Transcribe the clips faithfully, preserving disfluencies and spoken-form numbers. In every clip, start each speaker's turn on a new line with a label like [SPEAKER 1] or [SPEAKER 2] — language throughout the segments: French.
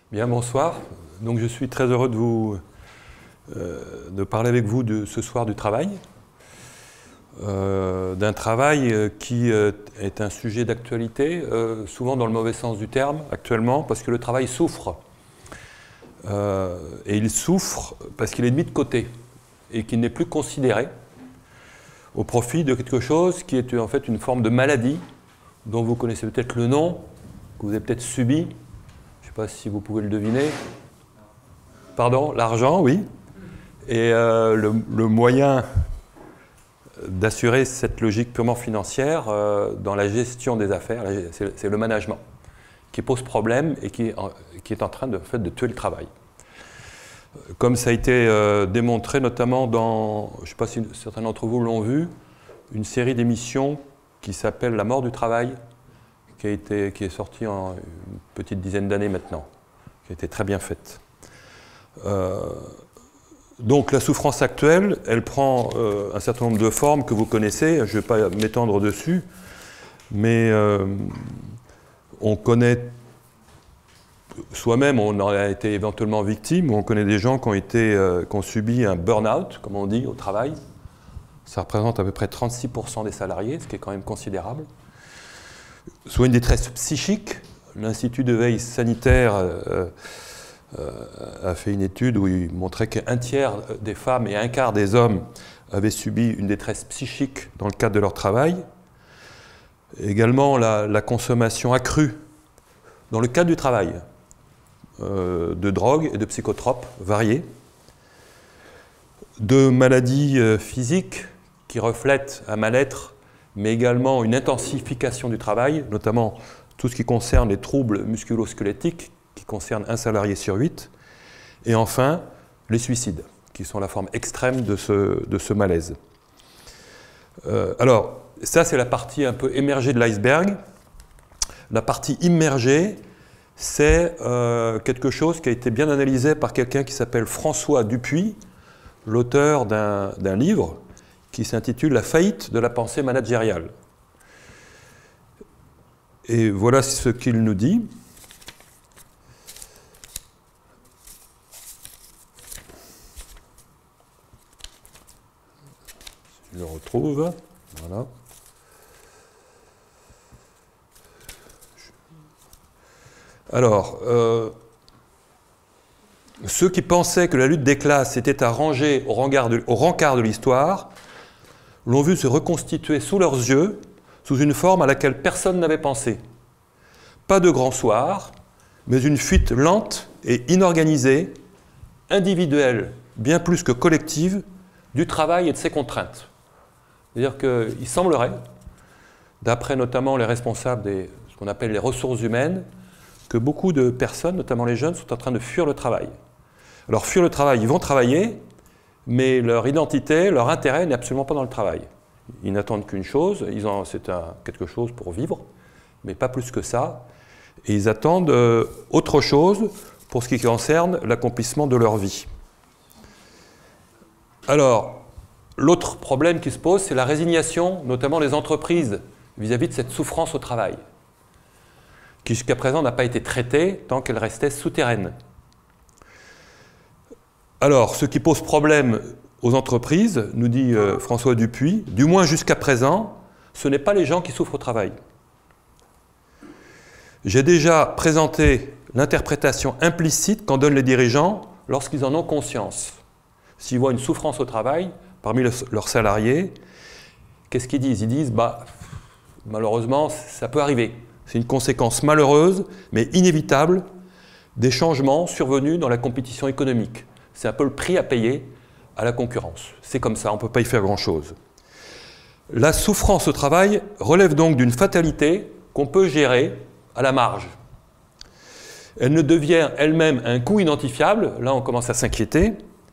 [SPEAKER 1] Bien, bonsoir. Donc, je suis très heureux de vous euh, de parler avec vous de, ce soir du travail. Euh, d'un travail qui euh, est un sujet d'actualité, euh, souvent dans le mauvais sens du terme actuellement, parce que le travail souffre. Euh, et il souffre parce qu'il est mis de côté et qu'il n'est plus considéré au profit de quelque chose qui est en fait une forme de maladie dont vous connaissez peut-être le nom, que vous avez peut-être subi. Je ne sais pas si vous pouvez le deviner. Pardon, l'argent, oui. Et euh, le, le moyen d'assurer cette logique purement financière euh, dans la gestion des affaires, c'est le management qui pose problème et qui, qui est en train de, en fait, de tuer le travail. Comme ça a été euh, démontré notamment dans, je ne sais pas si certains d'entre vous l'ont vu, une série d'émissions qui s'appelle La mort du travail, qui, a été, qui est sortie en une petite dizaine d'années maintenant, qui a été très bien faite. Euh, donc la souffrance actuelle, elle prend euh, un certain nombre de formes que vous connaissez, je ne vais pas m'étendre dessus, mais euh, on connaît soi-même, on en a été éventuellement victime, on connaît des gens qui ont, été, euh, qui ont subi un burn-out, comme on dit, au travail. Ça représente à peu près trente-six pour cent des salariés, ce qui est quand même considérable. Soit une détresse psychique, l'Institut de veille sanitaire euh, euh, a fait une étude où il montrait qu'un tiers des femmes et un quart des hommes avaient subi une détresse psychique dans le cadre de leur travail. Également la, la consommation accrue dans le cadre du travail euh, de drogues et de psychotropes variés, de maladies euh, physiques qui reflètent un mal-être, mais également une intensification du travail, notamment tout ce qui concerne les troubles musculo-squelettiques, qui concernent un salarié sur huit, et enfin les suicides, qui sont la forme extrême de ce, de ce malaise. Euh, alors, ça c'est la partie un peu émergée de l'iceberg. La partie immergée, c'est euh, quelque chose qui a été bien analysé par quelqu'un qui s'appelle François Dupuis, l'auteur d'un livre qui s'intitule « La faillite de la pensée managériale ». Et voilà ce qu'il nous dit. Je le retrouve. Voilà. Alors, euh, ceux qui pensaient que la lutte des classes était à ranger au rencard de, au rencard de l'histoire l'ont vu se reconstituer sous leurs yeux, sous une forme à laquelle personne n'avait pensé. Pas de grand soir, mais une fuite lente et inorganisée, individuelle, bien plus que collective, du travail et de ses contraintes. C'est-à-dire qu'il semblerait, d'après notamment les responsables des ce qu'on appelle les ressources humaines, que beaucoup de personnes, notamment les jeunes, sont en train de fuir le travail. Alors, fuir le travail, ils vont travailler, mais leur identité, leur intérêt n'est absolument pas dans le travail. Ils n'attendent qu'une chose, c'est quelque chose pour vivre, mais pas plus que ça. Et ils attendent euh, autre chose pour ce qui concerne l'accomplissement de leur vie. Alors, l'autre problème qui se pose, c'est la résignation, notamment des entreprises, vis-à-vis de cette souffrance au travail, qui jusqu'à présent n'a pas été traitée tant qu'elle restait souterraine. Alors, ce qui pose problème aux entreprises, nous dit euh, François Dupuis, du moins jusqu'à présent, ce n'est pas les gens qui souffrent au travail. J'ai déjà présenté l'interprétation implicite qu'en donnent les dirigeants lorsqu'ils en ont conscience. S'ils voient une souffrance au travail parmi le, leurs salariés, qu'est-ce qu'ils disent? Ils disent, bah, malheureusement, ça peut arriver. C'est une conséquence malheureuse, mais inévitable, des changements survenus dans la compétition économique. C'est un peu le prix à payer à la concurrence. C'est comme ça, on ne peut pas y faire grand-chose. La souffrance au travail relève donc d'une fatalité qu'on peut gérer à la marge. Elle ne devient elle-même un coût identifiable, là on commence à s'inquiéter,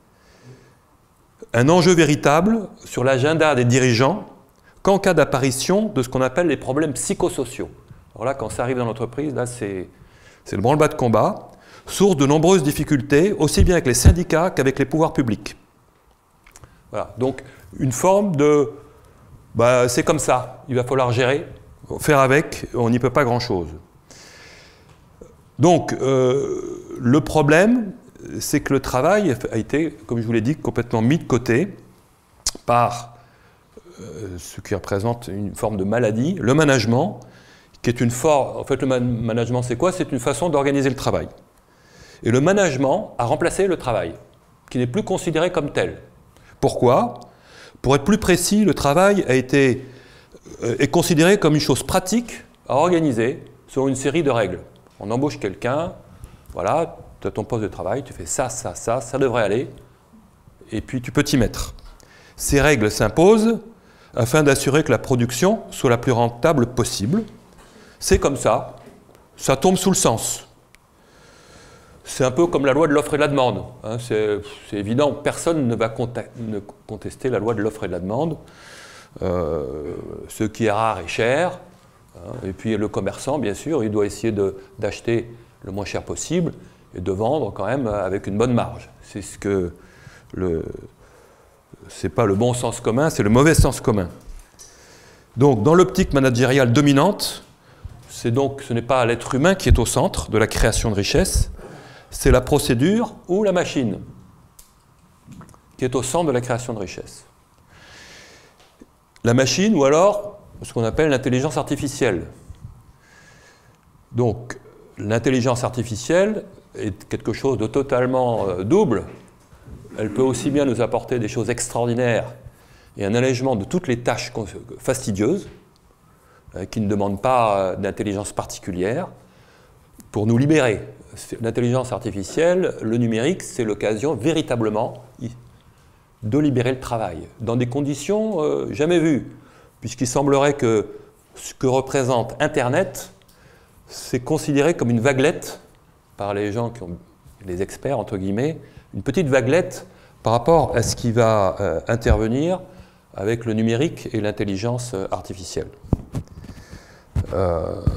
[SPEAKER 1] un enjeu véritable sur l'agenda des dirigeants qu'en cas d'apparition de ce qu'on appelle les problèmes psychosociaux. Alors là, quand ça arrive dans l'entreprise, là c'est le branle-bas de combat, source de nombreuses difficultés, aussi bien avec les syndicats qu'avec les pouvoirs publics. Voilà, donc une forme de, bah, c'est comme ça, il va falloir gérer, faire avec, on n'y peut pas grand-chose. Donc, euh, le problème, c'est que le travail a été, comme je vous l'ai dit, complètement mis de côté par euh, ce qui représente une forme de maladie, le management, qui est une forme... En fait, le man management, c'est quoi? C'est une façon d'organiser le travail. Et le management a remplacé le travail, qui n'est plus considéré comme tel. Pourquoi? Pour être plus précis, le travail a été, euh, est considéré comme une chose pratique à organiser selon une série de règles. On embauche quelqu'un, voilà, tu as ton poste de travail, tu fais ça, ça, ça, ça devrait aller, et puis tu peux t'y mettre. Ces règles s'imposent afin d'assurer que la production soit la plus rentable possible. C'est comme ça, ça tombe sous le sens. C'est un peu comme la loi de l'offre et de la demande. Hein, c'est évident, personne ne va ne contester la loi de l'offre et de la demande. Euh, ce qui est rare est cher. Hein, et puis le commerçant, bien sûr, il doit essayer d'acheter le moins cher possible et de vendre quand même avec une bonne marge. C'est ce que le... c'est pas le bon sens commun, c'est le mauvais sens commun. Donc, dans l'optique managériale dominante, c'est donc, ce n'est pas l'être humain qui est au centre de la création de richesse, c'est la procédure ou la machine qui est au centre de la création de richesse. La machine ou alors ce qu'on appelle l'intelligence artificielle. Donc, l'intelligence artificielle est quelque chose de totalement euh, double. Elle peut aussi bien nous apporter des choses extraordinaires et un allègement de toutes les tâches fastidieuses, euh, qui ne demandent pas euh, d'intelligence particulière, pour nous libérer. L'intelligence artificielle, le numérique, c'est l'occasion véritablement de libérer le travail, dans des conditions euh, jamais vues, puisqu'il semblerait que ce que représente Internet, c'est considéré comme une vaguelette par les gens qui ont, les experts, entre guillemets, une petite vaguelette par rapport à ce qui va euh, intervenir avec le numérique et l'intelligence artificielle. Euh,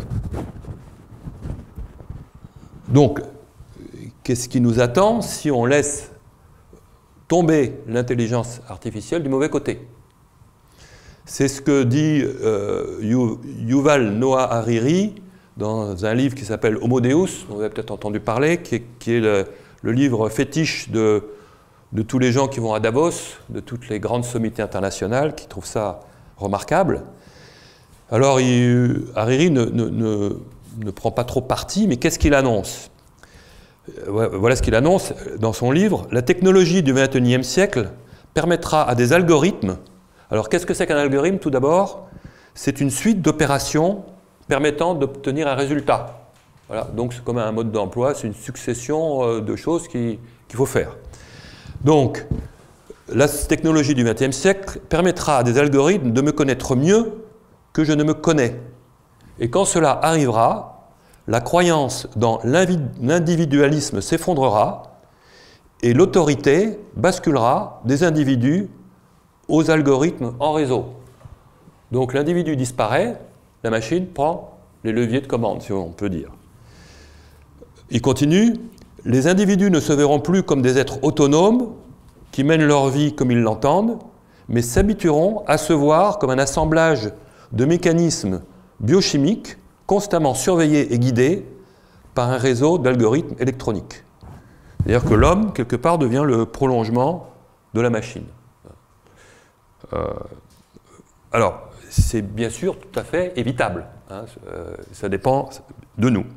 [SPEAKER 1] donc, qu'est-ce qui nous attend si on laisse tomber l'intelligence artificielle du mauvais côté? C'est ce que dit euh, Yuval Noah Hariri dans un livre qui s'appelle Homo Deus, dont vous avez peut-être entendu parler, qui est, qui est le, le livre fétiche de, de tous les gens qui vont à Davos, de toutes les grandes sommités internationales, qui trouvent ça remarquable. Alors, il, Hariri ne, ne, ne, ne prend pas trop parti, mais qu'est-ce qu'il annonce? Voilà ce qu'il annonce dans son livre. La technologie du vingt et unième siècle permettra à des algorithmes... Alors, qu'est-ce que c'est qu'un algorithme, tout d'abord? C'est une suite d'opérations permettant d'obtenir un résultat. Voilà, donc c'est comme un mode d'emploi, c'est une succession de choses qu'il qu'il faut faire. Donc, la technologie du vingt et unième siècle permettra à des algorithmes de me connaître mieux que je ne me connais. Et quand cela arrivera, la croyance dans l'individualisme s'effondrera et l'autorité basculera des individus aux algorithmes en réseau. Donc l'individu disparaît, la machine prend les leviers de commande, si on peut dire. Il continue, les individus ne se verront plus comme des êtres autonomes qui mènent leur vie comme ils l'entendent, mais s'habitueront à se voir comme un assemblage de mécanismes biochimiques constamment surveillés et guidés par un réseau d'algorithmes électroniques. C'est-à-dire que l'homme, quelque part, devient le prolongement de la machine. Euh, alors, c'est bien sûr tout à fait évitable. Hein, euh, ça dépend de nous.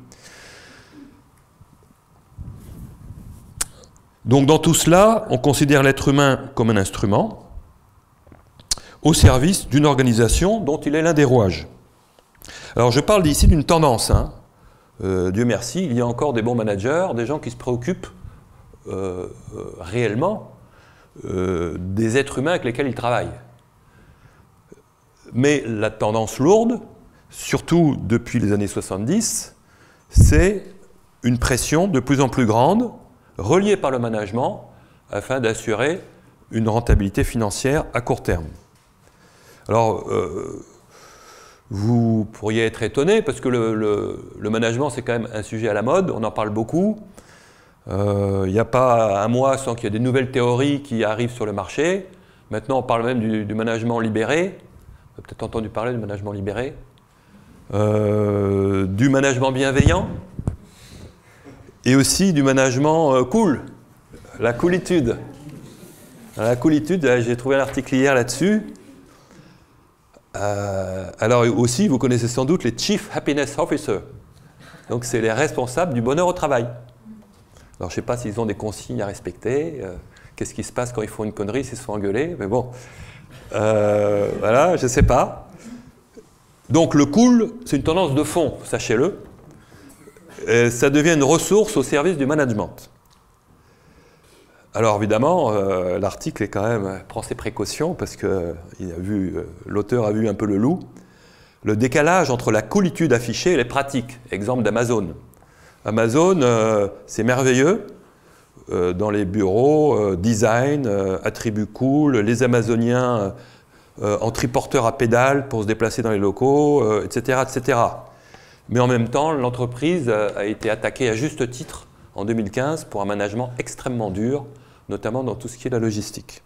[SPEAKER 1] Donc, dans tout cela, on considère l'être humain comme un instrument au service d'une organisation dont il est l'un des rouages. Alors, je parle ici d'une tendance. Hein. Euh, Dieu merci, il y a encore des bons managers, des gens qui se préoccupent euh, euh, réellement euh, des êtres humains avec lesquels ils travaillent. Mais la tendance lourde, surtout depuis les années soixante-dix, c'est une pression de plus en plus grande, reliée par le management, afin d'assurer une rentabilité financière à court terme. Alors, euh, vous pourriez être étonné, parce que le, le, le management, c'est quand même un sujet à la mode, on en parle beaucoup. Il euh, n'y a pas un mois sans qu'il y ait des nouvelles théories qui arrivent sur le marché. Maintenant, on parle même du, du management libéré. Vous avez peut-être entendu parler du management libéré. Euh, du management bienveillant. et aussi du management euh, cool, la coolitude. La coolitude, j'ai trouvé un article hier là-dessus. Euh, alors aussi, vous connaissez sans doute les Chief Happiness Officers. Donc c'est les responsables du bonheur au travail. Alors je ne sais pas s'ils ont des consignes à respecter, euh, qu'est-ce qui se passe quand ils font une connerie, s'ils se font engueuler, mais bon, euh, voilà, je ne sais pas. Donc le cool, c'est une tendance de fond, sachez-le. Et ça devient une ressource au service du management. Alors évidemment, euh, l'article est quand même prend ses précautions parce que il a vu, euh, l'auteur a vu un peu le loup. Le décalage entre la coolitude affichée et les pratiques. Exemple d'Amazon. Amazon, euh, c'est merveilleux. Euh, dans les bureaux, euh, design, euh, attributs cool, les Amazoniens euh, en triporteur à pédale pour se déplacer dans les locaux, euh, et cetera, et cetera. Mais en même temps, l'entreprise a été attaquée à juste titre en deux mille quinze pour un management extrêmement dur, notamment dans tout ce qui est la logistique.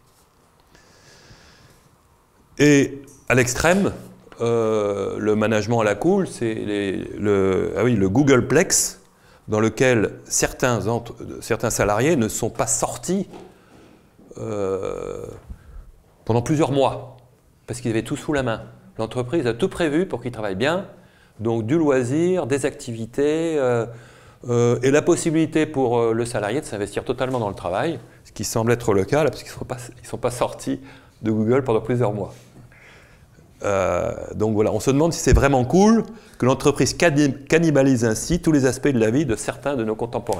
[SPEAKER 1] Et à l'extrême, euh, le management à la cool, c'est le, ah oui, le Googleplex, dans lequel certains, certains salariés ne sont pas sortis euh, pendant plusieurs mois, parce qu'ils avaient tout sous la main. L'entreprise a tout prévu pour qu'ils travaillent bien, donc du loisir, des activités, euh, euh, et la possibilité pour euh, le salarié de s'investir totalement dans le travail, ce qui semble être le cas, là, parce qu'ils ne sont pas, ils sont pas sortis de Google pendant plusieurs mois. Euh, donc voilà, on se demande si c'est vraiment cool que l'entreprise cannibalise ainsi tous les aspects de la vie de certains de nos contemporains.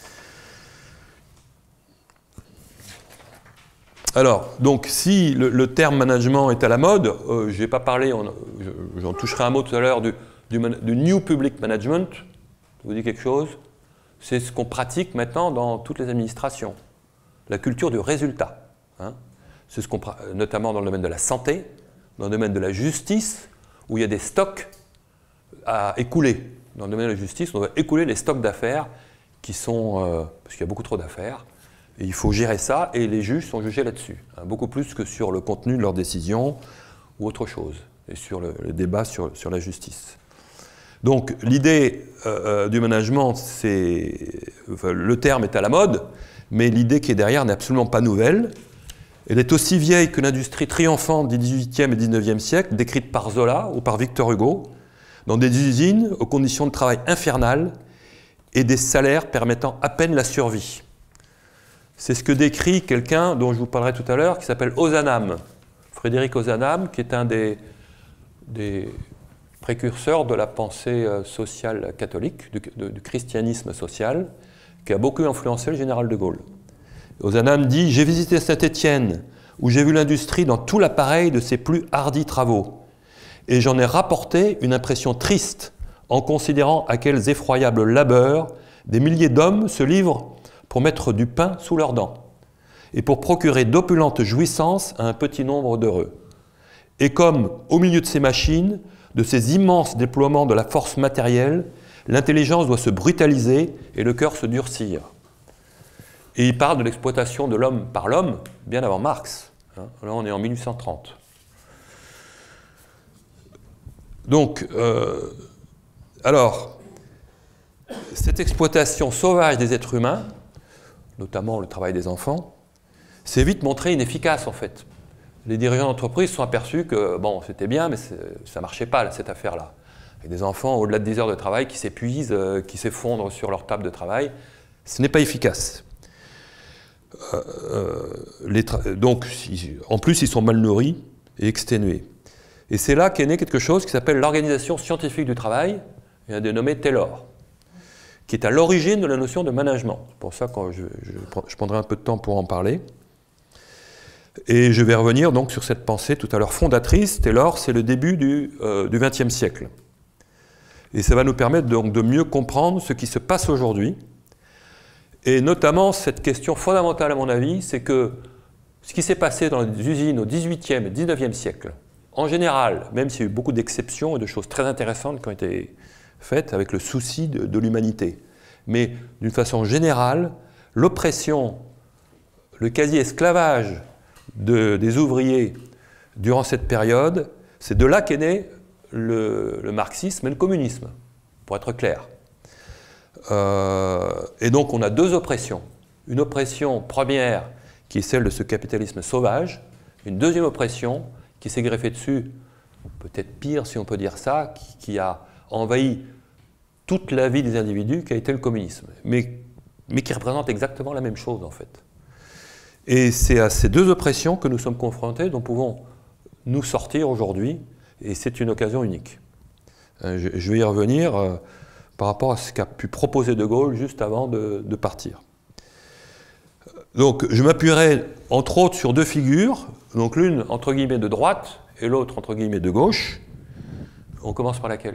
[SPEAKER 1] Alors, donc, si le, le terme management est à la mode, euh, je n'ai pas parlé, j'en toucherai un mot tout à l'heure, du, du, du New Public Management. Ça vous dit quelque chose? C'est ce qu'on pratique maintenant dans toutes les administrations. La culture du résultat. Hein. C'est ce qu'on, notamment dans le domaine de la santé, dans le domaine de la justice, où il y a des stocks à écouler. Dans le domaine de la justice, on doit écouler les stocks d'affaires qui sont... Euh, parce qu'il y a beaucoup trop d'affaires. Et il faut gérer ça, et les juges sont jugés là-dessus. Hein, beaucoup plus que sur le contenu de leurs décisions ou autre chose. Et sur le, le débat sur, sur la justice. Donc, l'idée euh, du management, c'est... Enfin, le terme est à la mode, mais l'idée qui est derrière n'est absolument pas nouvelle. Elle est aussi vieille que l'industrie triomphante du dix-huitième et dix-neuvième siècle, décrite par Zola ou par Victor Hugo, dans des usines aux conditions de travail infernales et des salaires permettant à peine la survie. C'est ce que décrit quelqu'un dont je vous parlerai tout à l'heure, qui s'appelle Ozanam, Frédéric Ozanam, qui est un des, des précurseurs de la pensée sociale catholique, du, de, du christianisme social, qui a beaucoup influencé le général de Gaulle. Ozanam dit « J'ai visité Saint-Étienne, où j'ai vu l'industrie dans tout l'appareil de ses plus hardis travaux. Et j'en ai rapporté une impression triste en considérant à quels effroyables labeurs des milliers d'hommes se livrent pour mettre du pain sous leurs dents et pour procurer d'opulentes jouissances à un petit nombre d'heureux. Et comme, au milieu de ces machines, de ces immenses déploiements de la force matérielle, l'intelligence doit se brutaliser et le cœur se durcir. » Et il parle de l'exploitation de l'homme par l'homme, bien avant Marx. Hein. Là, on est en mille huit cent trente. Donc, euh, alors, cette exploitation sauvage des êtres humains, notamment le travail des enfants, s'est vite montrée inefficace, en fait. Les dirigeants d'entreprise se sont aperçus que, bon, c'était bien, mais ça ne marchait pas, cette affaire-là. Avec des enfants, au-delà de dix heures de travail, qui s'épuisent, euh, qui s'effondrent sur leur table de travail, ce n'est pas efficace. Euh, les donc, en plus, ils sont mal nourris et exténués. Et c'est là qu'est né quelque chose qui s'appelle l'organisation scientifique du travail, et un dénommé Taylor, qui est à l'origine de la notion de management. C'est pour ça que je, je, je prendrai un peu de temps pour en parler. Et je vais revenir donc sur cette pensée tout à l'heure fondatrice. Taylor, c'est le début du, euh, du vingtième siècle. Et ça va nous permettre donc de mieux comprendre ce qui se passe aujourd'hui. Et notamment, cette question fondamentale, à mon avis, c'est que ce qui s'est passé dans les usines au dix-huitième et dix-neuvième siècle, en général, même s'il y a eu beaucoup d'exceptions et de choses très intéressantes qui ont été faites avec le souci de, de l'humanité, mais d'une façon générale, l'oppression, le quasi-esclavage de, des ouvriers durant cette période, c'est de là qu'est né le, le marxisme et le communisme, pour être clair. Euh, et donc on a deux oppressions. Une oppression première qui est celle de ce capitalisme sauvage, une deuxième oppression qui s'est greffée dessus, peut-être pire si on peut dire ça, qui, qui a envahi toute la vie des individus, qui a été le communisme, mais, mais qui représente exactement la même chose en fait. Et c'est à ces deux oppressions que nous sommes confrontés, dont nous pouvons nous sortir aujourd'hui, et c'est une occasion unique. Je, je vais y revenir euh, par rapport à ce qu'a pu proposer De Gaulle juste avant de, de partir. Donc je m'appuierai entre autres sur deux figures, donc l'une entre guillemets de droite et l'autre entre guillemets de gauche. On commence par laquelle?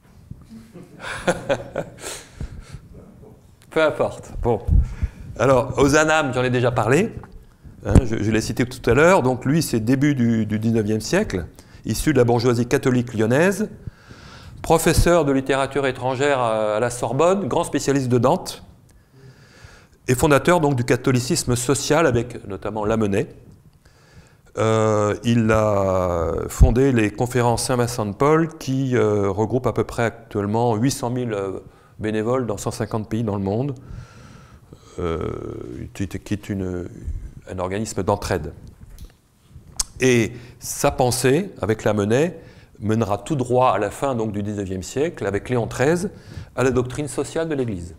[SPEAKER 1] Peu importe. Bon. Alors, Ozanam, j'en ai déjà parlé. Hein, je je l'ai cité tout à l'heure. Donc, lui, c'est début du, du dix-neuvième siècle, issu de la bourgeoisie catholique lyonnaise, professeur de littérature étrangère à, à la Sorbonne, grand spécialiste de Dante, et fondateur donc du catholicisme social avec notamment Lamennais. Euh, il a fondé les conférences Saint-Vincent de Paul qui euh, regroupent à peu près actuellement huit cent mille euh, bénévoles dans cent cinquante pays dans le monde, euh, qui est une, un organisme d'entraide. Et sa pensée, avec Lamennais, mènera tout droit à la fin donc, du dix-neuvième siècle, avec Léon treize, à la doctrine sociale de l'Église.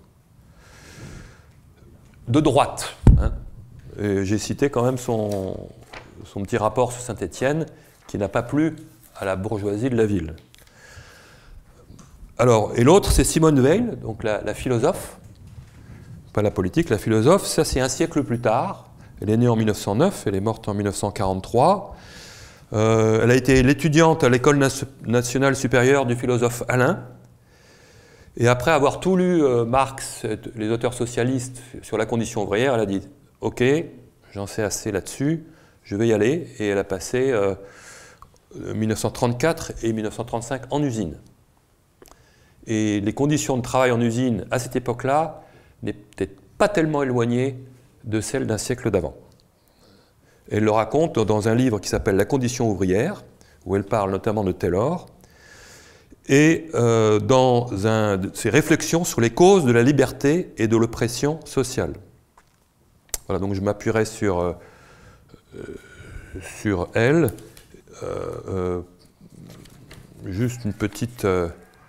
[SPEAKER 1] De droite. Hein. J'ai cité quand même son... son petit rapport sur Saint-Étienne, qui n'a pas plu à la bourgeoisie de la ville. Alors, et l'autre, c'est Simone Weil, donc la, la philosophe, pas la politique, la philosophe. Ça, c'est un siècle plus tard. Elle est née en mille neuf cent neuf, elle est morte en mille neuf cent quarante-trois. Euh, elle a été l'étudiante à l'École nationale supérieure du philosophe Alain. Et après avoir tout lu euh, Marx, les auteurs socialistes, sur la condition ouvrière, elle a dit « Ok, j'en sais assez là-dessus. Je vais y aller », et elle a passé euh, mille neuf cent trente-quatre et mille neuf cent trente-cinq en usine. Et les conditions de travail en usine, à cette époque-là, n'étaient pas tellement éloignées de celles d'un siècle d'avant. Elle le raconte dans un livre qui s'appelle « La condition ouvrière », où elle parle notamment de Taylor, et euh, dans un de ses réflexions sur les causes de la liberté et de l'oppression sociale. Voilà, donc je m'appuierai sur... Euh, sur elle, euh, euh, juste une petite... Euh,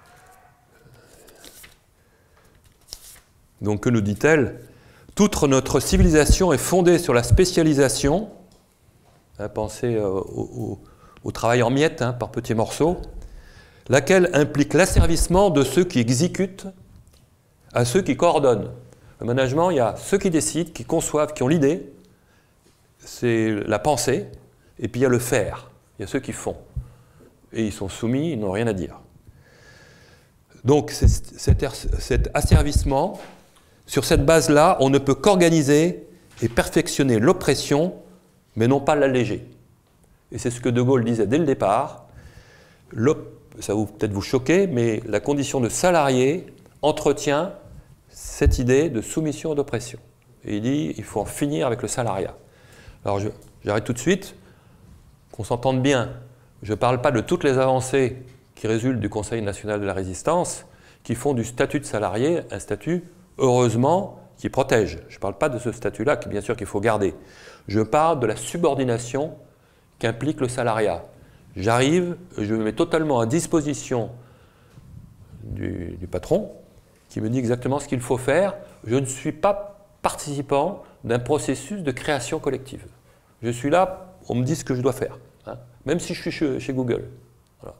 [SPEAKER 1] donc que nous dit-elle? Toute notre civilisation est fondée sur la spécialisation, hein, pensez euh, au, au, au travail en miettes, hein, par petits morceaux, laquelle implique l'asservissement de ceux qui exécutent à ceux qui coordonnent. Le management, il y a ceux qui décident, qui conçoivent, qui ont l'idée, c'est la pensée, et puis il y a le faire, il y a ceux qui font. Et ils sont soumis, ils n'ont rien à dire. Donc cet asservissement, sur cette base-là, on ne peut qu'organiser et perfectionner l'oppression, mais non pas l'alléger. Et c'est ce que De Gaulle disait dès le départ. Ça va peut-être vous choquer, mais la condition de salarié entretient cette idée de soumission et d'oppression. Et il dit qu'il faut en finir avec le salariat. Alors j'arrête tout de suite, qu'on s'entende bien. Je ne parle pas de toutes les avancées qui résultent du Conseil national de la résistance, qui font du statut de salarié un statut, heureusement, qui protège. Je ne parle pas de ce statut-là, qui bien sûr qu'il faut garder. Je parle de la subordination qu'implique le salariat. J'arrive, je me mets totalement à disposition du, du patron, qui me dit exactement ce qu'il faut faire. Je ne suis pas participant d'un processus de création collective. Je suis là, on me dit ce que je dois faire, hein, même si je suis chez, chez Google. Voilà.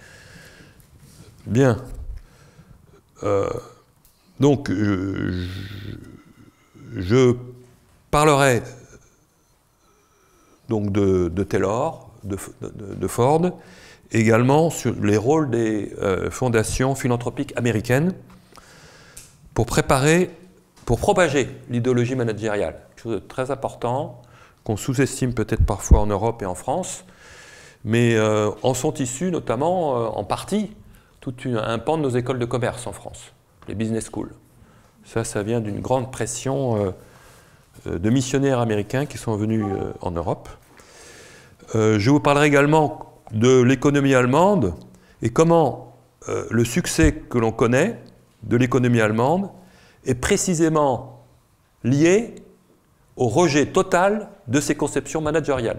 [SPEAKER 1] Bien. Euh, donc, je, je parlerai donc de, de Taylor, de, de, de Ford, également sur les rôles des euh, fondations philanthropiques américaines pour préparer, pour propager l'idéologie managériale. Quelque chose de très important, qu'on sous-estime peut-être parfois en Europe et en France, mais euh, en sont issus notamment, euh, en partie, tout une, un pan de nos écoles de commerce en France, les business schools. Ça, ça vient d'une grande pression euh, de missionnaires américains qui sont venus euh, en Europe. Euh, je vous parlerai également de l'économie allemande et comment euh, le succès que l'on connaît de l'économie allemande est précisément lié au rejet total de ses conceptions managériales.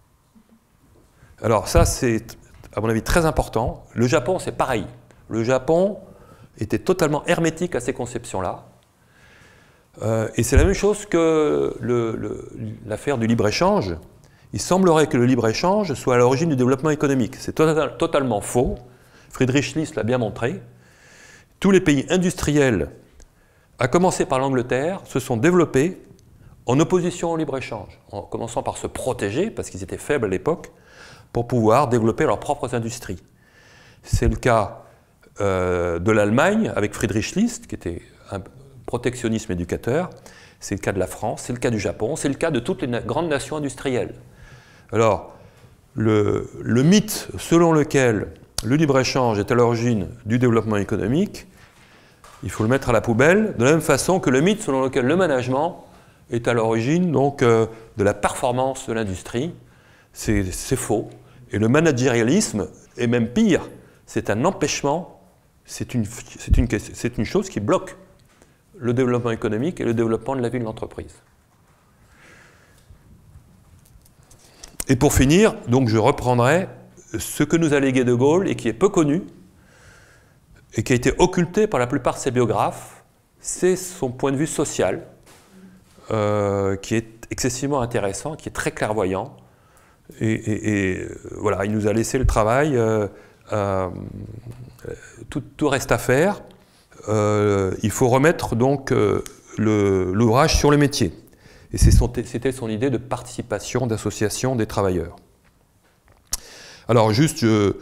[SPEAKER 1] Alors ça, c'est, à mon avis, très important. Le Japon, c'est pareil. Le Japon était totalement hermétique à ces conceptions-là. Euh, et c'est la même chose que l'affaire du libre-échange. Il semblerait que le libre-échange soit à l'origine du développement économique. C'est total, totalement faux. Friedrich List l'a bien montré. Tous les pays industriels, à commencer par l'Angleterre, se sont développés en opposition au libre-échange, en commençant par se protéger, parce qu'ils étaient faibles à l'époque, pour pouvoir développer leurs propres industries. C'est le cas euh, de l'Allemagne, avec Friedrich List, qui était un protectionnisme éducateur. C'est le cas de la France, c'est le cas du Japon, c'est le cas de toutes les na- grandes nations industrielles. Alors, le, le mythe selon lequel le libre-échange est à l'origine du développement économique, il faut le mettre à la poubelle, de la même façon que le mythe selon lequel le management est à l'origine donc euh, de la performance de l'industrie. C'est faux. Et le managérialisme est même pire. C'est un empêchement, c'est une, c'est une, c'est une chose qui bloque le développement économique et le développement de la vie de l'entreprise. Et pour finir, donc je reprendrai ce que nous a légué De Gaulle et qui est peu connu et qui a été occulté par la plupart de ses biographes, c'est son point de vue social, euh, qui est excessivement intéressant, qui est très clairvoyant. Et, et, et voilà, il nous a laissé le travail. Euh, euh, tout, tout reste à faire. Euh, il faut remettre donc euh, l'ouvrage sur le métier. Et c'était son idée de participation, d'association des travailleurs. Alors juste, je,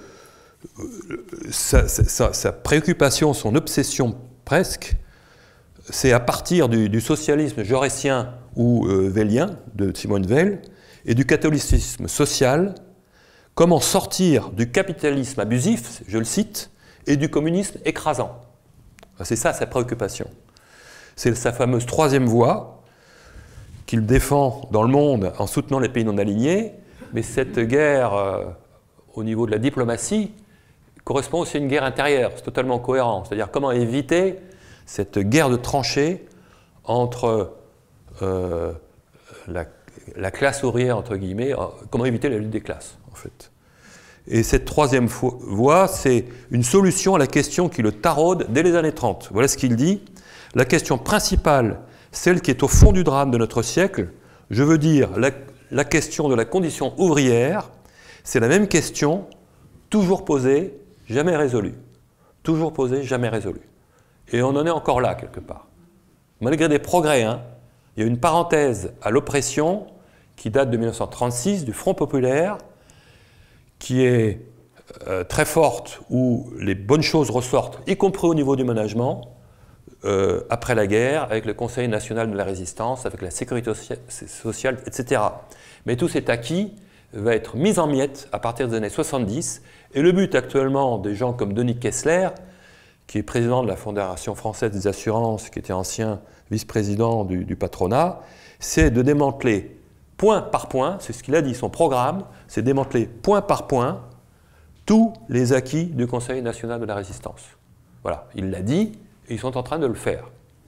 [SPEAKER 1] sa, sa, sa préoccupation, son obsession presque, c'est à partir du, du socialisme jaurétien ou euh, veillien de Simone Weil et du catholicisme social, comment sortir du capitalisme abusif, je le cite, et du communisme écrasant. C'est ça sa préoccupation. C'est sa fameuse troisième voie qu'il défend dans le monde en soutenant les pays non alignés, mais cette guerre euh, au niveau de la diplomatie correspond aussi à une guerre intérieure, c'est totalement cohérent. C'est-à-dire comment éviter cette guerre de tranchées entre euh, la, la classe ouvrière, entre guillemets, comment éviter la lutte des classes, en fait. Et cette troisième voie, c'est une solution à la question qui le taraude dès les années trente. Voilà ce qu'il dit. La question principale, celle qui est au fond du drame de notre siècle, je veux dire la, la question de la condition ouvrière, c'est la même question, toujours posée, jamais résolue. Toujours posée, jamais résolue. Et on en est encore là, quelque part. Malgré des progrès, hein, il y a une parenthèse à l'oppression qui date de mille neuf cent trente-six, du Front populaire, qui est euh, très forte, où les bonnes choses ressortent, y compris au niveau du management, euh, après la guerre, avec le Conseil national de la résistance, avec la sécurité sociale, et cetera. Mais tout cet acquis va être mis en miettes à partir des années soixante-dix, et le but actuellement des gens comme Denis Kessler, qui est président de la Fédération française des assurances, qui était ancien vice-président du, du patronat, c'est de démanteler point par point, c'est ce qu'il a dit, son programme, c'est démanteler point par point tous les acquis du Conseil national de la résistance. Voilà, il l'a dit et ils sont en train de le faire.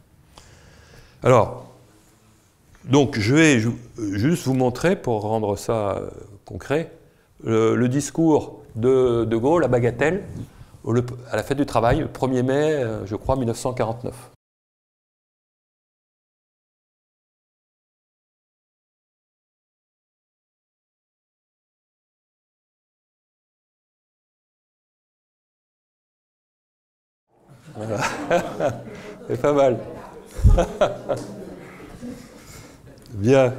[SPEAKER 1] Alors, donc je vais juste vous montrer, pour rendre ça concret, le, le discours de De Gaulle à Bagatelle, à la fête du travail, le premier mai, je crois, mille neuf cent quarante-neuf. Voilà. C'est pas mal. Bien.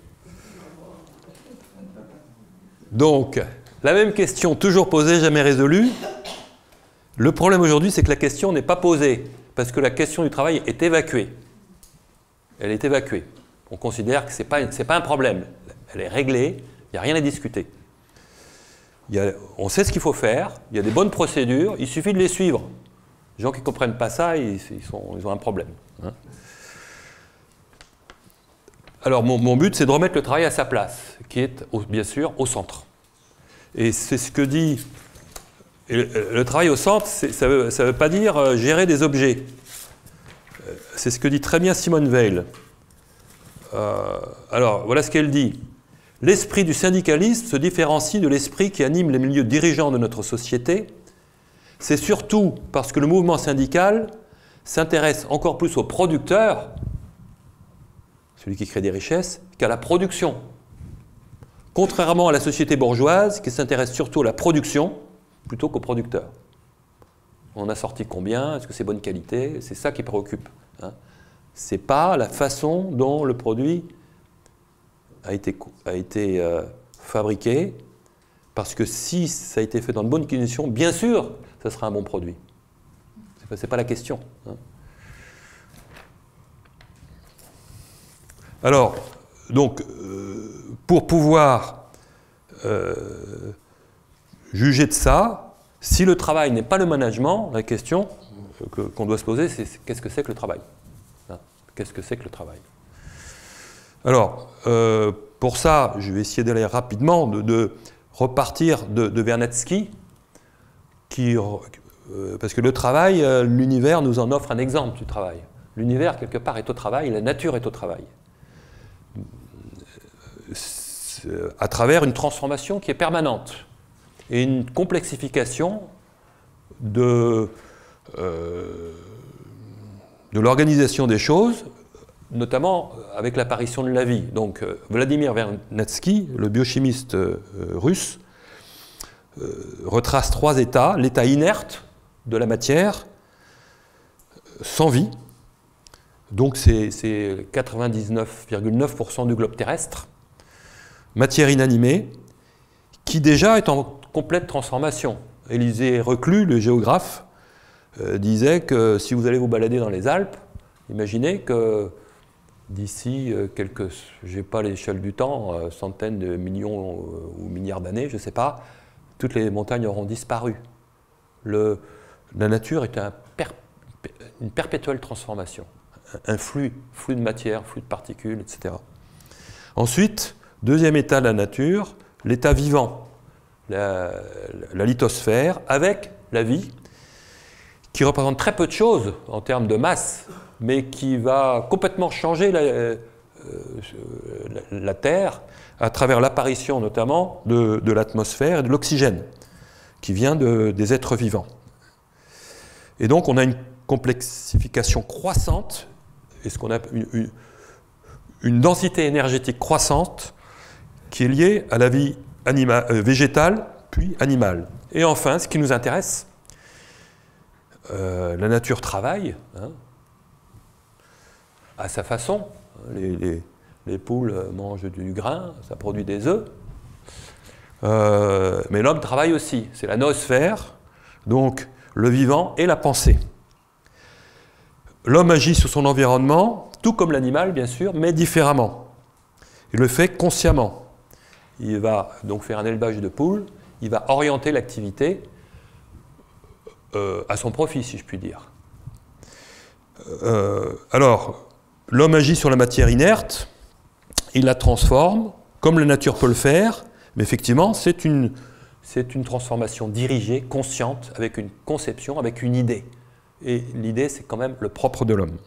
[SPEAKER 1] Donc, la même question, toujours posée, jamais résolue. Le problème aujourd'hui, c'est que la question n'est pas posée, parce que la question du travail est évacuée. Elle est évacuée. On considère que ce n'est pas, c'est pas un problème. Elle est réglée, il n'y a rien à discuter. Il y a, on sait ce qu'il faut faire, il y a des bonnes procédures, il suffit de les suivre. Les gens qui ne comprennent pas ça, ils, ils, sont, ils ont un problème. Hein. Alors, mon, mon but, c'est de remettre le travail à sa place, qui est, au, bien sûr, au centre. Et c'est ce que dit Et le, le travail au centre, ça ne veut, ça veut pas dire euh, gérer des objets. C'est ce que dit très bien Simone Weil. Euh, alors, voilà ce qu'elle dit. L'esprit du syndicalisme se différencie de l'esprit qui anime les milieux dirigeants de notre société. C'est surtout parce que le mouvement syndical s'intéresse encore plus aux producteurs, celui qui crée des richesses, qu'à la production. Contrairement à la société bourgeoise qui s'intéresse surtout à la production plutôt qu'aux producteurs. On a sorti combien? Est-ce que c'est bonne qualité? C'est ça qui préoccupe. Hein. Ce n'est pas la façon dont le produit a été, a été euh, fabriqué, parce que si ça a été fait dans de bonnes conditions, bien sûr, ça sera un bon produit. Ce n'est pas la question. Hein. Alors, donc, euh, pour pouvoir euh, juger de ça, si le travail n'est pas le management, la question que, qu'on doit se poser, c'est qu'est-ce que c'est que le travail? Hein, qu'est-ce que c'est que le travail? Alors, euh, pour ça, je vais essayer d'aller rapidement, de, de repartir de, de Vernadsky, qui, euh, parce que le travail, euh, l'univers nous en offre un exemple du travail. L'univers, quelque part, est au travail, la nature est au travail. À travers une transformation qui est permanente et une complexification de, euh, de l'organisation des choses, notamment avec l'apparition de la vie. Donc Vladimir Vernadsky, le biochimiste euh, russe, euh, retrace trois états: l'état inerte de la matière, sans vie, donc c'est quatre-vingt-dix-neuf virgule neuf pour cent du globe terrestre, matière inanimée, qui déjà est en complète transformation. Élisée Reclus, le géographe, euh, disait que si vous allez vous balader dans les Alpes, imaginez que d'ici euh, quelques, je n'ai pas l'échelle du temps, euh, centaines de millions euh, ou milliards d'années, je ne sais pas, toutes les montagnes auront disparu. Le, la nature est un per, une perpétuelle transformation, un flux, flux de matière, flux de particules, et cetera. Ensuite, deuxième état de la nature, l'état vivant, la, la lithosphère, avec la vie, qui représente très peu de choses en termes de masse, mais qui va complètement changer la, euh, la, la Terre à travers l'apparition notamment de, de l'atmosphère et de l'oxygène, qui vient de, des êtres vivants. Et donc on a une complexification croissante, et ce qu'on a une, une, une densité énergétique croissante, qui est liée à la vie animale, euh, végétale, puis animale. Et enfin, ce qui nous intéresse, euh, la nature travaille, hein, à sa façon. Les, les, les poules mangent du grain, ça produit des œufs. Euh, mais l'homme travaille aussi. C'est la noosphère, donc le vivant et la pensée. L'homme agit sur son environnement, tout comme l'animal, bien sûr, mais différemment. Il le fait consciemment. Il va donc faire un élevage de poules, il va orienter l'activité euh, à son profit, si je puis dire. Euh, alors, l'homme agit sur la matière inerte, il la transforme, comme la nature peut le faire, mais effectivement, c'est une, c'est une transformation dirigée, consciente, avec une conception, avec une idée. Et l'idée, c'est quand même le propre de l'homme.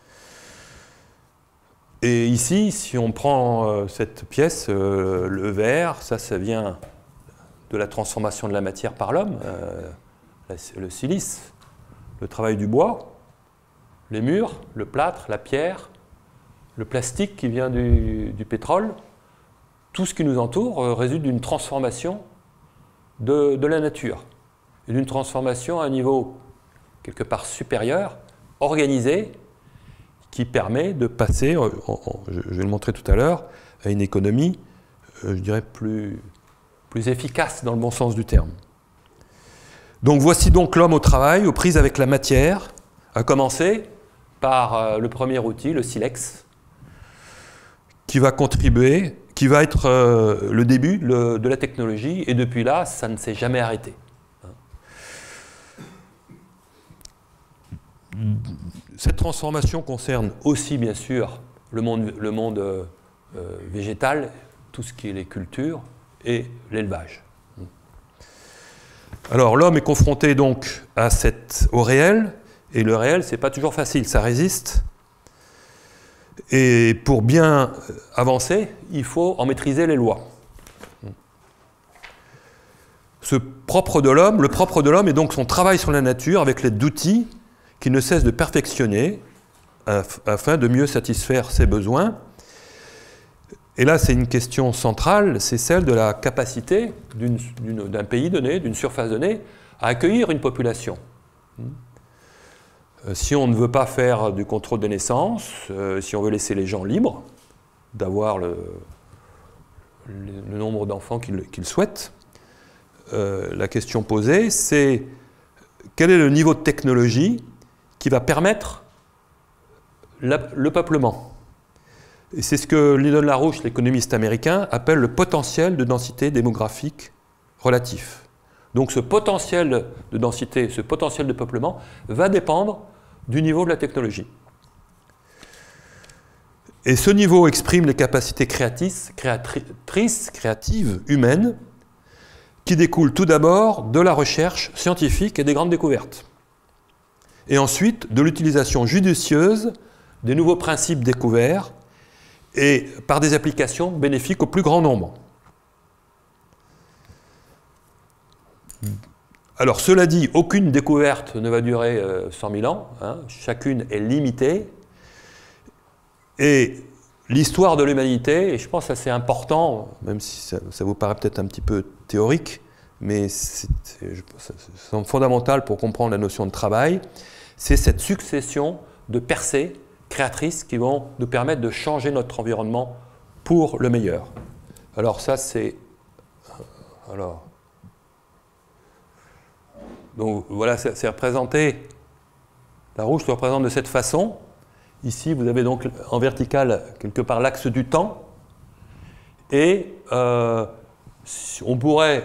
[SPEAKER 1] Et ici, si on prend euh, cette pièce, euh, le verre, ça, ça vient de la transformation de la matière par l'homme, euh, le silice, le travail du bois, les murs, le plâtre, la pierre, le plastique qui vient du, du pétrole, tout ce qui nous entoure euh, résulte d'une transformation de, de la nature, et d'une transformation à un niveau quelque part supérieur, organisée, qui permet de passer, en, en, je, je vais le montrer tout à l'heure, à une économie, euh, je dirais, plus, plus efficace dans le bon sens du terme. Donc voici donc l'homme au travail, aux prises avec la matière, à commencer par euh, le premier outil, le silex, qui va contribuer, qui va être euh, le début le, de la technologie, et depuis là, ça ne s'est jamais arrêté. Cette transformation concerne aussi, bien sûr, le monde, le monde euh, végétal, tout ce qui est les cultures et l'élevage. Alors l'homme est confronté donc à cette, au réel, et le réel, c'est pas toujours facile, ça résiste. Et pour bien avancer, il faut en maîtriser les lois. Ce propre de l'homme, le propre de l'homme est donc son travail sur la nature avec l'aide d'outils qu'il ne cesse de perfectionner afin de mieux satisfaire ses besoins. Et là, c'est une question centrale, c'est celle de la capacité d'un pays donné, d'une surface donnée, à accueillir une population. Si on ne veut pas faire du contrôle des naissances, euh, si on veut laisser les gens libres d'avoir le, le, le nombre d'enfants qu'ils qu'ils souhaitent, euh, la question posée, c'est quel est le niveau de technologie qui va permettre la, le peuplement. Et c'est ce que Lyndon LaRouche, l'économiste américain, appelle le potentiel de densité démographique relatif. Donc ce potentiel de densité, ce potentiel de peuplement va dépendre du niveau de la technologie. Et ce niveau exprime les capacités créatrices, créatrices, créatives, humaines, qui découlent tout d'abord de la recherche scientifique et des grandes découvertes. Et ensuite de l'utilisation judicieuse des nouveaux principes découverts et par des applications bénéfiques au plus grand nombre. Alors, cela dit, aucune découverte ne va durer euh, cent mille ans, hein, chacune est limitée, et l'histoire de l'humanité, et je pense que c'est important, même si ça, ça vous paraît peut-être un petit peu théorique, mais c'est fondamental pour comprendre la notion de travail, c'est cette succession de percées créatrices qui vont nous permettre de changer notre environnement pour le meilleur. Alors ça, c'est... Alors... Donc voilà, c'est représenté, LaRouche le représente de cette façon. Ici, vous avez donc en vertical, quelque part, l'axe du temps. Et euh, on pourrait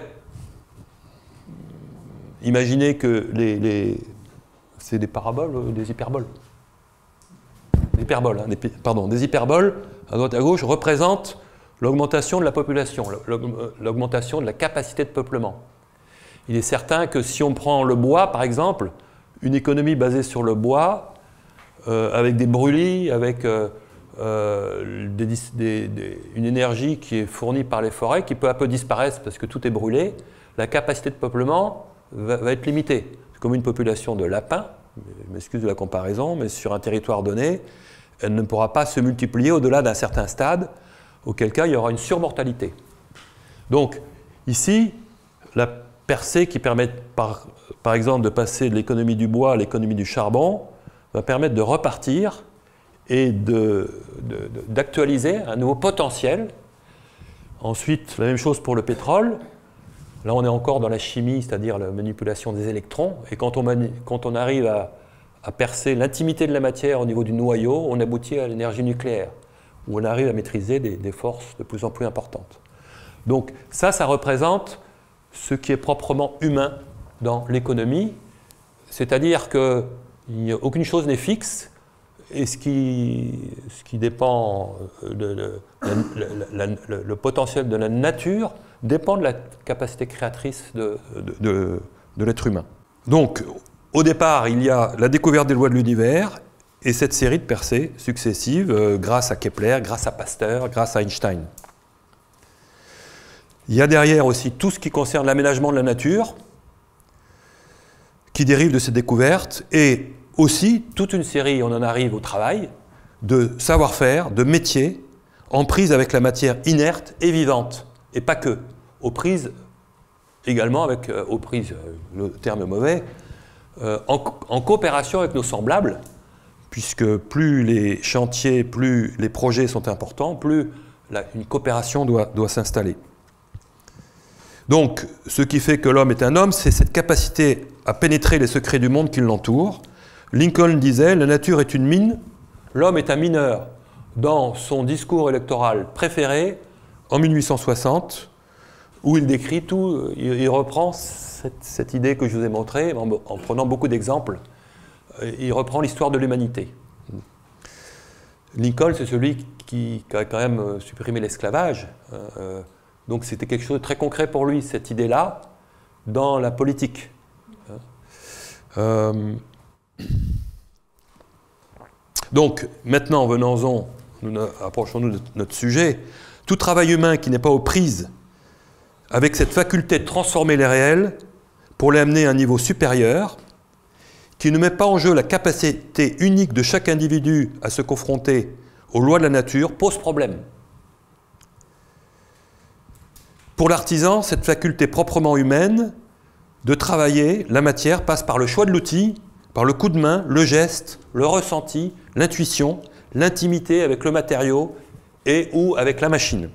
[SPEAKER 1] imaginer que les... les c'est des paraboles ou des hyperboles? Des hyperboles, hein, des, pardon, des hyperboles, à droite et à gauche, représentent l'augmentation de la population, l'augmentation de la capacité de peuplement. Il est certain que si on prend le bois, par exemple, une économie basée sur le bois, euh, avec des brûlis, avec euh, euh, des, des, des, une énergie qui est fournie par les forêts, qui peu à peu disparaissent parce que tout est brûlé, la capacité de peuplement va, va être limitée. C'est comme une population de lapins, je m'excuse de la comparaison, mais sur un territoire donné, elle ne pourra pas se multiplier au-delà d'un certain stade, auquel cas il y aura une surmortalité. Donc, ici, la percée qui permet, par, par exemple, de passer de l'économie du bois à l'économie du charbon, va permettre de repartir et d'actualiser un nouveau potentiel. Ensuite, la même chose pour le pétrole. Là, on est encore dans la chimie, c'est-à-dire la manipulation des électrons. Et quand on, mani quand on arrive à, à percer l'intimité de la matière au niveau du noyau, on aboutit à l'énergie nucléaire, où on arrive à maîtriser des, des forces de plus en plus importantes. Donc ça, ça représente ce qui est proprement humain dans l'économie, c'est-à-dire qu'aucune chose n'est fixe, et ce qui, ce qui dépend, de, de, de, la, la, la, le potentiel de la nature dépend de la capacité créatrice de, de, de, de l'être humain. Donc, au départ, il y a la découverte des lois de l'univers, et cette série de percées successives, euh, grâce à Kepler, grâce à Pasteur, grâce à Einstein. Il y a derrière aussi tout ce qui concerne l'aménagement de la nature, qui dérive de ces découvertes, et aussi toute une série, on en arrive au travail, de savoir-faire, de métiers, en prise avec la matière inerte et vivante, et pas que, aux prises également avec, euh, aux prises, euh, le terme est mauvais, euh, en, en coopération avec nos semblables, puisque plus les chantiers, plus les projets sont importants, plus la, une coopération doit, doit s'installer. Donc, ce qui fait que l'homme est un homme, c'est cette capacité à pénétrer les secrets du monde qui l'entoure. Lincoln disait « La nature est une mine, l'homme est un mineur ». Dans son discours électoral préféré, en mille huit cent soixante, où il décrit tout, il, il reprend cette, cette idée que je vous ai montrée, en, en prenant beaucoup d'exemples, il reprend l'histoire de l'humanité. Lincoln, c'est celui qui, qui a quand même supprimé l'esclavage, euh, donc c'était quelque chose de très concret pour lui, cette idée-là, dans la politique. Euh, donc, maintenant, venons-en, nous approchons-nous de notre sujet. Tout travail humain qui n'est pas aux prises avec cette faculté de transformer les réels pour les amener à un niveau supérieur, qui ne met pas en jeu la capacité unique de chaque individu à se confronter aux lois de la nature, pose problème. Pour l'artisan, cette faculté proprement humaine de travailler la matière passe par le choix de l'outil, par le coup de main, le geste, le ressenti, l'intuition, l'intimité avec le matériau et ou avec la machine.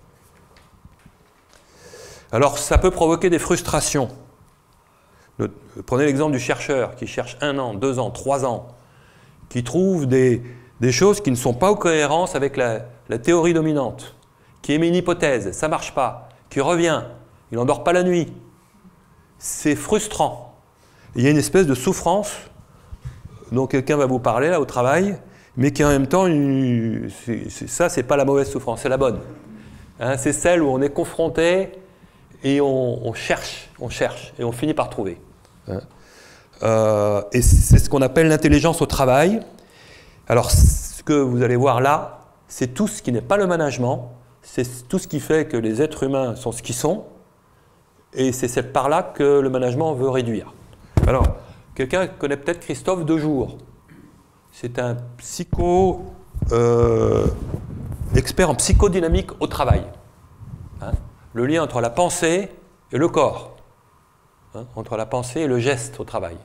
[SPEAKER 1] Alors ça peut provoquer des frustrations. Le, prenez l'exemple du chercheur qui cherche un an, deux ans, trois ans, qui trouve des, des choses qui ne sont pas en cohérence avec la, la théorie dominante, qui émet une hypothèse, ça ne marche pas, qui revient, il n'endort pas la nuit. C'est frustrant. Il y a une espèce de souffrance dont quelqu'un va vous parler là au travail, mais qui en même temps, une, c'est, c'est, ça, c'est pas la mauvaise souffrance, c'est la bonne. Hein, c'est celle où on est confronté et on, on cherche, on cherche, et on finit par trouver. Hein. Euh, et c'est ce qu'on appelle l'intelligence au travail. Alors, ce que vous allez voir là, c'est tout ce qui n'est pas le management, c'est tout ce qui fait que les êtres humains sont ce qu'ils sont, et c'est cette part-là que le management veut réduire. Alors, quelqu'un connaît peut-être Christophe Dejour. C'est un psycho, euh, expert en psychodynamique au travail. Hein, le lien entre la pensée et le corps. Hein, entre la pensée et le geste au travail.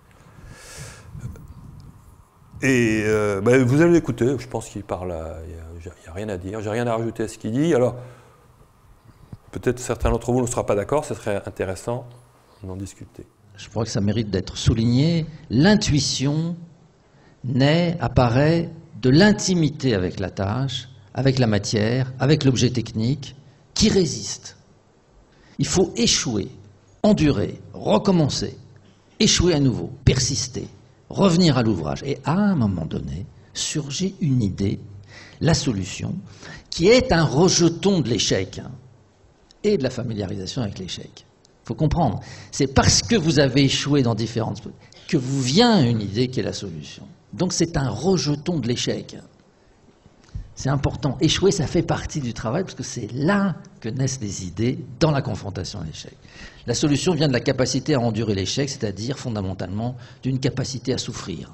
[SPEAKER 1] Et euh, ben, vous allez l'écouter, je pense qu'il parle, il n'y a, a rien à dire, j'ai rien à rajouter à ce qu'il dit. Alors, peut-être certains d'entre vous ne seront pas d'accord, ce serait intéressant d'en discuter.
[SPEAKER 2] Je crois que ça mérite d'être souligné. L'intuition naît, apparaît de l'intimité avec la tâche, avec la matière, avec l'objet technique, qui résiste. Il faut échouer, endurer, recommencer, échouer à nouveau, persister, revenir à l'ouvrage. Et à un moment donné, surgit une idée, la solution, qui est un rejeton de l'échec et de la familiarisation avec l'échec. Il faut comprendre, c'est parce que vous avez échoué dans différentes que vous vient une idée qui est la solution. Donc c'est un rejeton de l'échec. C'est important. Échouer, ça fait partie du travail, parce que c'est là que naissent les idées, dans la confrontation à l'échec. La solution vient de la capacité à endurer l'échec, c'est-à-dire fondamentalement d'une capacité à souffrir.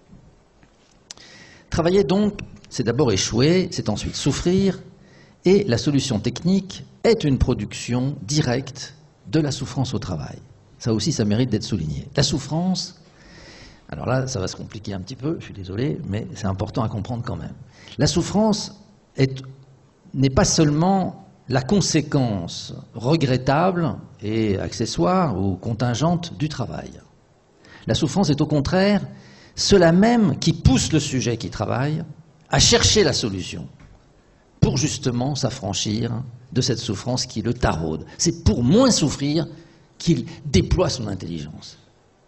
[SPEAKER 2] Travailler donc, c'est d'abord échouer, c'est ensuite souffrir, et la solution technique est une production directe de la souffrance au travail. Ça aussi, ça mérite d'être souligné. La souffrance, alors là, ça va se compliquer un petit peu, je suis désolé, mais c'est important à comprendre quand même. La souffrance n'est pas seulement la conséquence regrettable et accessoire ou contingente du travail. La souffrance est au contraire cela même qui pousse le sujet qui travaille à chercher la solution pour justement s'affranchir de cette souffrance qui le taraude. C'est pour moins souffrir qu'il déploie son intelligence.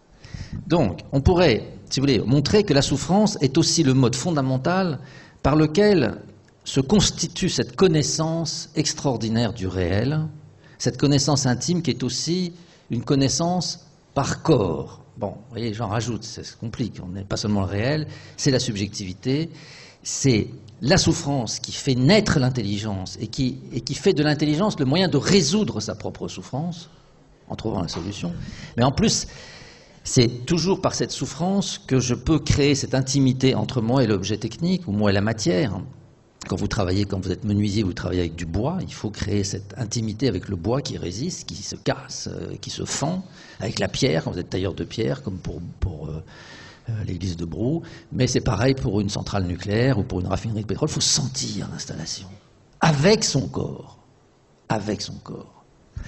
[SPEAKER 2] Donc, on pourrait, si vous voulez, montrer que la souffrance est aussi le mode fondamental par lequel se constitue cette connaissance extraordinaire du réel, cette connaissance intime qui est aussi une connaissance par corps. Bon, vous voyez, j'en rajoute, ça se complique, on n'est pas seulement le réel, c'est la subjectivité, c'est la souffrance qui fait naître l'intelligence et qui, et qui fait de l'intelligence le moyen de résoudre sa propre souffrance, en trouvant la solution. Mais en plus, c'est toujours par cette souffrance que je peux créer cette intimité entre moi et l'objet technique, ou moi et la matière. Quand vous travaillez, quand vous êtes menuisier, vous travaillez avec du bois, il faut créer cette intimité avec le bois qui résiste, qui se casse, qui se fend, avec la pierre, quand vous êtes tailleur de pierre, comme pour, pour euh, l'église de Brou. Mais c'est pareil pour une centrale nucléaire ou pour une raffinerie de pétrole, il faut sentir l'installation, avec son corps, avec son corps.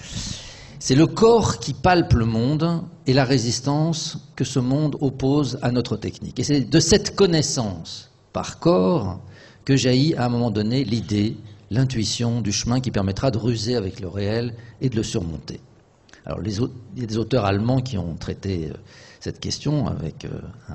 [SPEAKER 2] C'est le corps qui palpe le monde et la résistance que ce monde oppose à notre technique. Et c'est de cette connaissance par corps que jaillit à un moment donné l'idée, l'intuition du chemin qui permettra de ruser avec le réel et de le surmonter. Alors, les autres, il y a des auteurs allemands qui ont traité euh, cette question avec euh,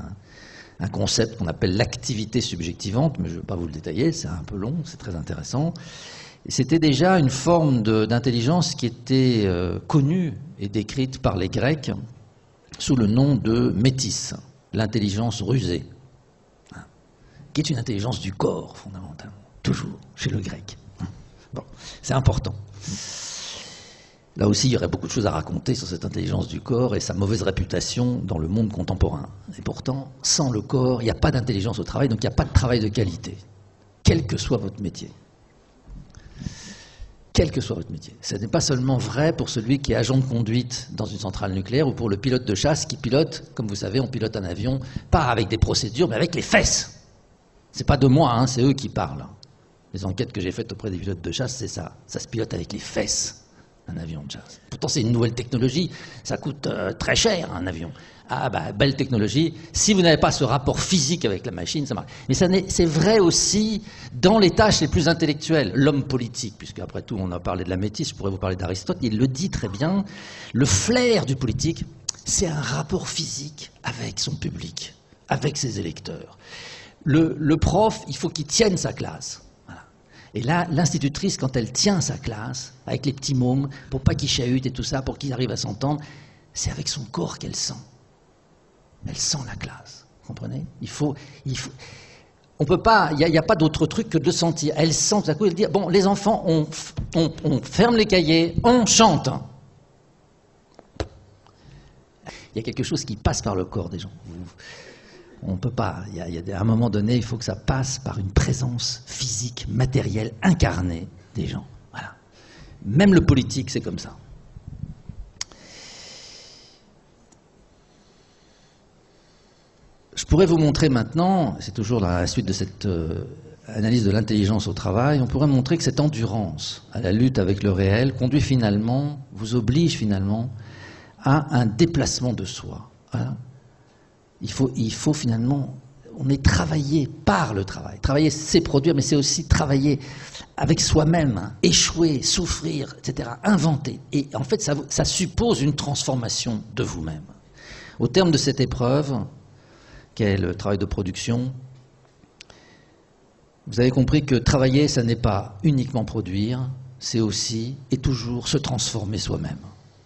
[SPEAKER 2] un, un concept qu'on appelle l'activité subjectivante, mais je ne vais pas vous le détailler, c'est un peu long, c'est très intéressant. C'était déjà une forme d'intelligence qui était euh, connue et décrite par les Grecs sous le nom de métis, l'intelligence rusée, hein, qui est une intelligence du corps, fondamentalement, toujours, chez le grec. Bon, c'est important. Là aussi, il y aurait beaucoup de choses à raconter sur cette intelligence du corps et sa mauvaise réputation dans le monde contemporain. Et pourtant, sans le corps, il n'y a pas d'intelligence au travail, donc il n'y a pas de travail de qualité, quel que soit votre métier. Quel que soit votre métier. Ce n'est pas seulement vrai pour celui qui est agent de conduite dans une centrale nucléaire ou pour le pilote de chasse qui pilote, comme vous savez, on pilote un avion, pas avec des procédures, mais avec les fesses. C'est pas de moi, hein, c'est eux qui parlent. Les enquêtes que j'ai faites auprès des pilotes de chasse, c'est ça. Ça se pilote avec les fesses, un avion de chasse. Pourtant, c'est une nouvelle technologie. Ça coûte euh, très cher, un avion. Ah, bah, belle technologie. Si vous n'avez pas ce rapport physique avec la machine, ça marche. Mais c'est vrai aussi dans les tâches les plus intellectuelles. L'homme politique, puisque après tout, on a parlé de la métisse, je pourrais vous parler d'Aristote, il le dit très bien. Le flair du politique, c'est un rapport physique avec son public, avec ses électeurs. Le, le prof, il faut qu'il tienne sa classe. Voilà. Et là, l'institutrice, quand elle tient sa classe, avec les petits mômes, pour pas qu'ils chahutent et tout ça, pour qu'ils arrivent à s'entendre, c'est avec son corps qu'elle sent. Elle sent la classe, vous comprenez? Il faut, il faut, on peut pas, il n'y a, a pas d'autre truc que de sentir. Elle sent tout à coup, elle dit, bon, les enfants, on, on, on ferme les cahiers, on chante. Il y a quelque chose qui passe par le corps des gens. On ne peut pas, il y a, il y a, à un moment donné, il faut que ça passe par une présence physique, matérielle, incarnée des gens. Voilà. Même le politique, c'est comme ça. Je pourrais vous montrer maintenant, c'est toujours dans la suite de cette euh, analyse de l'intelligence au travail, on pourrait montrer que cette endurance à la lutte avec le réel conduit finalement, vous oblige finalement à un déplacement de soi. Voilà. Il faut, il faut finalement, on est travaillé par le travail. Travailler, c'est produire, mais c'est aussi travailler avec soi-même, hein, échouer, souffrir, et cetera, inventer. Et en fait, ça, ça suppose une transformation de vous-même. Au terme de cette épreuve, qu'est le travail de production, vous avez compris que travailler, ça n'est pas uniquement produire, c'est aussi et toujours se transformer soi-même.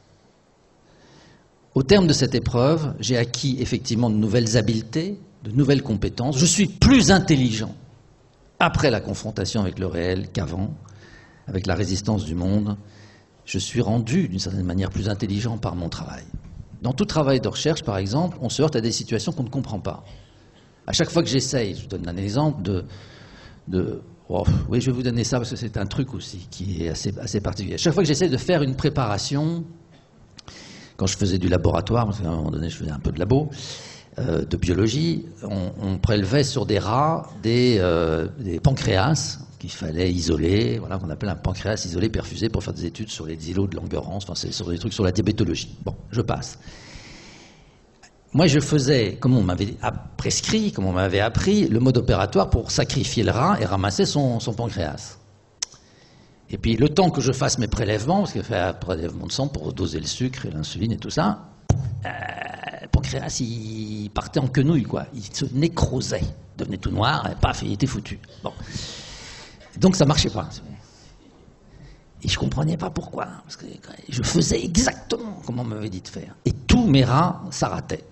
[SPEAKER 2] Au terme de cette épreuve, j'ai acquis effectivement de nouvelles habiletés, de nouvelles compétences. Je suis plus intelligent après la confrontation avec le réel qu'avant, avec la résistance du monde. Je suis rendu d'une certaine manière plus intelligent par mon travail. Dans tout travail de recherche, par exemple, on se heurte à des situations qu'on ne comprend pas. À chaque fois que j'essaye, je vous donne un exemple de... de oh, oui, je vais vous donner ça parce que c'est un truc aussi qui est assez, assez particulier. À chaque fois que j'essaie de faire une préparation, quand je faisais du laboratoire, parce qu'à un moment donné je faisais un peu de labo, euh, de biologie, on, on prélevait sur des rats des, euh, des pancréas qu'il fallait isoler, voilà, qu'on appelle un pancréas isolé perfusé pour faire des études sur les îlots de Langerhans, enfin c'est sur des trucs sur la diabétologie. Bon, je passe. Moi je faisais, comme on m'avait prescrit, comme on m'avait appris, le mode opératoire pour sacrifier le rat et ramasser son, son pancréas. Et puis le temps que je fasse mes prélèvements, parce qu'il fait un prélèvement de sang pour doser le sucre et l'insuline et tout ça, euh, le pancréas il partait en quenouille, quoi. Il se nécrosait, devenait tout noir, et paf, il était foutu. Bon. Donc ça marchait pas. Et je comprenais pas pourquoi. Parce que je faisais exactement comme on m'avait dit de faire. Et tous mes rats, ça ratait.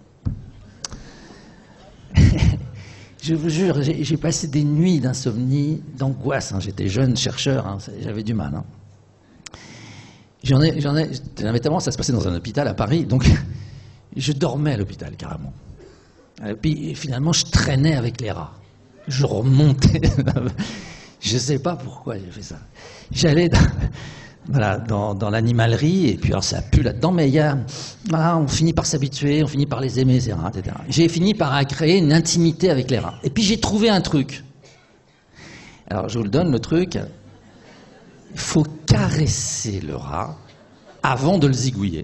[SPEAKER 2] Je vous jure, j'ai passé des nuits d'insomnie, d'angoisse. Hein. J'étais jeune chercheur, hein, j'avais du mal. Hein. J'en ai, j'en ai, j'avais tellement, ça se passait dans un hôpital à Paris, donc je dormais à l'hôpital carrément. Et puis finalement, je traînais avec les rats. Je remontais. Je ne sais pas pourquoi j'ai fait ça. J'allais dans, voilà, dans, dans l'animalerie, et puis alors ça pue là-dedans, mais il y a, voilà, on finit par s'habituer, on finit par les aimer, ces rats, et cetera. J'ai fini par créer une intimité avec les rats. Et puis j'ai trouvé un truc. Alors je vous le donne, le truc. Il faut caresser le rat avant de le zigouiller.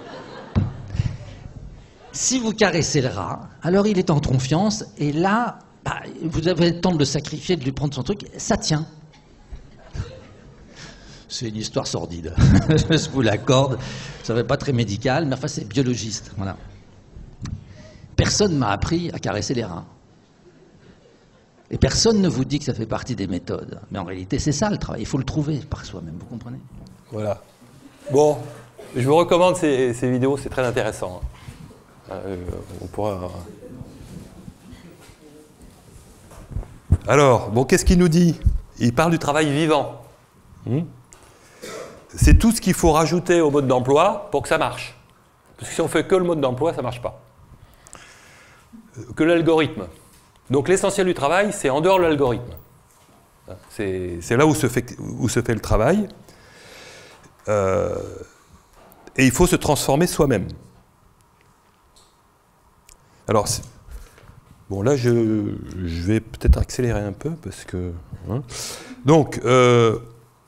[SPEAKER 2] Si vous caressez le rat, alors il est en confiance, et là... Bah, vous avez le temps de le sacrifier, de lui prendre son truc, ça tient. C'est une histoire sordide, je vous l'accorde. Ça ne fait pas très médical, mais enfin c'est biologiste. Voilà. Personne ne m'a appris à caresser les rats. Et personne ne vous dit que ça fait partie des méthodes. Mais en réalité, c'est ça le travail. Il faut le trouver par soi-même, vous comprenez?
[SPEAKER 1] Voilà. Bon, je vous recommande ces, ces vidéos, c'est très intéressant. Euh, on pourra... Alors, bon, qu'est-ce qu'il nous dit? Il parle du travail vivant. Hmm C'est tout ce qu'il faut rajouter au mode d'emploi pour que ça marche. Parce que si on fait que le mode d'emploi, ça ne marche pas. Que l'algorithme. Donc l'essentiel du travail, c'est en dehors de l'algorithme. C'est là où se, fait, où se fait le travail. Euh, et il faut se transformer soi-même. Alors, bon là, je, je vais peut-être accélérer un peu, parce que... Hein. Donc, euh,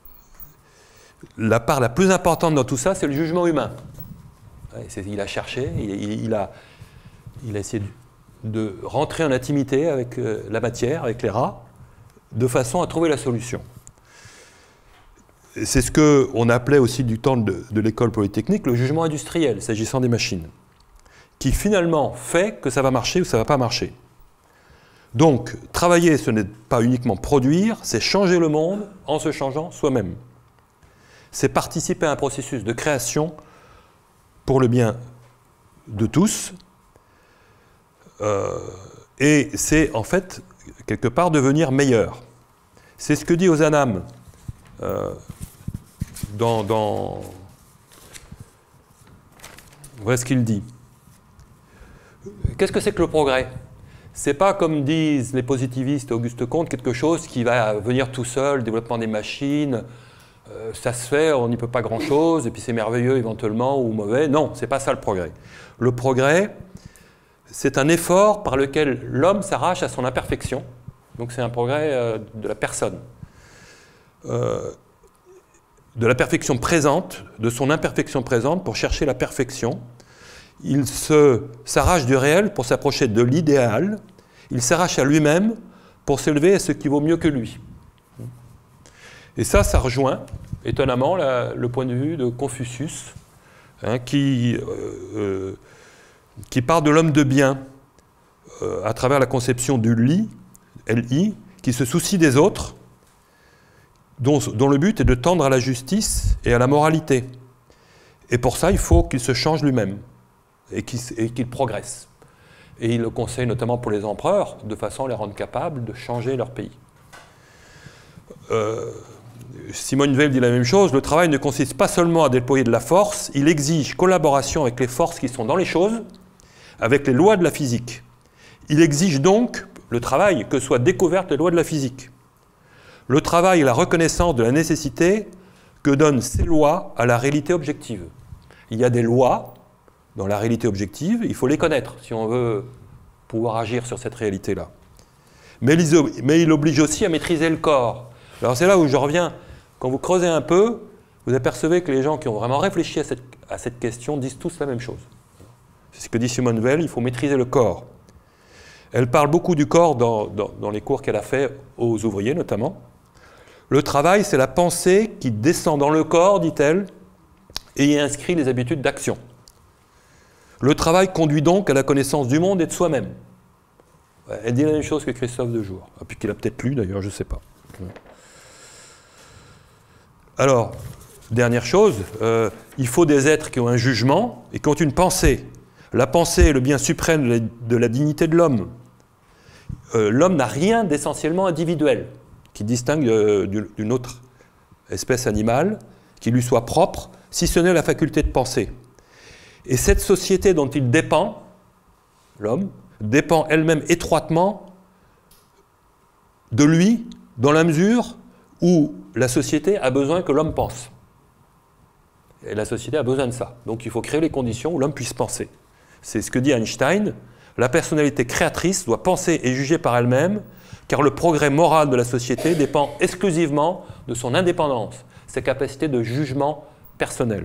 [SPEAKER 1] la part la plus importante dans tout ça, c'est le jugement humain. Il a cherché, il, il, a, il a essayé de rentrer en intimité avec la matière, avec les rats, de façon à trouver la solution. C'est ce qu'on appelait aussi du temps de, de l'école polytechnique le jugement industriel, s'agissant des machines, qui finalement fait que ça va marcher ou ça ne va pas marcher. Donc, travailler, ce n'est pas uniquement produire, c'est changer le monde en se changeant soi-même. C'est participer à un processus de création pour le bien de tous, euh, et c'est en fait, quelque part, devenir meilleur. C'est ce que dit Ozanam euh, dans, dans... Voilà ce qu'il dit. Qu'est-ce que c'est que le progrès? C'est pas, comme disent les positivistes Auguste Comte, quelque chose qui va venir tout seul, le développement des machines, euh, ça se fait, on n'y peut pas grand-chose, et puis c'est merveilleux éventuellement ou mauvais. Non, c'est pas ça le progrès. Le progrès, c'est un effort par lequel l'homme s'arrache à son imperfection. Donc c'est un progrès euh, de la personne. Euh, de la perfection présente, de son imperfection présente pour chercher la perfection. Il s'arrache du réel pour s'approcher de l'idéal. Il s'arrache à lui-même pour s'élever à ce qui vaut mieux que lui. Et ça, ça rejoint étonnamment la, le point de vue de Confucius, hein, qui, euh, euh, qui part de l'homme de bien euh, à travers la conception du li, L I, qui se soucie des autres, dont, dont le but est de tendre à la justice et à la moralité. Et pour ça, il faut qu'il se change lui-même et qu'il qu'il progresse. Et il le conseille notamment pour les empereurs, de façon à les rendre capables de changer leur pays. Euh, Simone Weil dit la même chose, le travail ne consiste pas seulement à déployer de la force, il exige collaboration avec les forces qui sont dans les choses, avec les lois de la physique. Il exige donc, le travail, que soient découvertes les lois de la physique. Le travail est la reconnaissance de la nécessité que donnent ces lois à la réalité objective. Il y a des lois dans la réalité objective, il faut les connaître si on veut pouvoir agir sur cette réalité-là. Mais, mais il oblige aussi à maîtriser le corps. Alors c'est là où je reviens, quand vous creusez un peu, vous apercevez que les gens qui ont vraiment réfléchi à cette, à cette question disent tous la même chose. C'est ce que dit Simone Weil, il faut maîtriser le corps. Elle parle beaucoup du corps dans, dans, dans les cours qu'elle a fait aux ouvriers notamment. Le travail, c'est la pensée qui descend dans le corps, dit-elle, et y inscrit les habitudes d'action. Le travail conduit donc à la connaissance du monde et de soi-même. Elle dit la même chose que Christophe Dejour, puis qu'il a peut-être lu d'ailleurs, je ne sais pas. Alors, dernière chose, euh, il faut des êtres qui ont un jugement et qui ont une pensée. La pensée est le bien suprême de la, de la dignité de l'homme. Euh, l'homme n'a rien d'essentiellement individuel qui distingue euh, d'une autre espèce animale, qui lui soit propre, si ce n'est la faculté de penser. Et cette société dont il dépend, l'homme, dépend elle-même étroitement de lui, dans la mesure où la société a besoin que l'homme pense. Et la société a besoin de ça. Donc il faut créer les conditions où l'homme puisse penser. C'est ce que dit Einstein. La personnalité créatrice doit penser et juger par elle-même, car le progrès moral de la société dépend exclusivement de son indépendance, sa capacité de jugement personnel.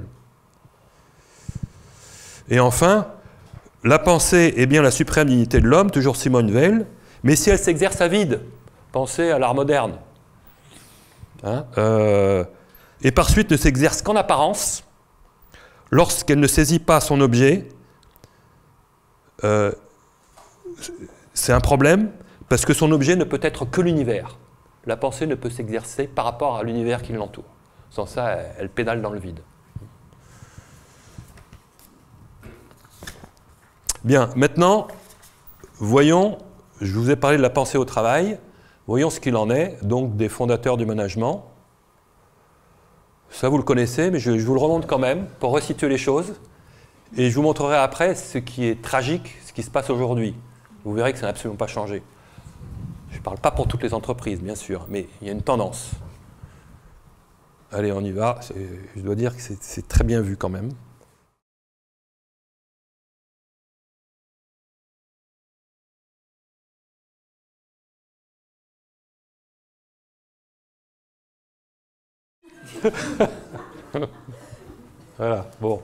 [SPEAKER 1] Et enfin, la pensée est bien la suprême dignité de l'homme, toujours Simone Weil, mais si elle s'exerce à vide, pensez à l'art moderne, hein, euh, et par suite ne s'exerce qu'en apparence, lorsqu'elle ne saisit pas son objet, euh, c'est un problème, Parce que son objet ne peut être que l'univers. La pensée ne peut s'exercer par rapport à l'univers qui l'entoure. Sans ça, elle, elle pédale dans le vide. Bien, maintenant, voyons, je vous ai parlé de la pensée au travail, voyons ce qu'il en est, donc des fondateurs du management. Ça, vous le connaissez, mais je, je vous le remonte quand même pour resituer les choses. Et je vous montrerai après ce qui est tragique, ce qui se passe aujourd'hui. Vous verrez que ça n'a absolument pas changé. Je ne parle pas pour toutes les entreprises, bien sûr, mais il y a une tendance. Allez, on y va. Je dois dire que c'est très bien vu quand même. Voilà, bon.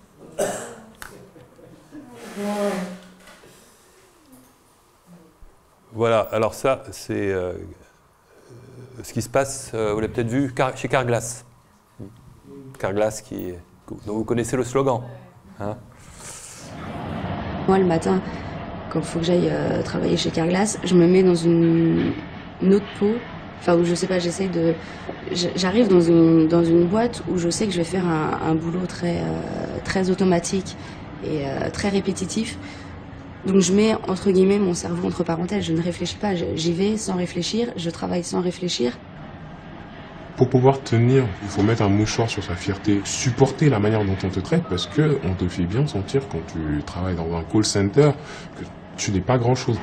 [SPEAKER 1] Voilà, alors ça, c'est euh, ce qui se passe, euh, vous l'avez peut-être vu, car, chez Carglass. Carglass, qui, dont vous connaissez le slogan. Hein.
[SPEAKER 3] Moi, le matin, quand il faut que j'aille euh, travailler chez Carglass, je me mets dans une, une autre peau. Enfin, où je sais pas, j'essaye de... J'arrive dans une, dans une boîte où je sais que je vais faire un, un boulot très, euh, très automatique et euh, très répétitif. Donc je mets, entre guillemets, mon cerveau entre parenthèses. Je ne réfléchis pas, j'y vais sans réfléchir, je travaille sans réfléchir.
[SPEAKER 4] Pour pouvoir tenir, il faut mettre un mouchoir sur sa fierté, supporter la manière dont on te traite, parce que on te fait bien sentir quand tu travailles dans un call center que tu n'es pas grand-chose.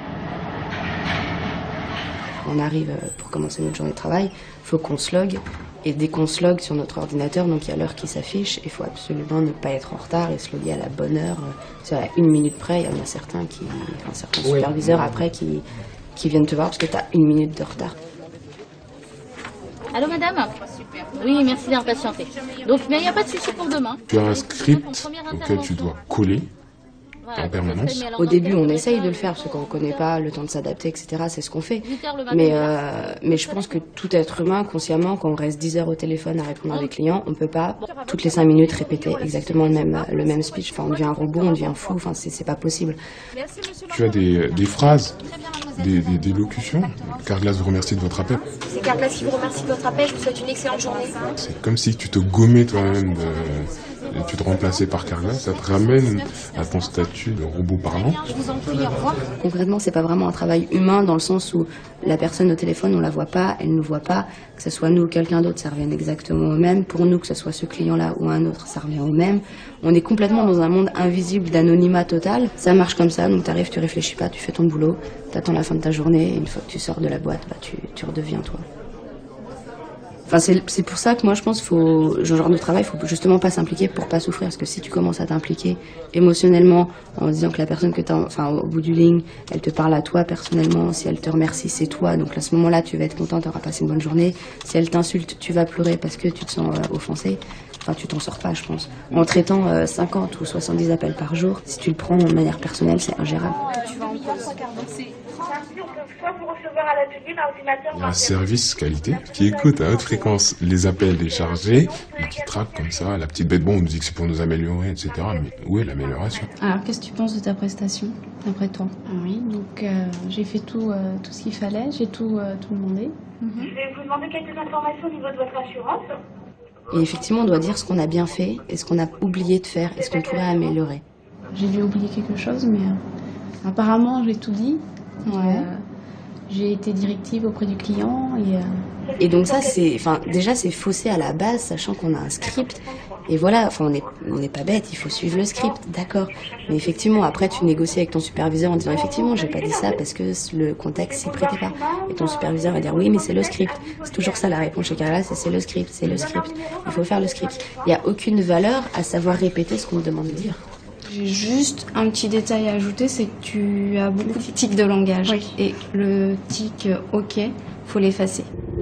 [SPEAKER 3] On arrive pour commencer notre journée de travail, il faut qu'on se logue, et dès qu'on se logue sur notre ordinateur, donc il y a l'heure qui s'affiche, il faut absolument ne pas être en retard et se loguer à la bonne heure. C'est à une minute près, il y en a certains qui, enfin certains oui. superviseurs après qui, qui viennent te voir parce que tu as une minute de retard.
[SPEAKER 5] Allô madame? Oui, merci d'avoir patienté. Donc, mais il n'y a pas de souci pour demain.
[SPEAKER 4] Tu as un script auquel tu dois coller. En permanence.
[SPEAKER 3] Au début, on essaye de le faire, parce qu'on ne connaît pas, le temps de s'adapter, et cetera, c'est ce qu'on fait. Mais, euh, mais je pense que tout être humain, consciemment, quand on reste dix heures au téléphone à répondre à des clients, on ne peut pas, toutes les cinq minutes, répéter exactement le même, le même speech. Enfin, on devient un robot, on devient fou, enfin, c'est pas possible.
[SPEAKER 4] Tu as des, des phrases, des, des, des locutions. Carglass vous remercie de votre appel.
[SPEAKER 6] C'est Carglass qui vous remercie de votre appel, je vous souhaite une excellente journée.
[SPEAKER 4] C'est comme si tu te gommais toi-même de... Et tu te remplaçais par Carglass, ça te ramène à ton statut de robot parlant.
[SPEAKER 6] Je vous en prie, au revoir.
[SPEAKER 3] Concrètement, c'est pas vraiment un travail humain dans le sens où la personne au téléphone, on la voit pas, elle nous voit pas. Que ce soit nous ou quelqu'un d'autre, ça revient exactement au même. Pour nous, que ce soit ce client-là ou un autre, ça revient au même. On est complètement dans un monde invisible d'anonymat total. Ça marche comme ça, donc t'arrives, tu réfléchis pas, tu fais ton boulot, t'attends la fin de ta journée, et une fois que tu sors de la boîte, bah, tu, tu redeviens toi. Enfin, c'est pour ça que moi je pense qu'il faut, ce genre de travail, il faut justement pas s'impliquer pour pas souffrir, parce que si tu commences à t'impliquer émotionnellement en disant que la personne que tu as, enfin au bout du ligne, elle te parle à toi personnellement, si elle te remercie, c'est toi, donc à ce moment-là tu vas être content, tu auras passé une bonne journée. Si elle t'insulte, tu vas pleurer parce que tu te sens euh, offensé. Enfin, tu t'en sors pas, je pense. En traitant euh, cinquante ou soixante-dix appels par jour, si tu le prends de manière personnelle, c'est ingérable.
[SPEAKER 4] Il y a un service qualité qui écoute à haute fréquence les appels déchargés et qui traque comme ça la petite bête. Bon, on nous dit que c'est pour nous améliorer, et cetera. Mais où est l'amélioration?
[SPEAKER 7] Alors, qu'est-ce que tu penses de ta prestation, d'après toi? Oui, donc euh, j'ai fait tout, euh, tout ce qu'il fallait, j'ai tout, euh, tout demandé. Mm-hmm.
[SPEAKER 6] Je vais vous demander quelques informations au niveau de votre assurance.
[SPEAKER 3] Et effectivement, on doit dire ce qu'on a bien fait et ce qu'on a oublié de faire et ce qu'on pourrait améliorer.
[SPEAKER 7] J'ai dû oublier quelque chose, mais euh, apparemment, j'ai tout dit. Ouais. Euh, J'ai été directive auprès du client et... Euh...
[SPEAKER 3] Et donc ça, c'est, enfin, déjà c'est faussé à la base, sachant qu'on a un script. Et voilà, enfin, on n'est on n'est pas bête, il faut suivre le script, d'accord. Mais effectivement, après, tu négocies avec ton superviseur en disant, effectivement, j'ai pas dit ça parce que le contexte s'y prêtait pas. Et ton superviseur va dire, oui, mais c'est le script. C'est toujours ça la réponse chez Carglass, c'est c'est le script, c'est le script. Il faut faire le script. Il n'y a aucune valeur à savoir répéter ce qu'on nous demande de dire.
[SPEAKER 7] J'ai juste un petit détail à ajouter, c'est que tu as beaucoup de tics de langage. Oui. Et le tic OK, faut l'effacer.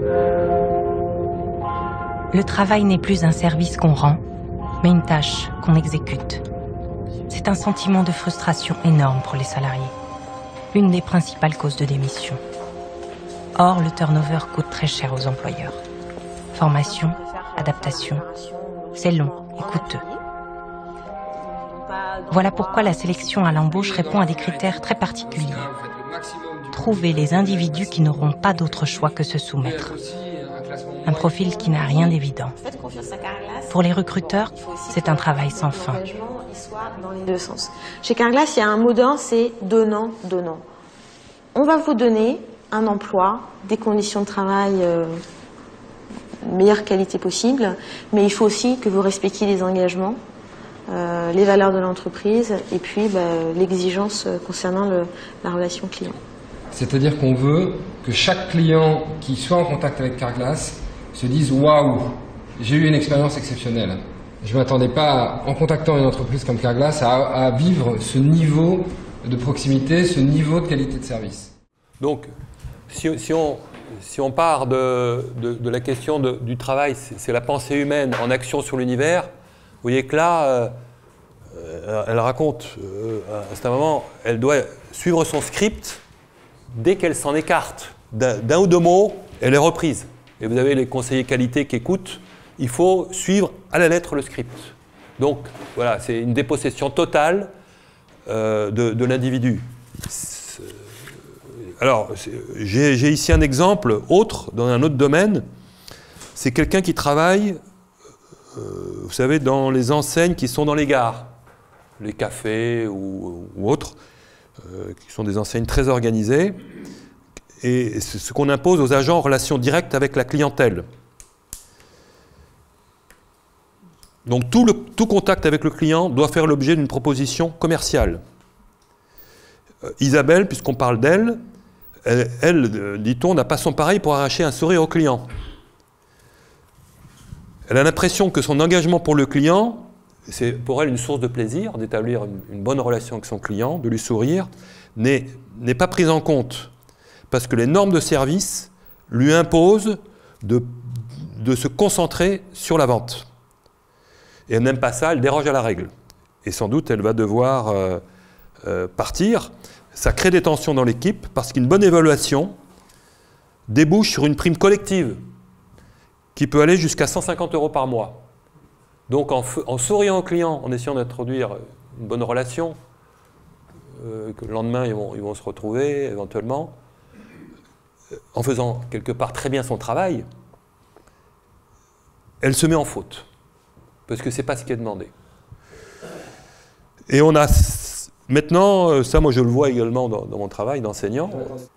[SPEAKER 8] Le travail n'est plus un service qu'on rend, mais une tâche qu'on exécute. C'est un sentiment de frustration énorme pour les salariés. Une des principales causes de démission. Or, le turnover coûte très cher aux employeurs. Formation, adaptation, c'est long et coûteux. Voilà pourquoi la sélection à l'embauche répond à des critères très particuliers. trouver les individus qui n'auront pas d'autre choix que se soumettre. Un profil qui n'a rien d'évident. Pour les recruteurs, c'est un travail sans fin.
[SPEAKER 9] Dans les deux sens. Chez Carglass, il y a un mot d'ordre, c'est donnant, donnant. On va vous donner un emploi, des conditions de travail euh, meilleure qualité possible, mais il faut aussi que vous respectiez les engagements, euh, les valeurs de l'entreprise et puis bah, l'exigence concernant le, la relation client.
[SPEAKER 10] C'est-à-dire qu'on veut que chaque client qui soit en contact avec Carglass se dise « Waouh, j'ai eu une expérience exceptionnelle ». Je ne m'attendais pas, en contactant une entreprise comme Carglass, à, à vivre ce niveau de proximité, ce niveau de qualité de service.
[SPEAKER 1] Donc, si, si, on, si on part de, de, de la question de, du travail, c'est la pensée humaine en action sur l'univers, vous voyez que là, euh, elle raconte, euh, à un moment, elle doit suivre son script. Dès qu'elle s'en écarte d'un ou deux mots, elle est reprise. Et vous avez les conseillers qualité qui écoutent. Il faut suivre à la lettre le script. Donc, voilà, c'est une dépossession totale euh, de, de l'individu. Alors, j'ai ici un exemple autre, dans un autre domaine. C'est quelqu'un qui travaille, euh, vous savez, dans les enseignes qui sont dans les gares, les cafés ou, ou autres, euh, qui sont des enseignes très organisées. Et c'est ce qu'on impose aux agents en relation directe avec la clientèle. Donc tout, le, tout contact avec le client doit faire l'objet d'une proposition commerciale. Euh, Isabelle, puisqu'on parle d'elle, elle, elle dit-on, n'a pas son pareil pour arracher un sourire au client. Elle a l'impression que son engagement pour le client, c'est pour elle une source de plaisir, d'établir une, une bonne relation avec son client, de lui sourire, n'est pas prise en compte. Parce que les normes de service lui imposent de, de se concentrer sur la vente. Et elle n'aime pas ça, elle déroge à la règle. Et sans doute, elle va devoir euh, euh, partir. Ça crée des tensions dans l'équipe parce qu'une bonne évaluation débouche sur une prime collective qui peut aller jusqu'à cent cinquante euros par mois. Donc en, en souriant aux clients, en essayant d'introduire une bonne relation, euh, que le lendemain ils vont, ils vont se retrouver éventuellement, en faisant quelque part très bien son travail, elle se met en faute. Parce que ce n'est pas ce qui est demandé. Et on a maintenant, ça moi je le vois également dans, dans mon travail d'enseignant,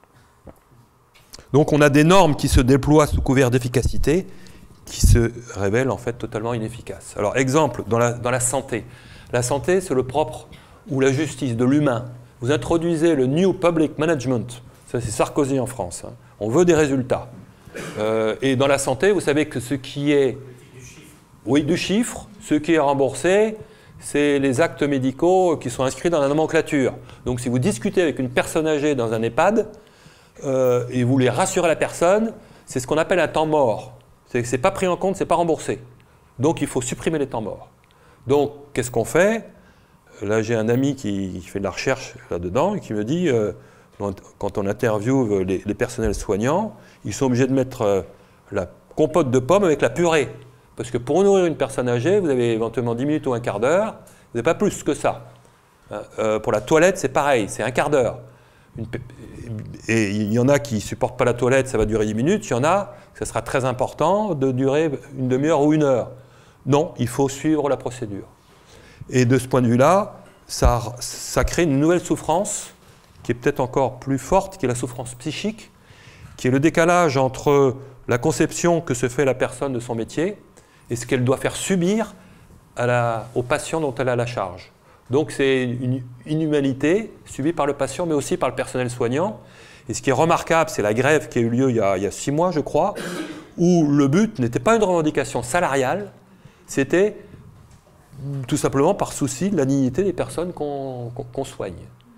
[SPEAKER 1] donc on a des normes qui se déploient sous couvert d'efficacité, qui se révèlent en fait totalement inefficaces. Alors exemple, dans la, dans la santé. La santé, c'est le propre ou la justice de l'humain. Vous introduisez le New Public Management, ça c'est Sarkozy en France, hein. On veut des résultats. Euh, et dans la santé, vous savez que ce qui est... Oui, du chiffre. Ce qui est remboursé, c'est les actes médicaux qui sont inscrits dans la nomenclature. Donc si vous discutez avec une personne âgée dans un EHPAD euh, et vous voulez rassurer la personne, c'est ce qu'on appelle un temps mort. C'est que ce n'est pas pris en compte, ce n'est pas remboursé. Donc il faut supprimer les temps morts. Donc qu'est-ce qu'on fait? Là j'ai un ami qui, qui fait de la recherche là-dedans et qui me dit, euh, quand on interviewe les, les personnels soignants, ils sont obligés de mettre euh, la compote de pommes avec la purée. Parce que pour nourrir une personne âgée, vous avez éventuellement dix minutes ou un quart d'heure, vous n'avez pas plus que ça. Euh, pour la toilette, c'est pareil, c'est un quart d'heure. Et il y en a qui ne supportent pas la toilette, ça va durer dix minutes. Il y en a, ça sera très important de durer une demi-heure ou une heure. Non, il faut suivre la procédure. Et de ce point de vue-là, ça, ça crée une nouvelle souffrance qui est peut-être encore plus forte, qui est la souffrance psychique, qui est le décalage entre la conception que se fait la personne de son métier et ce qu'elle doit faire subir à la, aux patients dont elle a la charge. Donc c'est une inhumanité subie par le patient, mais aussi par le personnel soignant. Et ce qui est remarquable, c'est la grève qui a eu lieu il y a, il y a six mois, je crois, où le but n'était pas une revendication salariale, c'était tout simplement par souci de la dignité des personnes qu'on qu'on, qu'on soigne.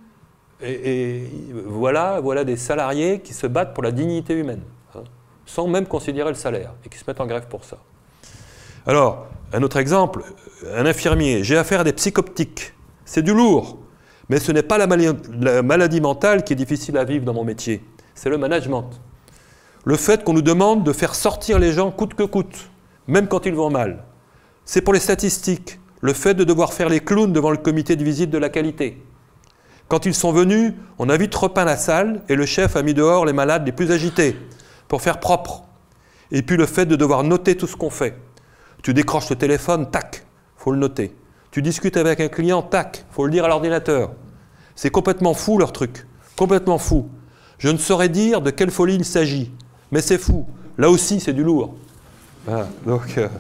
[SPEAKER 1] Et, et voilà, voilà des salariés qui se battent pour la dignité humaine, hein, sans même considérer le salaire, et qui se mettent en grève pour ça. Alors, un autre exemple, un infirmier, j'ai affaire à des psychoptiques. C'est du lourd, mais ce n'est pas la, mal la maladie mentale qui est difficile à vivre dans mon métier, c'est le management. Le fait qu'on nous demande de faire sortir les gens coûte que coûte, même quand ils vont mal. C'est pour les statistiques, le fait de devoir faire les clowns devant le comité de visite de la qualité. Quand ils sont venus, on a vite repeint la salle et le chef a mis dehors les malades les plus agités pour faire propre. Et puis le fait de devoir noter tout ce qu'on fait. Tu décroches le téléphone, tac, faut le noter. Tu discutes avec un client, tac, faut le dire à l'ordinateur. C'est complètement fou leur truc, complètement fou. Je ne saurais dire de quelle folie il s'agit, mais c'est fou. Là aussi, c'est du lourd. Voilà, donc, euh,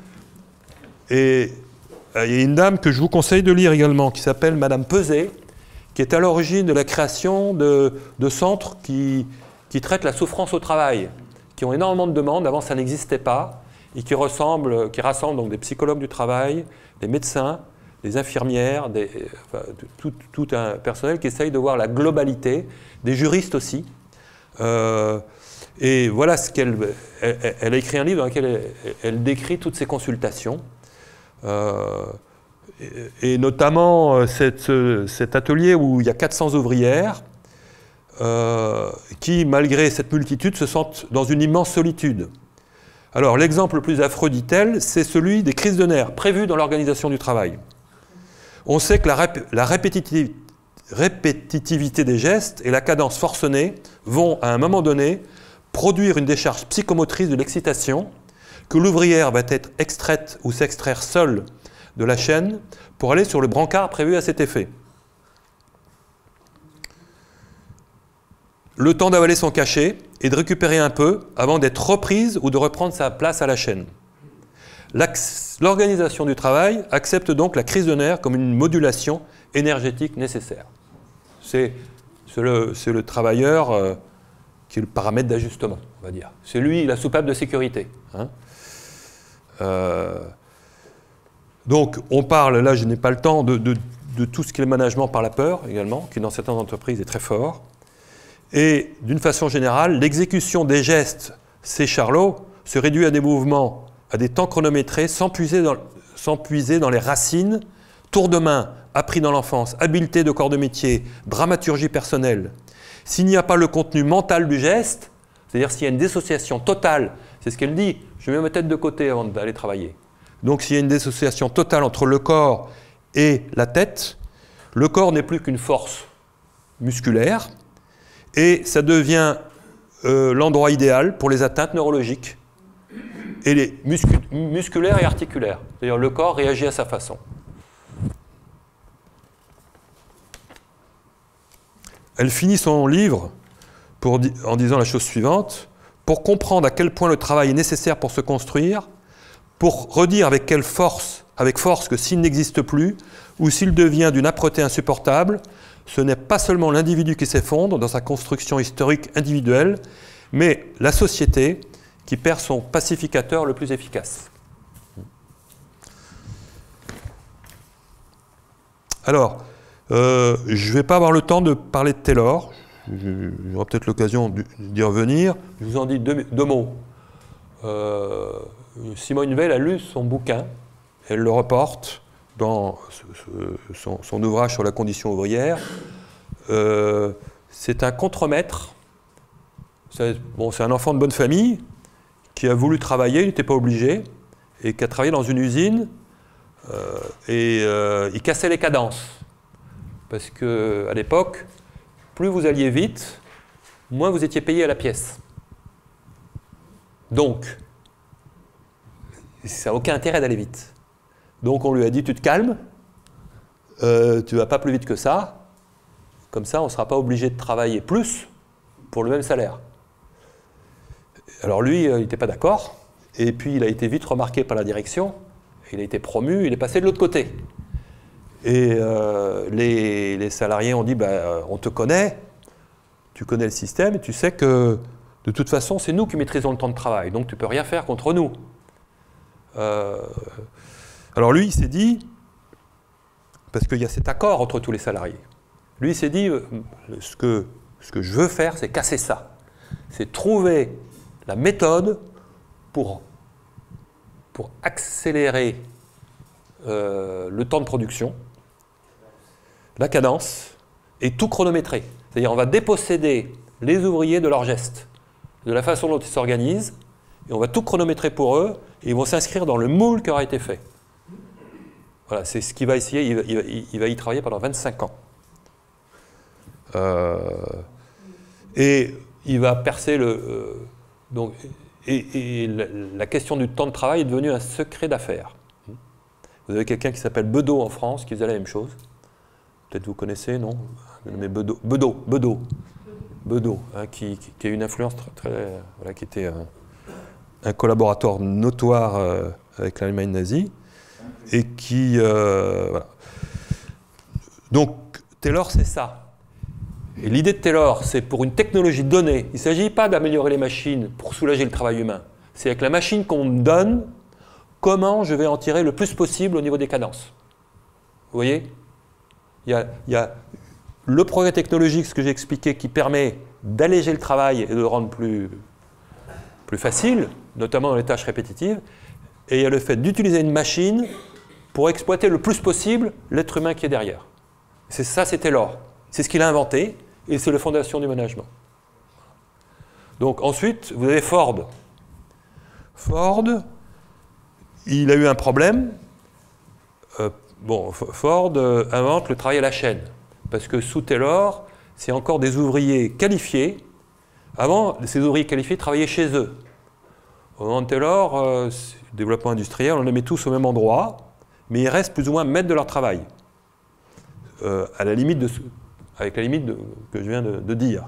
[SPEAKER 1] et euh, il y a une dame que je vous conseille de lire également, qui s'appelle Madame Peset, qui est à l'origine de la création de, de centres qui, qui traitent la souffrance au travail, qui ont énormément de demandes, avant ça n'existait pas, et qui, ressemblent, qui rassemblent donc des psychologues du travail, des médecins, des infirmières, des, enfin, tout, tout un personnel qui essaye de voir la globalité, des juristes aussi. Euh, et voilà ce qu'elle elle, elle a écrit un livre dans lequel elle, elle décrit toutes ces consultations. Euh, et, et notamment cette, cet atelier où il y a quatre cents ouvrières euh, qui, malgré cette multitude, se sentent dans une immense solitude. Alors l'exemple le plus affreux, dit-elle, c'est celui des crises de nerfs prévues dans l'organisation du travail. On sait que la, rép la répétitiv répétitivité des gestes et la cadence forcenée vont, à un moment donné, produire une décharge psychomotrice de l'excitation, que l'ouvrière va être extraite ou s'extraire seule de la chaîne pour aller sur le brancard prévu à cet effet. Le temps d'avaler son cachet et de récupérer un peu avant d'être reprise ou de reprendre sa place à la chaîne. L'organisation du travail accepte donc la crise de nerfs comme une modulation énergétique nécessaire. C'est le, le travailleur euh, qui est le paramètre d'ajustement, on va dire. C'est lui la soupape de sécurité. Hein. Euh, donc on parle, là je n'ai pas le temps, de, de, de tout ce qui est le management par la peur également, qui dans certaines entreprises est très fort. Et d'une façon générale, l'exécution des gestes, c'est Charlot, se réduit à des mouvements, à des temps chronométrés, sans puiser dans, sans puiser dans les racines, tour de main, appris dans l'enfance, habileté de corps de métier, dramaturgie personnelle. S'il n'y a pas le contenu mental du geste, c'est-à-dire s'il y a une dissociation totale, c'est ce qu'elle dit, je mets ma tête de côté avant d'aller travailler. Donc s'il y a une dissociation totale entre le corps et la tête, le corps n'est plus qu'une force musculaire, et ça devient euh, l'endroit idéal pour les atteintes neurologiques, et les muscu musculaires et articulaires. C'est-à-dire le corps réagit à sa façon. Elle finit son livre pour di en disant la chose suivante: pour comprendre à quel point le travail est nécessaire pour se construire, pour redire avec quelle force, avec force que s'il n'existe plus, ou s'il devient d'une âpreté insupportable, ce n'est pas seulement l'individu qui s'effondre dans sa construction historique individuelle, mais la société qui perd son pacificateur le plus efficace. Alors, euh, je ne vais pas avoir le temps de parler de Taylor, j'aurai peut-être l'occasion d'y revenir. Je vous en dis deux, deux mots. Euh, Simone Weil a lu son bouquin, elle le reporte dans son, son ouvrage sur la condition ouvrière. Euh, c'est un contremaître, c'est bon, c'est un enfant de bonne famille qui a voulu travailler, il n'était pas obligé, et qui a travaillé dans une usine, euh, et euh, il cassait les cadences. Parce qu'à l'époque, plus vous alliez vite, moins vous étiez payé à la pièce. Donc, ça n'a aucun intérêt d'aller vite. Donc on lui a dit, tu te calmes, euh, tu ne vas pas plus vite que ça, comme ça on ne sera pas obligé de travailler plus pour le même salaire. Alors lui, il n'était pas d'accord, et puis il a été vite remarqué par la direction, il a été promu, il est passé de l'autre côté. Et euh, les, les salariés ont dit, bah, on te connaît, tu connais le système, et tu sais que de toute façon, c'est nous qui maîtrisons le temps de travail, donc tu ne peux rien faire contre nous. Euh, alors lui, il s'est dit, parce qu'il y a cet accord entre tous les salariés, lui, il s'est dit, euh, ce, que, ce que je veux faire, c'est casser ça. C'est trouver la méthode pour, pour accélérer euh, le temps de production, la cadence, et tout chronométrer. C'est-à-dire on va déposséder les ouvriers de leurs gestes, de la façon dont ils s'organisent, et on va tout chronométrer pour eux, et ils vont s'inscrire dans le moule qui aura été fait. Voilà, c'est ce qu'il va essayer, il va, il, va, il va y travailler pendant vingt-cinq ans. Euh, et il va percer le... Euh, donc, et, et la, la question du temps de travail est devenue un secret d'affaires. Vous avez quelqu'un qui s'appelle Bedeau en France, qui faisait la même chose. Peut-être vous connaissez, non? Mais Bedeau, Bedeau, Bedeau, Bedeau hein, qui, qui, qui a une influence très... très voilà, qui était un, un collaborateur notoire euh, avec l'Allemagne nazie, et qui... Euh, voilà. Donc, Taylor, c'est ça. Et l'idée de Taylor, c'est pour une technologie donnée. Il ne s'agit pas d'améliorer les machines pour soulager le travail humain. C'est avec la machine qu'on me donne, comment je vais en tirer le plus possible au niveau des cadences. Vous voyez? il y, a, il y a le progrès technologique, ce que j'ai expliqué, qui permet d'alléger le travail et de le rendre plus, plus facile, notamment dans les tâches répétitives. Et il y a le fait d'utiliser une machine pour exploiter le plus possible l'être humain qui est derrière. C'est ça, c'est Taylor. C'est ce qu'il a inventé, et c'est la fondation du management. Donc ensuite, vous avez Ford. Ford, il a eu un problème. Euh, bon, Ford euh, invente le travail à la chaîne, parce que sous Taylor, c'est encore des ouvriers qualifiés. Avant, ces ouvriers qualifiés travaillaient chez eux. Au moment de Taylor, euh, développement industriel, on les met tous au même endroit, mais ils restent plus ou moins maîtres de leur travail. Euh, à la limite de, avec la limite de, que je viens de, de dire.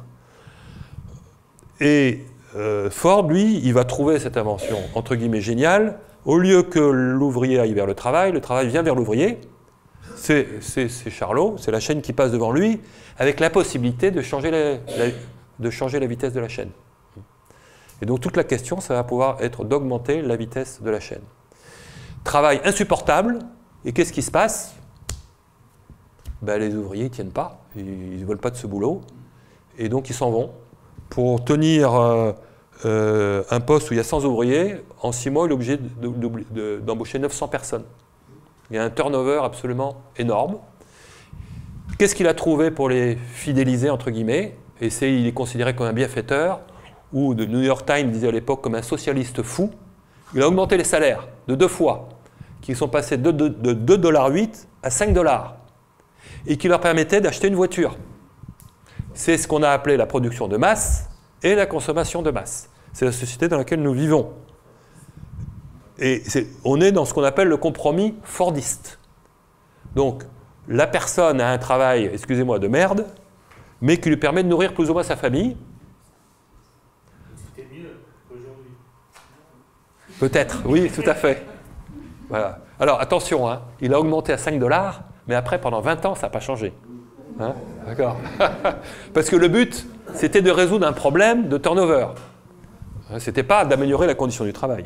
[SPEAKER 1] Et euh, Ford, lui, il va trouver cette invention, entre guillemets, géniale. Au lieu que l'ouvrier aille vers le travail, le travail vient vers l'ouvrier. C'est Charlot, c'est la chaîne qui passe devant lui, avec la possibilité de changer la, la, de changer la vitesse de la chaîne. Et donc toute la question, ça va pouvoir être d'augmenter la vitesse de la chaîne. Travail insupportable, et qu'est-ce qui se passe? Ben, les ouvriers ne tiennent pas, ils ne veulent pas de ce boulot, et donc ils s'en vont. Pour tenir euh, euh, un poste où il y a cent ouvriers, en six mois, il est obligé d'embaucher neuf cents personnes. Il y a un turnover absolument énorme. Qu'est-ce qu'il a trouvé pour les fidéliser, entre guillemets? Et c'est, il est considéré comme un bienfaiteur, ou The New York Times disait à l'époque comme un socialiste fou. Il a augmenté les salaires de deux fois, qui sont passés de deux dollars huit à cinq dollars. Et qui leur permettait d'acheter une voiture. C'est ce qu'on a appelé la production de masse et la consommation de masse. C'est la société dans laquelle nous vivons. Et est, on est dans ce qu'on appelle le compromis fordiste. Donc, la personne a un travail, excusez-moi, de merde, mais qui lui permet de nourrir plus ou moins sa famille. C'était mieux qu'aujourd'hui. Peut-être, oui, tout à fait. Voilà. Alors, attention, hein, il a augmenté à cinq dollars, mais après, pendant vingt ans, ça n'a pas changé. Hein? D'accord. Parce que le but, c'était de résoudre un problème de turnover. Ce n'était pas d'améliorer la condition du travail.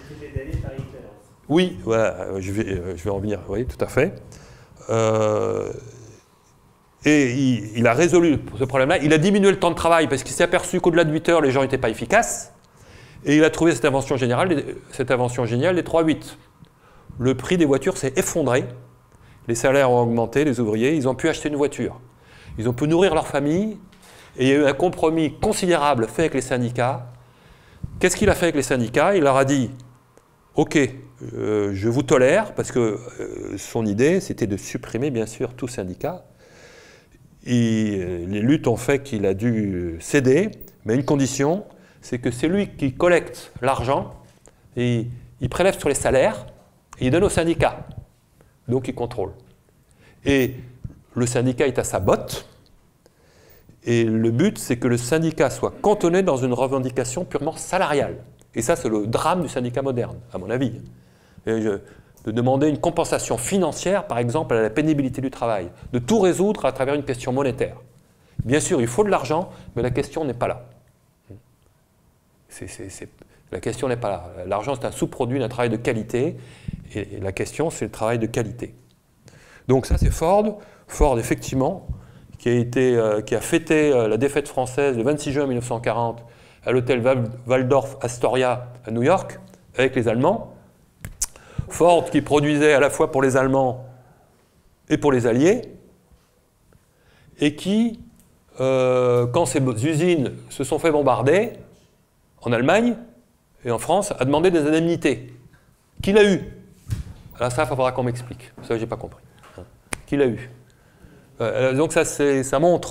[SPEAKER 1] Oui, voilà, je vais, je vais en venir, oui, tout à fait. Euh, et il, il a résolu ce problème-là. Il a diminué le temps de travail parce qu'il s'est aperçu qu'au-delà de huit heures, les gens n'étaient pas efficaces. Et il a trouvé cette invention générale, cette invention géniale des trois huit. Le prix des voitures s'est effondré. Les salaires ont augmenté, les ouvriers, ils ont pu acheter une voiture. Ils ont pu nourrir leur famille, et il y a eu un compromis considérable fait avec les syndicats. Qu'est-ce qu'il a fait avec les syndicats? Il leur a dit, ok, euh, je vous tolère, parce que euh, son idée, c'était de supprimer, bien sûr, tout syndicat. Et, euh, les luttes ont fait qu'il a dû céder, mais une condition, c'est que c'est lui qui collecte l'argent, et il prélève sur les salaires, et il donne aux syndicats. Donc il contrôle. Et le syndicat est à sa botte, et le but, c'est que le syndicat soit cantonné dans une revendication purement salariale. Et ça, c'est le drame du syndicat moderne, à mon avis. Et je, de demander une compensation financière, par exemple, à la pénibilité du travail, de tout résoudre à travers une question monétaire. Bien sûr, il faut de l'argent, mais la question n'est pas là. C'est, c'est, c'est, la question n'est pas là. L'argent, c'est un sous-produit d'un travail de qualité, et la question, c'est le travail de qualité. Donc ça, c'est Ford. Ford, effectivement, qui a, été, euh, qui a fêté euh, la défaite française le vingt-six juin mille neuf cent quarante à l'hôtel Waldorf Astoria à New York, avec les Allemands. Ford qui produisait à la fois pour les Allemands et pour les Alliés, et qui, euh, quand ces usines se sont fait bombarder, en Allemagne et en France, a demandé des indemnités. Qui l'a eu? Alors ça, il faudra qu'on m'explique. Ça, je n'ai pas compris. Qui l'a eu? euh, Donc ça, ça montre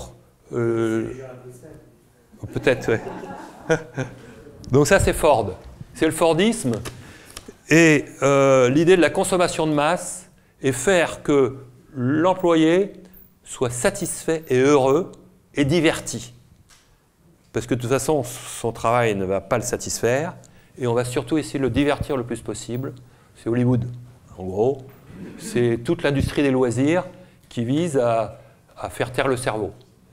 [SPEAKER 1] Euh, Peut-être, oui. Donc ça, c'est Ford. C'est le Fordisme. Et euh, l'idée de la consommation de masse est faire que l'employé soit satisfait et heureux et diverti. Parce que de toute façon, son travail ne va pas le satisfaire. Et on va surtout essayer de le divertir le plus possible. C'est Hollywood, en gros. C'est toute l'industrie des loisirs qui vise à, à faire taire le cerveau.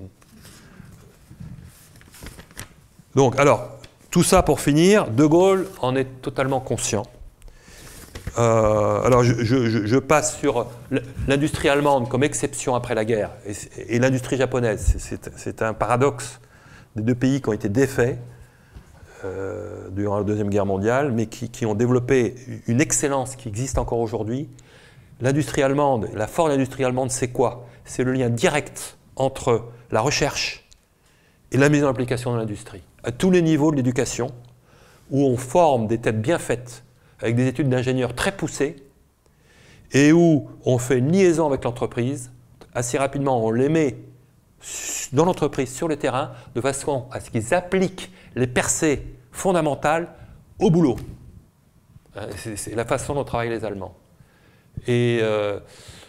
[SPEAKER 1] Donc, alors, tout ça pour finir, De Gaulle en est totalement conscient. Euh, alors, je, je, je passe sur l'industrie allemande comme exception après la guerre et, et l'industrie japonaise. C'est un paradoxe des deux pays qui ont été défaits euh, durant la Deuxième Guerre mondiale, mais qui, qui ont développé une excellence qui existe encore aujourd'hui. L'industrie allemande, la forte industrie allemande, c'est quoi? C'est le lien direct entre la recherche et la mise en application de l'industrie, à tous les niveaux de l'éducation, où on forme des têtes bien faites, avec des études d'ingénieurs très poussées, et où on fait une liaison avec l'entreprise. Assez rapidement, on les met dans l'entreprise, sur le terrain, de façon à ce qu'ils appliquent les percées fondamentales au boulot. C'est la façon dont travaillent les Allemands. Et euh,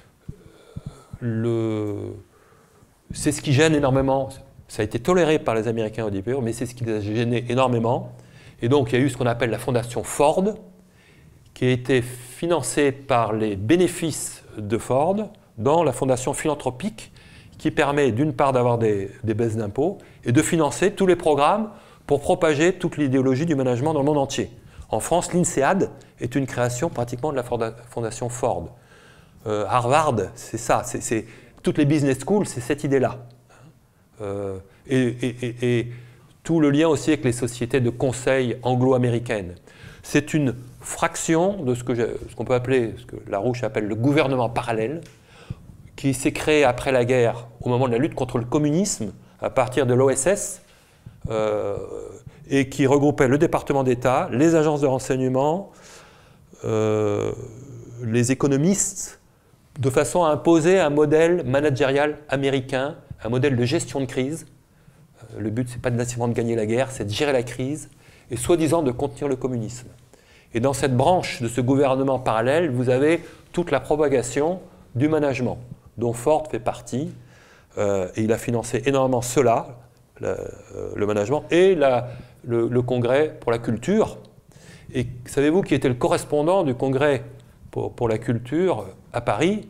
[SPEAKER 1] c'est ce qui gêne énormément. Ça a été toléré par les Américains au début, mais c'est ce qui les a gênés énormément. Et donc, il y a eu ce qu'on appelle la fondation Ford, qui a été financée par les bénéfices de Ford dans la fondation philanthropique, qui permet d'une part d'avoir des, des baisses d'impôts et de financer tous les programmes pour propager toute l'idéologie du management dans le monde entier. En France, l'INSEAD est une création pratiquement de la fondation Ford. Euh, Harvard, c'est ça. C'est, c'est, toutes les business schools, c'est cette idée-là. Euh, et, et, et, et tout le lien aussi avec les sociétés de conseil anglo-américaines. C'est une fraction de ce que je, ce qu'on peut appeler, ce que Larouche appelle le gouvernement parallèle, qui s'est créé après la guerre, au moment de la lutte contre le communisme, à partir de l'O S S, euh, et qui regroupait le département d'État, les agences de renseignement, euh, les économistes, de façon à imposer un modèle managérial américain, un modèle de gestion de crise. Euh, le but, ce n'est pas nécessairement de gagner la guerre, c'est de gérer la crise, et soi-disant de contenir le communisme. Et dans cette branche de ce gouvernement parallèle, vous avez toute la propagation du management, dont Ford fait partie, euh, et il a financé énormément cela, le, euh, le management, et la, le, le congrès pour la culture. Et savez-vous qui était le correspondant du congrès pour, pour la culture à Paris?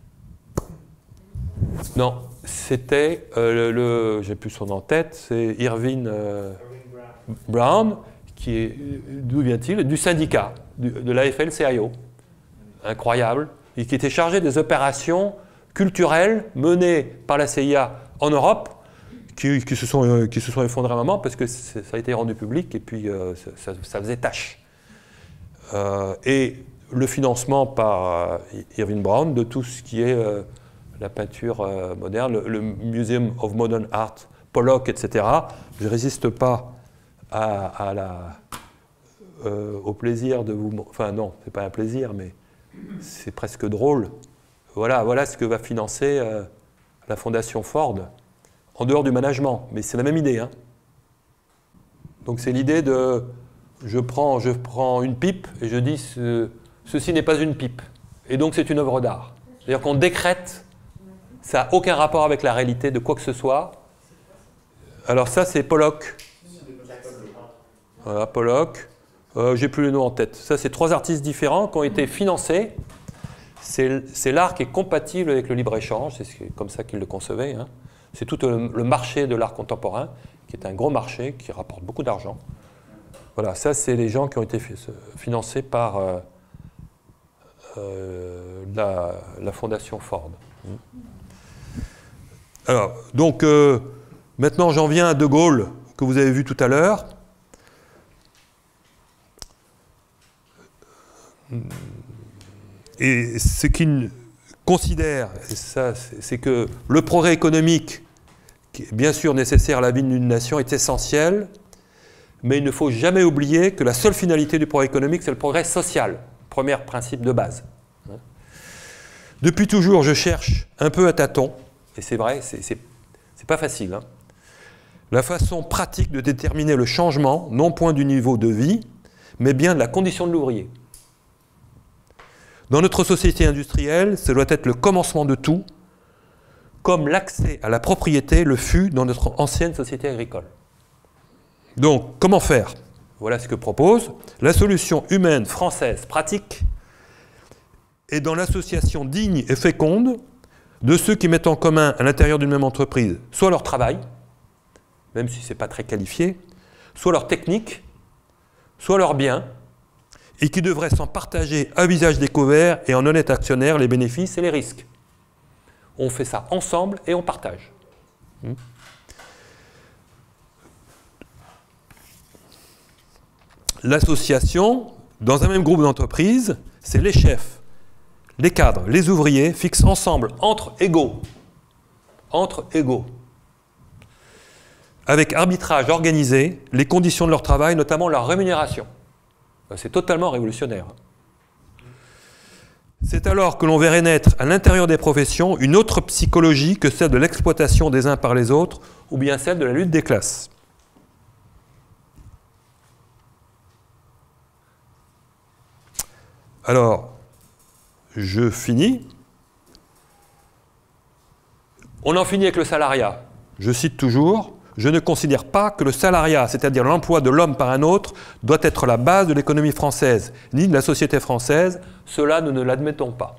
[SPEAKER 1] Non, c'était, euh, le, le j'ai plus son nom en tête, c'est Irving euh, Brown, qui est, d'où vient-il? Du syndicat, du, de l'A F L C I O. Incroyable. Et qui était chargé des opérations culturelles menées par la C I A en Europe, qui, qui, se, sont, euh, qui se sont effondrées à un moment parce que ça a été rendu public et puis euh, ça, ça faisait tâche. Euh, et le financement par euh, Irving Brown de tout ce qui est euh, la peinture euh, moderne, le, le Museum of Modern Art, Pollock, et cetera. Je ne résiste pas à, à la, euh, au plaisir de vous... Enfin non, ce n'est pas un plaisir, mais c'est presque drôle. Voilà, voilà ce que va financer euh, la fondation Ford, en dehors du management. Mais c'est la même idée. Hein. Donc c'est l'idée de... Je prends, je prends une pipe et je dis ce, ceci n'est pas une pipe. Et donc c'est une œuvre d'art. C'est-à-dire qu'on décrète, ça n'a aucun rapport avec la réalité de quoi que ce soit. Alors ça c'est Pollock. Voilà, Pollock. Euh, j'ai plus les noms en tête. Ça c'est trois artistes différents qui ont été financés. C'est l'art qui est compatible avec le libre-échange, c'est comme ça qu'ils le concevaient. Hein. C'est tout le, le marché de l'art contemporain, qui est un gros marché, qui rapporte beaucoup d'argent. Voilà, ça c'est les gens qui ont été financés par euh, euh, la, la fondation Ford. Alors, donc, euh, maintenant j'en viens à De Gaulle, que vous avez vu tout à l'heure. Et ce qu'il considère, c'est que le progrès économique, qui est bien sûr nécessaire à la vie d'une nation, est essentiel, mais il ne faut jamais oublier que la seule finalité du progrès économique, c'est le progrès social, premier principe de base. Depuis toujours, je cherche un peu à tâtons, et c'est vrai, c'est C'est pas facile. Hein. La façon pratique de déterminer le changement, non point du niveau de vie, mais bien de la condition de l'ouvrier. Dans notre société industrielle, ce doit être le commencement de tout, comme l'accès à la propriété le fut dans notre ancienne société agricole. Donc, comment faire? Voilà ce que propose. La solution humaine française pratique est dans l'association digne et féconde de ceux qui mettent en commun à l'intérieur d'une même entreprise soit leur travail, même si ce n'est pas très qualifié, soit leur technique, soit leurs biens, et qui devraient s'en partager à visage découvert et en honnête actionnaire les bénéfices et les risques. On fait ça ensemble et on partage. Hmm. L'association, dans un même groupe d'entreprise, c'est les chefs, les cadres, les ouvriers fixent ensemble, entre égaux, entre égaux, avec arbitrage organisé, les conditions de leur travail, notamment leur rémunération. C'est totalement révolutionnaire. C'est alors que l'on verrait naître à l'intérieur des professions une autre psychologie que celle de l'exploitation des uns par les autres, ou bien celle de la lutte des classes. Alors, je finis. On en finit avec le salariat. Je cite toujours, je ne considère pas que le salariat, c'est-à-dire l'emploi de l'homme par un autre, doit être la base de l'économie française, ni de la société française. Cela, nous ne l'admettons pas.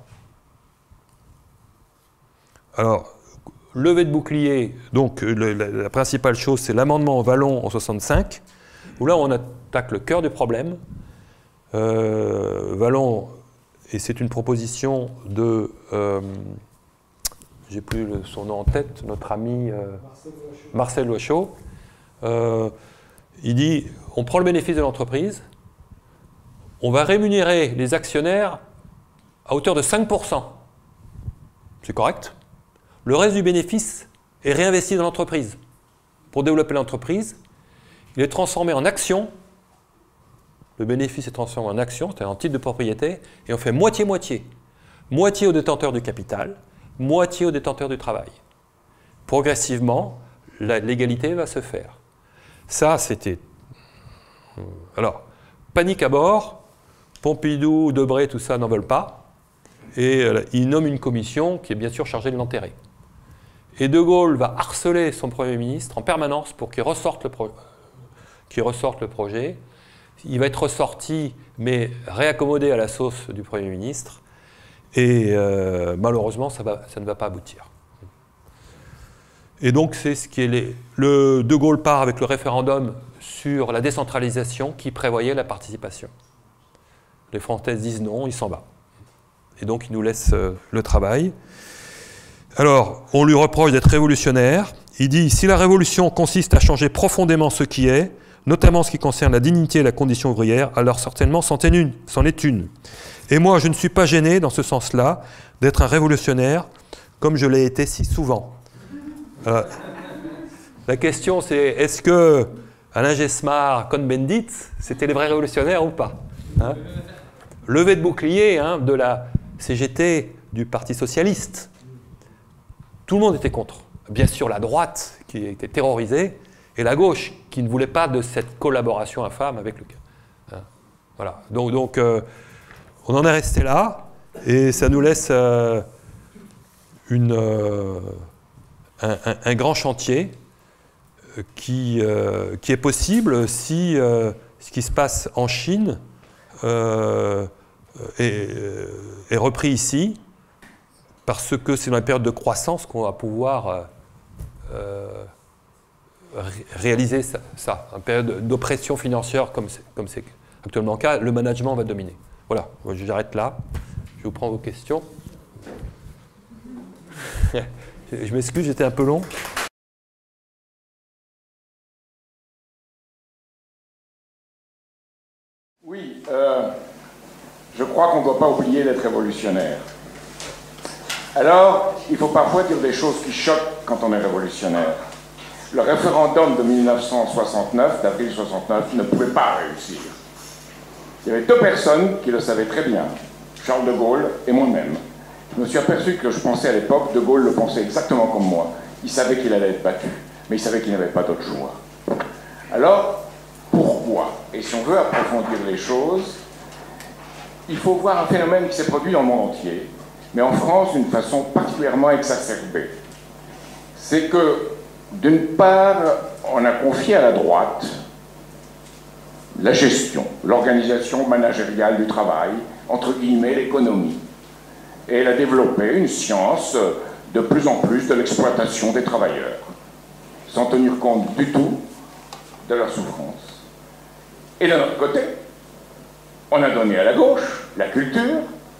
[SPEAKER 1] Alors, levée de bouclier, donc le, la, la principale chose, c'est l'amendement Vallon en soixante-cinq, où là, on attaque le cœur du problème. Euh, Vallon, et c'est une proposition de, euh, j'ai plus le, son nom en tête, notre ami euh, Marcel Loichaud, euh, il dit, on prend le bénéfice de l'entreprise, on va rémunérer les actionnaires à hauteur de cinq pour cent. C'est correct. Le reste du bénéfice est réinvesti dans l'entreprise. Pour développer l'entreprise, il est transformé en actions. Le bénéfice est transformé en actions, c'est-à-dire en titre de propriété, et on fait moitié-moitié. Moitié aux détenteurs du capital, moitié aux détenteurs du travail. Progressivement, l'égalité va se faire. Ça, c'était... Alors, panique à bord, Pompidou, Debré, tout ça n'en veulent pas, et euh, ils nomment une commission qui est bien sûr chargée de l'enterrer. Et De Gaulle va harceler son Premier ministre en permanence pour qu'il ressorte le, pro... qu'il ressorte le projet. Il va être ressorti, mais réaccommodé à la sauce du Premier ministre. Et euh, malheureusement, ça, va, ça ne va pas aboutir. Et donc, c'est ce qui est les, le De Gaulle part avec le référendum sur la décentralisation qui prévoyait la participation. Les Français disent non, il s'en va. Et donc, il nous laisse euh, le travail. Alors, on lui reproche d'être révolutionnaire. Il dit, si la révolution consiste à changer profondément ce qui est, notamment en ce qui concerne la dignité et la condition ouvrière, alors certainement c'en est une. C'en est une. Et moi, je ne suis pas gêné, dans ce sens-là, d'être un révolutionnaire, comme je l'ai été si souvent. Euh, la question, c'est, est-ce que Alain Gesmar, Cohn-Bendit, c'était les vrais révolutionnaires ou pas, hein? Levée de bouclier hein, de la C G T, du Parti Socialiste. Tout le monde était contre. Bien sûr, la droite, qui était terrorisée, et la gauche, qui ne voulait pas de cette collaboration infâme avec le... Hein, voilà. Donc, donc euh, on en est resté là, et ça nous laisse euh, une, euh, un, un, un grand chantier euh, qui, euh, qui est possible si euh, ce qui se passe en Chine euh, est, est repris ici, parce que c'est dans la période de croissance qu'on va pouvoir... Euh, euh, réaliser ça, ça. En période d'oppression financière comme c'est comme c'est actuellement le cas, le management va dominer. Voilà, j'arrête là. Je vous prends vos questions. Je m'excuse, j'étais un peu long.
[SPEAKER 11] Oui, euh, je crois qu'on ne doit pas oublier d'être révolutionnaire. Alors, il faut parfois dire des choses qui choquent quand on est révolutionnaire. Le référendum de mille neuf cent soixante-neuf, d'avril soixante-neuf, ne pouvait pas réussir. Il y avait deux personnes qui le savaient très bien, Charles de Gaulle et moi-même. Je me suis aperçu que je pensais à l'époque, de Gaulle le pensait exactement comme moi. il savait qu'il allait être battu, mais il savait qu'il n'avait pas d'autre choix. Alors, pourquoi? Et si on veut approfondir les choses, il faut voir un phénomène qui s'est produit dans le monde entier, mais en France d'une façon particulièrement exacerbée. C'est que, d'une part, on a confié à la droite la gestion, l'organisation managériale du travail, entre guillemets l'économie. Et elle a développé une science de plus en plus de l'exploitation des travailleurs, sans tenir compte du tout de leur souffrance. Et d'un autre côté, on a donné à la gauche la culture,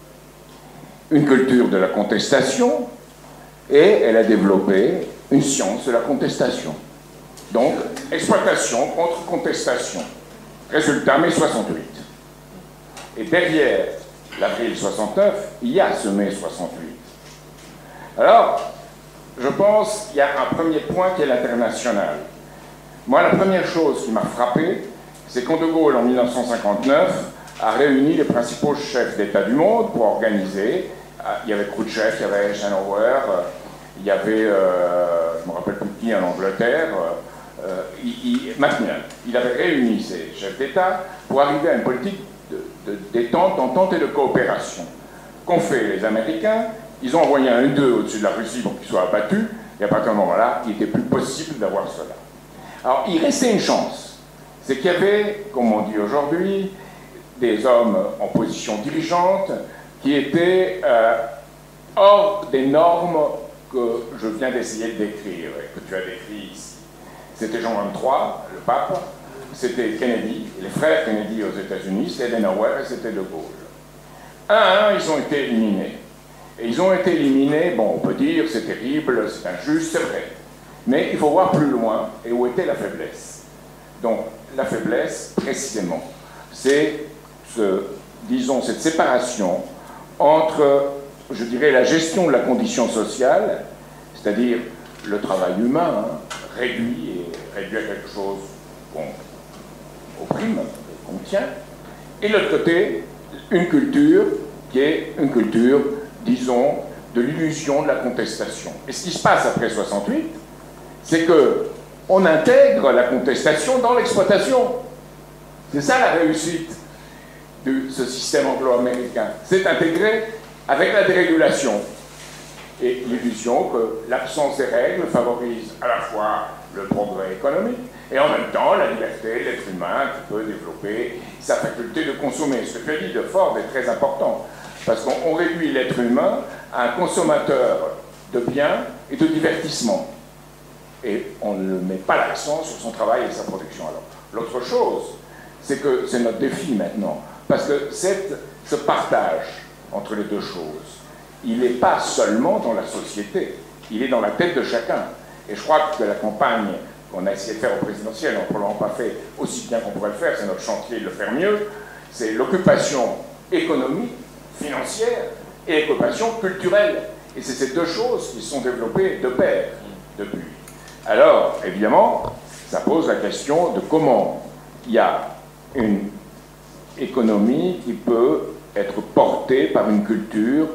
[SPEAKER 11] une culture de la contestation, et elle a développé une science de la contestation. Donc, exploitation contre contestation. Résultat, mai soixante-huit. Et derrière l'avril soixante-neuf, il y a ce mai soixante-huit. Alors, je pense qu'il y a un premier point qui est l'international. Moi, la première chose qui m'a frappé, c'est quand De Gaulle, en mille neuf cent cinquante-neuf, a réuni les principaux chefs d'État du monde pour organiser. Il y avait Khrouchtchev, il y avait Eisenhower, il y avait, euh, je ne me rappelle plus qui, en Angleterre, euh, il, il, Macmillan. Il avait réuni ces chefs d'État pour arriver à une politique de, de détente, d'entente et de coopération. Qu'ont fait les Américains? Ils ont envoyé un U deux au-dessus de la Russie pour qu'il soit abattu, et à partir de ce moment-là, il n'était plus possible d'avoir cela. Alors, il restait une chance. C'est qu'il y avait, comme on dit aujourd'hui, des hommes en position dirigeante qui étaient euh, hors des normes que je viens d'essayer de décrire et que tu as décrit ici. C'était Jean vingt-trois, le pape, c'était Kennedy, les frères Kennedy aux États-Unis, c'était Eisenhower et c'était De Gaulle. Un à un, ils ont été éliminés. Et ils ont été éliminés, bon, on peut dire c'est terrible, c'est injuste, c'est vrai. Mais il faut voir plus loin et où était la faiblesse. Donc, la faiblesse, précisément, c'est, ce, disons, cette séparation entre, je dirais, la gestion de la condition sociale, c'est-à-dire le travail humain, hein, réduit et réduit à quelque chose qu'on opprime, qu'on tient, et de l'autre côté, une culture qui est une culture, disons, de l'illusion de la contestation. Et ce qui se passe après soixante-huit, c'est qu'on intègre la contestation dans l'exploitation. C'est ça la réussite de ce système anglo-américain. C'est intégré avec la dérégulation et l'illusion que l'absence des règles favorise à la fois le progrès économique et en même temps la liberté de l'être humain qui peut développer sa faculté de consommer. Ce que tu as dit de Ford est très important parce qu'on réduit l'être humain à un consommateur de biens et de divertissement. Et on ne met pas l'accent sur son travail et sa production. Alors, l'autre chose, c'est que c'est notre défi maintenant, parce que cette, ce partage entre les deux choses, il n'est pas seulement dans la société, il est dans la tête de chacun. Et je crois que la campagne qu'on a essayé de faire au présidentiel, on ne l'a pas fait aussi bien qu'on pourrait le faire, c'est notre chantier de le faire mieux, c'est l'occupation économique, financière et l'occupation culturelle. Et c'est ces deux choses qui sont développées de pair depuis. Alors, évidemment, ça pose la question de comment il y a une économie qui peut être portée par une culture,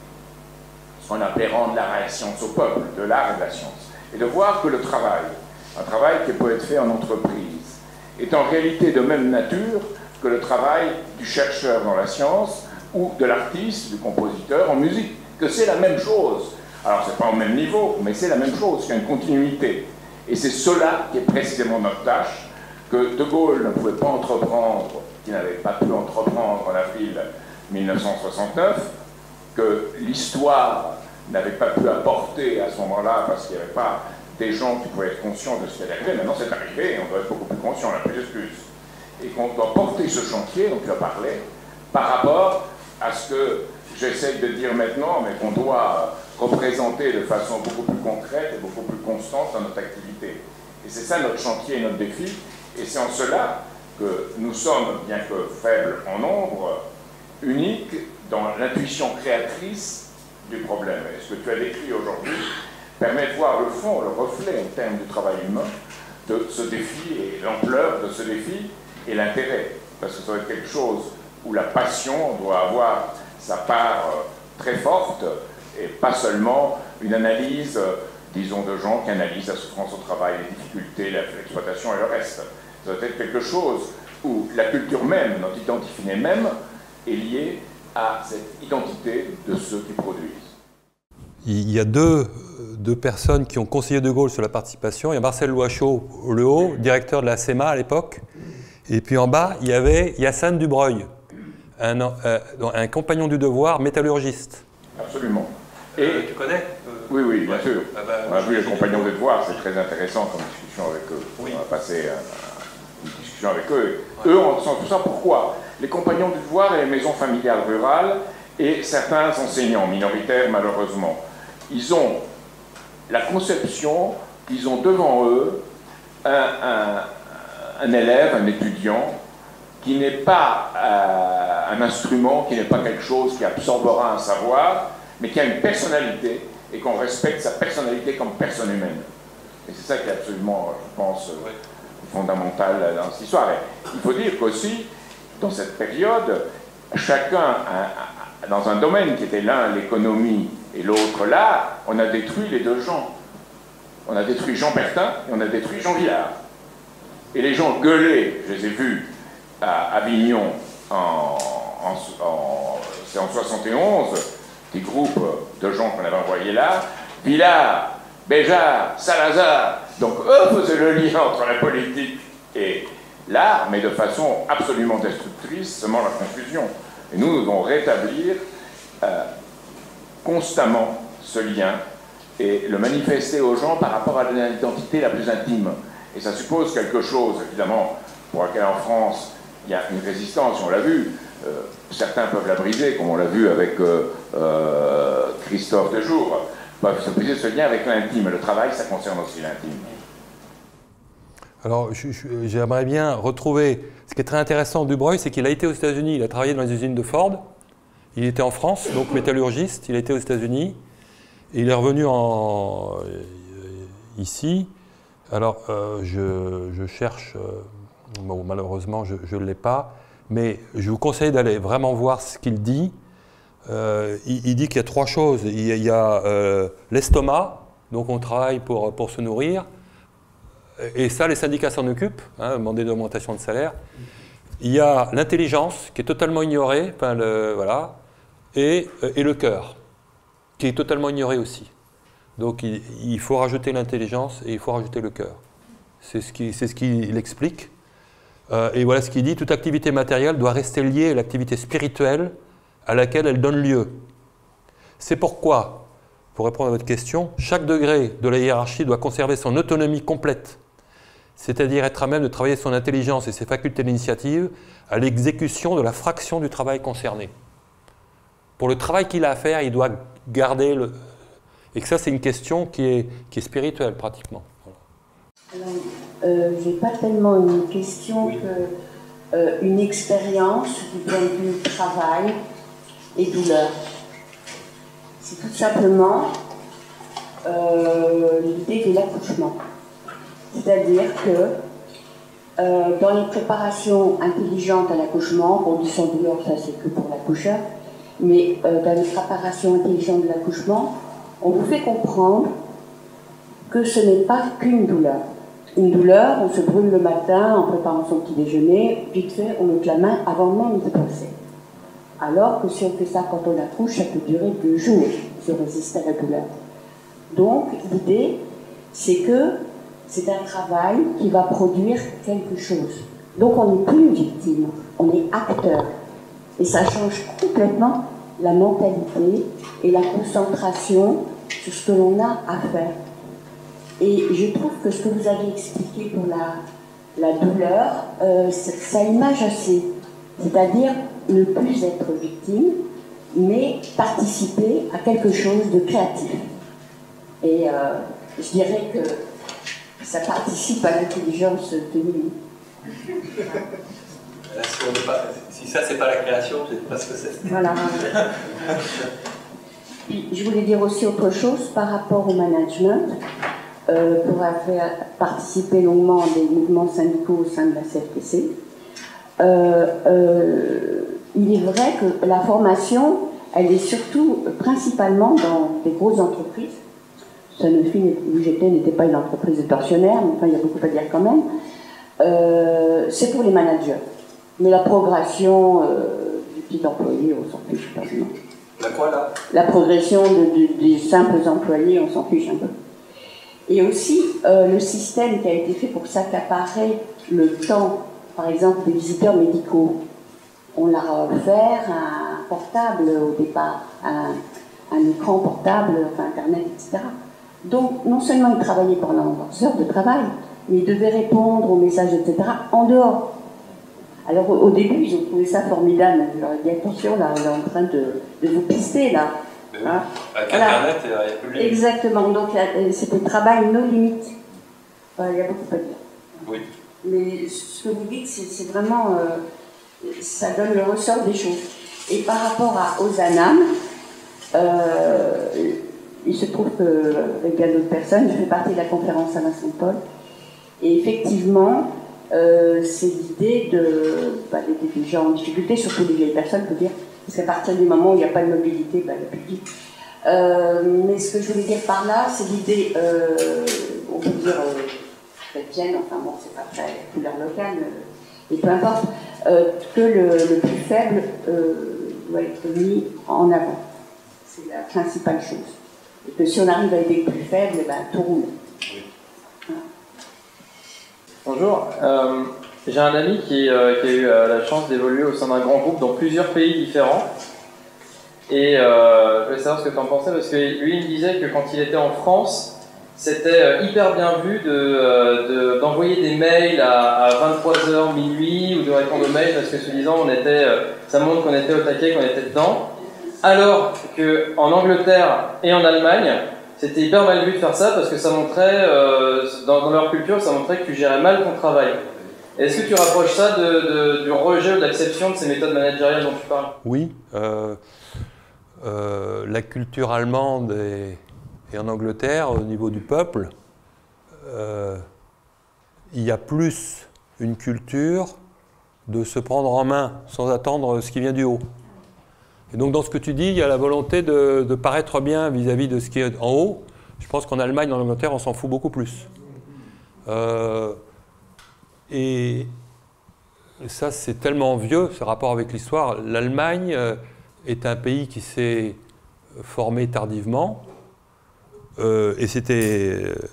[SPEAKER 11] ce qu'on appelle rendre l'art et la science au peuple, de l'art et de la science. Et de voir que le travail, un travail qui peut être fait en entreprise, est en réalité de même nature que le travail du chercheur dans la science ou de l'artiste, du compositeur en musique, que c'est la même chose. Alors, c'est pas au même niveau, mais c'est la même chose, il y a une continuité. Et c'est cela qui est précisément notre tâche, que De Gaulle ne pouvait pas entreprendre, qu'il n'avait pas pu entreprendre en avril mille neuf cent soixante-neuf, que l'histoire n'avait pas pu apporter à ce moment-là, parce qu'il n'y avait pas des gens qui pouvaient être conscients de ce qui allait arriver. Maintenant, c'est arrivé, et on doit être beaucoup plus conscient, on n'a plus d'excuses. Et qu'on doit porter ce chantier, dont tu as parlé, par rapport à ce que j'essaye de dire maintenant, mais qu'on doit représenter de façon beaucoup plus concrète et beaucoup plus constante dans notre activité. Et c'est ça notre chantier et notre défi, et c'est en cela que nous sommes, bien que faibles en nombre, uniques dans l'intuition créatrice du problème. Et ce que tu as décrit aujourd'hui permet de voir le fond, le reflet en termes du travail humain de ce défi et l'ampleur de ce défi et l'intérêt. Parce que ça va être quelque chose où la passion doit avoir sa part très forte et pas seulement une analyse disons, de gens qui analysent la souffrance au travail, les difficultés, l'exploitation et le reste. Ça doit être quelque chose où la culture même, notre identité même, est liée à cette identité de ceux qui produisent.
[SPEAKER 1] Il y a deux, deux personnes qui ont conseillé De Gaulle sur la participation. Il y a Marcel Loichaud, le haut, directeur de la S E M A à l'époque. Et puis en bas, il y avait Hyacinthe Dubreuil, un, euh, un compagnon du devoir métallurgiste.
[SPEAKER 11] Absolument. Et euh,
[SPEAKER 1] tu connais euh,
[SPEAKER 11] Oui, oui, bien
[SPEAKER 1] ouais.
[SPEAKER 11] sûr.
[SPEAKER 1] Ah bah,
[SPEAKER 11] on a vu les compagnons du devoir, c'est très intéressant comme discussion avec eux. Oui. On a passé euh, une discussion avec eux. Ouais. Eux, on sent tout ça. Pourquoi? Les compagnons du devoir et les maisons familiales rurales et certains enseignants minoritaires, malheureusement, ils ont la conception qu'ils ont devant eux un, un, un élève, un étudiant, qui n'est pas euh, un instrument, qui n'est pas quelque chose qui absorbera un savoir, mais qui a une personnalité et qu'on respecte sa personnalité comme personne humaine. Et c'est ça qui est absolument, je pense, euh, fondamental dans cette histoire. Et il faut dire qu'aussi, dans cette période, chacun, a, a, dans un domaine qui était l'un l'économie et l'autre l'art, on a détruit les deux gens. On a détruit Jean Bertin et on a détruit Jean Villard. Et les gens gueulaient, je les ai vus à Avignon en, en, en, c'est en soixante et onze, des groupes de gens qu'on avait envoyés là, Villard, Béjart, Salazar, donc eux faisaient le lien entre la politique et l'art, mais de façon absolument destructrice, seulement la confusion. Et nous, nous devons rétablir euh, constamment ce lien et le manifester aux gens par rapport à l'identité la plus intime. Et ça suppose quelque chose, évidemment, pour laquelle en France, il y a une résistance, on l'a vu. Euh, certains peuvent la briser, comme on l'a vu avec euh, euh, Christophe Dejour, peuvent se briser ce lien avec l'intime. Le travail, ça concerne aussi l'intime.
[SPEAKER 1] Alors, j'aimerais bien retrouver... Ce qui est très intéressant de Dubreuil, c'est qu'il a été aux États-Unis, il a travaillé dans les usines de Ford, il était en France, donc métallurgiste, il a été aux États-Unis, et il est revenu en, ici. Alors, euh, je, je cherche... Bon, malheureusement, je ne l'ai pas, mais je vous conseille d'aller vraiment voir ce qu'il dit. Euh, il, il dit qu'il y a trois choses. Il y a, il y a euh, l'estomac, donc on travaille pour, pour se nourrir, et ça, les syndicats s'en occupent, hein, demander une augmentation de salaire. Il y a l'intelligence, qui est totalement ignorée, enfin, le, voilà, et, et le cœur, qui est totalement ignoré aussi. Donc, il, il faut rajouter l'intelligence et il faut rajouter le cœur. C'est ce qu'il ce qu'il explique. Euh, et voilà ce qu'il dit, toute activité matérielle doit rester liée à l'activité spirituelle à laquelle elle donne lieu. C'est pourquoi, pour répondre à votre question, chaque degré de la hiérarchie doit conserver son autonomie complète, c'est-à-dire être à même de travailler son intelligence et ses facultés d'initiative à l'exécution de la fraction du travail concerné. Pour le travail qu'il a à faire, il doit garder le... Et que ça, c'est une question qui est, qui est spirituelle, pratiquement.
[SPEAKER 12] Alors, euh, j'ai pas tellement une question oui. que euh, une expérience du point de vue travail et douleur. C'est tout simplement euh, l'idée de l'accouchement. C'est-à-dire que euh, dans les préparations intelligentes à l'accouchement, pour dit sans douleur, ça c'est que pour l'accoucheur, mais euh, dans les préparations intelligentes de l'accouchement, on vous fait comprendre que ce n'est pas qu'une douleur. Une douleur, on se brûle le matin en préparant son petit déjeuner, vite fait, on met la main avant même de passer. Alors que si on fait ça quand on accouche, ça peut durer deux jours, se résister à la douleur. Donc, l'idée, c'est que c'est un travail qui va produire quelque chose. Donc, on n'est plus victime, on est acteur. Et ça change complètement la mentalité et la concentration sur ce que l'on a à faire. Et je trouve que ce que vous avez expliqué pour la, la douleur, euh, ça image assez. C'est-à-dire ne plus être victime, mais participer à quelque chose de créatif. Et euh, je dirais que ça participe à l'intelligence féminine.
[SPEAKER 1] Si ça, c'est pas la création, je ne sais pas ce que c'est.
[SPEAKER 12] Voilà. Je voulais dire aussi autre chose par rapport au management. Euh, pour avoir participé longuement à des mouvements syndicaux au sein de la C F T C. Euh, euh, il est vrai que la formation, elle est surtout, principalement dans des grosses entreprises, Sanofi, où j'étais, n'était pas une entreprise de tortionnaires, mais enfin, il y a beaucoup à dire quand même. Euh, c'est pour les managers. Mais la progression euh, du petit employé, on s'en fiche pas vraiment.
[SPEAKER 1] La quoi là? La
[SPEAKER 12] progression de, de, des simples employés, on s'en fiche un peu. Et aussi, euh, le système qui a été fait pour s'accaparer le temps, par exemple, des visiteurs médicaux. On leur a offert un portable au départ, un, un écran portable, enfin Internet, et cetera. Donc, non seulement ils travaillaient pendant leurs heures de travail, mais ils devaient répondre aux messages, et cetera, en dehors. Alors, au, au début, ils ont trouvé ça formidable. Je leur ai dit, attention, là, on est en train de, de vous pister, là. Hein,
[SPEAKER 1] avec
[SPEAKER 12] voilà.
[SPEAKER 1] Internet, il y a plus de limites.
[SPEAKER 12] Exactement, donc c'est un travail no limite. Enfin, il y a beaucoup à dire.
[SPEAKER 1] Oui.
[SPEAKER 12] Mais ce que vous dites, c'est vraiment... Euh, ça donne le ressort des choses. Et par rapport à Ozanam, euh, il se trouve qu'avec bien d'autres personnes, je fais partie de la conférence à Saint-Paul. Et effectivement, euh, c'est l'idée de bah, des gens en difficulté, surtout les vieilles personnes, peut dire, parce qu'à partir du moment où il n'y a pas de mobilité, bah, il n'y a plus de vie. Euh, mais ce que je voulais dire par là, c'est l'idée, euh, on peut dire euh, chrétienne, enfin bon, c'est pas très couleur locale, mais peu importe, euh, que le, le plus faible euh, doit être mis en avant. C'est la principale chose. Et que si on arrive à aider le plus faible, ben, tout roule. Oui. Voilà.
[SPEAKER 13] Bonjour. Euh, J'ai un ami qui, euh, qui a eu euh, la chance d'évoluer au sein d'un grand groupe dans plusieurs pays différents. Et euh, je voulais savoir ce que tu en pensais, parce que lui, il me disait que quand il était en France, c'était hyper bien vu de, de, d'envoyer des mails à, à vingt-trois heures, minuit, ou de répondre aux mails, parce que soi-disant, on était, ça montre qu'on était au taquet, qu'on était dedans. Alors qu'en Angleterre et en Allemagne, c'était hyper mal vu de faire ça, parce que ça montrait, euh, dans, dans leur culture, ça montrait que tu gérais mal ton travail. Est-ce que tu rapproches ça de, de, du rejet ou de l'acception de ces méthodes managériales dont tu parles?
[SPEAKER 1] Oui. Euh, euh, la culture allemande et, et en Angleterre, au niveau du peuple, euh, il y a plus une culture de se prendre en main sans attendre ce qui vient du haut. Et donc dans ce que tu dis, il y a la volonté de, de paraître bien vis-à-vis de ce qui est en haut. Je pense qu'en Allemagne, en Angleterre, on s'en fout beaucoup plus. Euh, et ça, c'est tellement vieux, ce rapport avec l'histoire. L'Allemagne est un pays qui s'est formé tardivement. Euh, et c'était euh,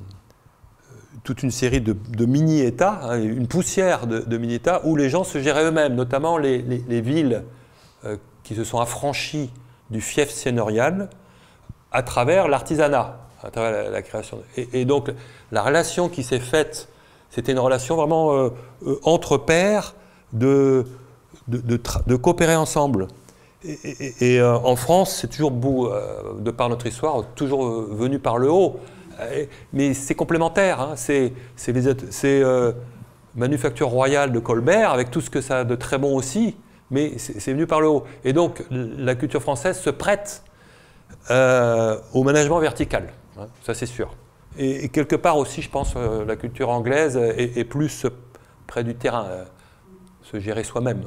[SPEAKER 1] toute une série de, de mini-États, hein, une poussière de, de mini-États, où les gens se géraient eux-mêmes, notamment les, les, les villes euh, qui se sont affranchies du fief seigneurial à travers l'artisanat, à travers la, la création. Et, et donc, la relation qui s'est faite, c'était une relation vraiment euh, euh, entre pairs, de, de, de, de coopérer ensemble. Et, et, et euh, en France, c'est toujours, beau, euh, de par notre histoire, toujours euh, venu par le haut. Et, mais c'est complémentaire. Hein, c'est les euh, Manufacture Royale de Colbert, avec tout ce que ça a de très bon aussi, mais c'est venu par le haut. Et donc, la culture française se prête euh, au management vertical, hein, ça c'est sûr. Et, et quelque part aussi, je pense, euh, la culture anglaise est, est plus près du terrain, euh, se gérer soi-même.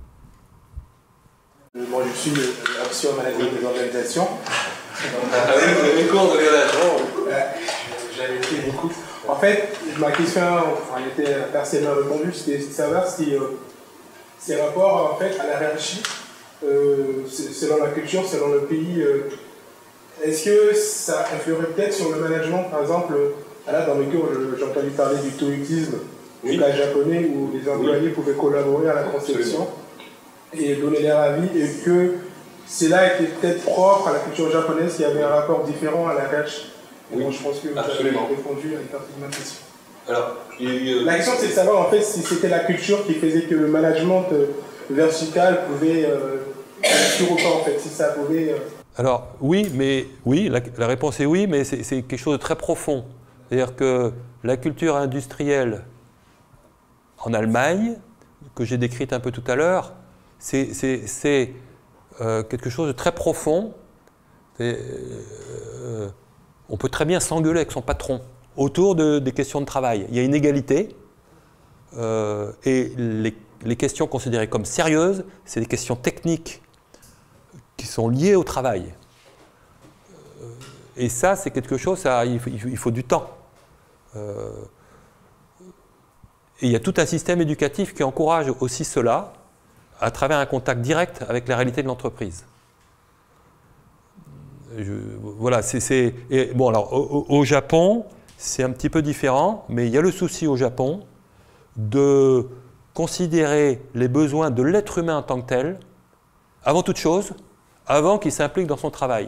[SPEAKER 14] Bon, je suis option management des organisations.
[SPEAKER 1] Ah oui, vous avez des cours de management.
[SPEAKER 14] J'avais fait beaucoup. En fait, ma question, enfin, elle était partiellement répondue, c'était de savoir si euh, ces rapports en fait, à la hiérarchie, euh, selon la culture, selon le pays, euh, est-ce que ça influerait peut-être sur le management? Par exemple, là, dans mes cours, j'ai entendu parler du toyotisme, oui. Du cas japonais, où les employés oui. pouvaient collaborer à la conception. Absolument. Et donner leur avis, et que cela était peut-être propre à la culture japonaise, qui avait un rapport différent à la hiérarchie. Oui, bon, je pense que vous avez répondu à une partie de ma question.
[SPEAKER 1] Alors, il y a eu, euh...
[SPEAKER 14] La question, c'est de savoir en fait si c'était la culture qui faisait que le management euh, vertical pouvait euh, être ou pas en fait, si ça pouvait. Euh...
[SPEAKER 1] Alors oui, mais oui, la, la réponse est oui, mais c'est quelque chose de très profond. C'est-à-dire que la culture industrielle en Allemagne, que j'ai décrite un peu tout à l'heure, c'est euh, quelque chose de très profond. Euh, on peut très bien s'engueuler avec son patron autour de, des questions de travail. Il y a une égalité euh, et les, les questions considérées comme sérieuses, c'est des questions techniques qui sont liées au travail. Et ça, c'est quelque chose, ça, il, faut, il faut du temps. Euh, et il y a tout un système éducatif qui encourage aussi cela à travers un contact direct avec la réalité de l'entreprise. Voilà, c'est... Bon, alors, au, au Japon, c'est un petit peu différent, mais il y a le souci au Japon de considérer les besoins de l'être humain en tant que tel, avant toute chose, avant qu'il s'implique dans son travail.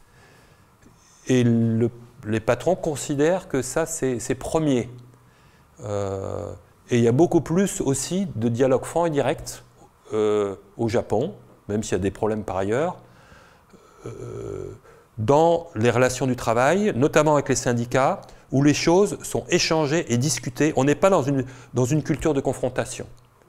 [SPEAKER 1] Et le, les patrons considèrent que ça, c'est premier. Euh, et il y a beaucoup plus aussi de dialogue franc et direct euh, au Japon, même s'il y a des problèmes par ailleurs, euh, dans les relations du travail, notamment avec les syndicats, où les choses sont échangées et discutées. On n'est pas dans une, dans une culture de confrontation.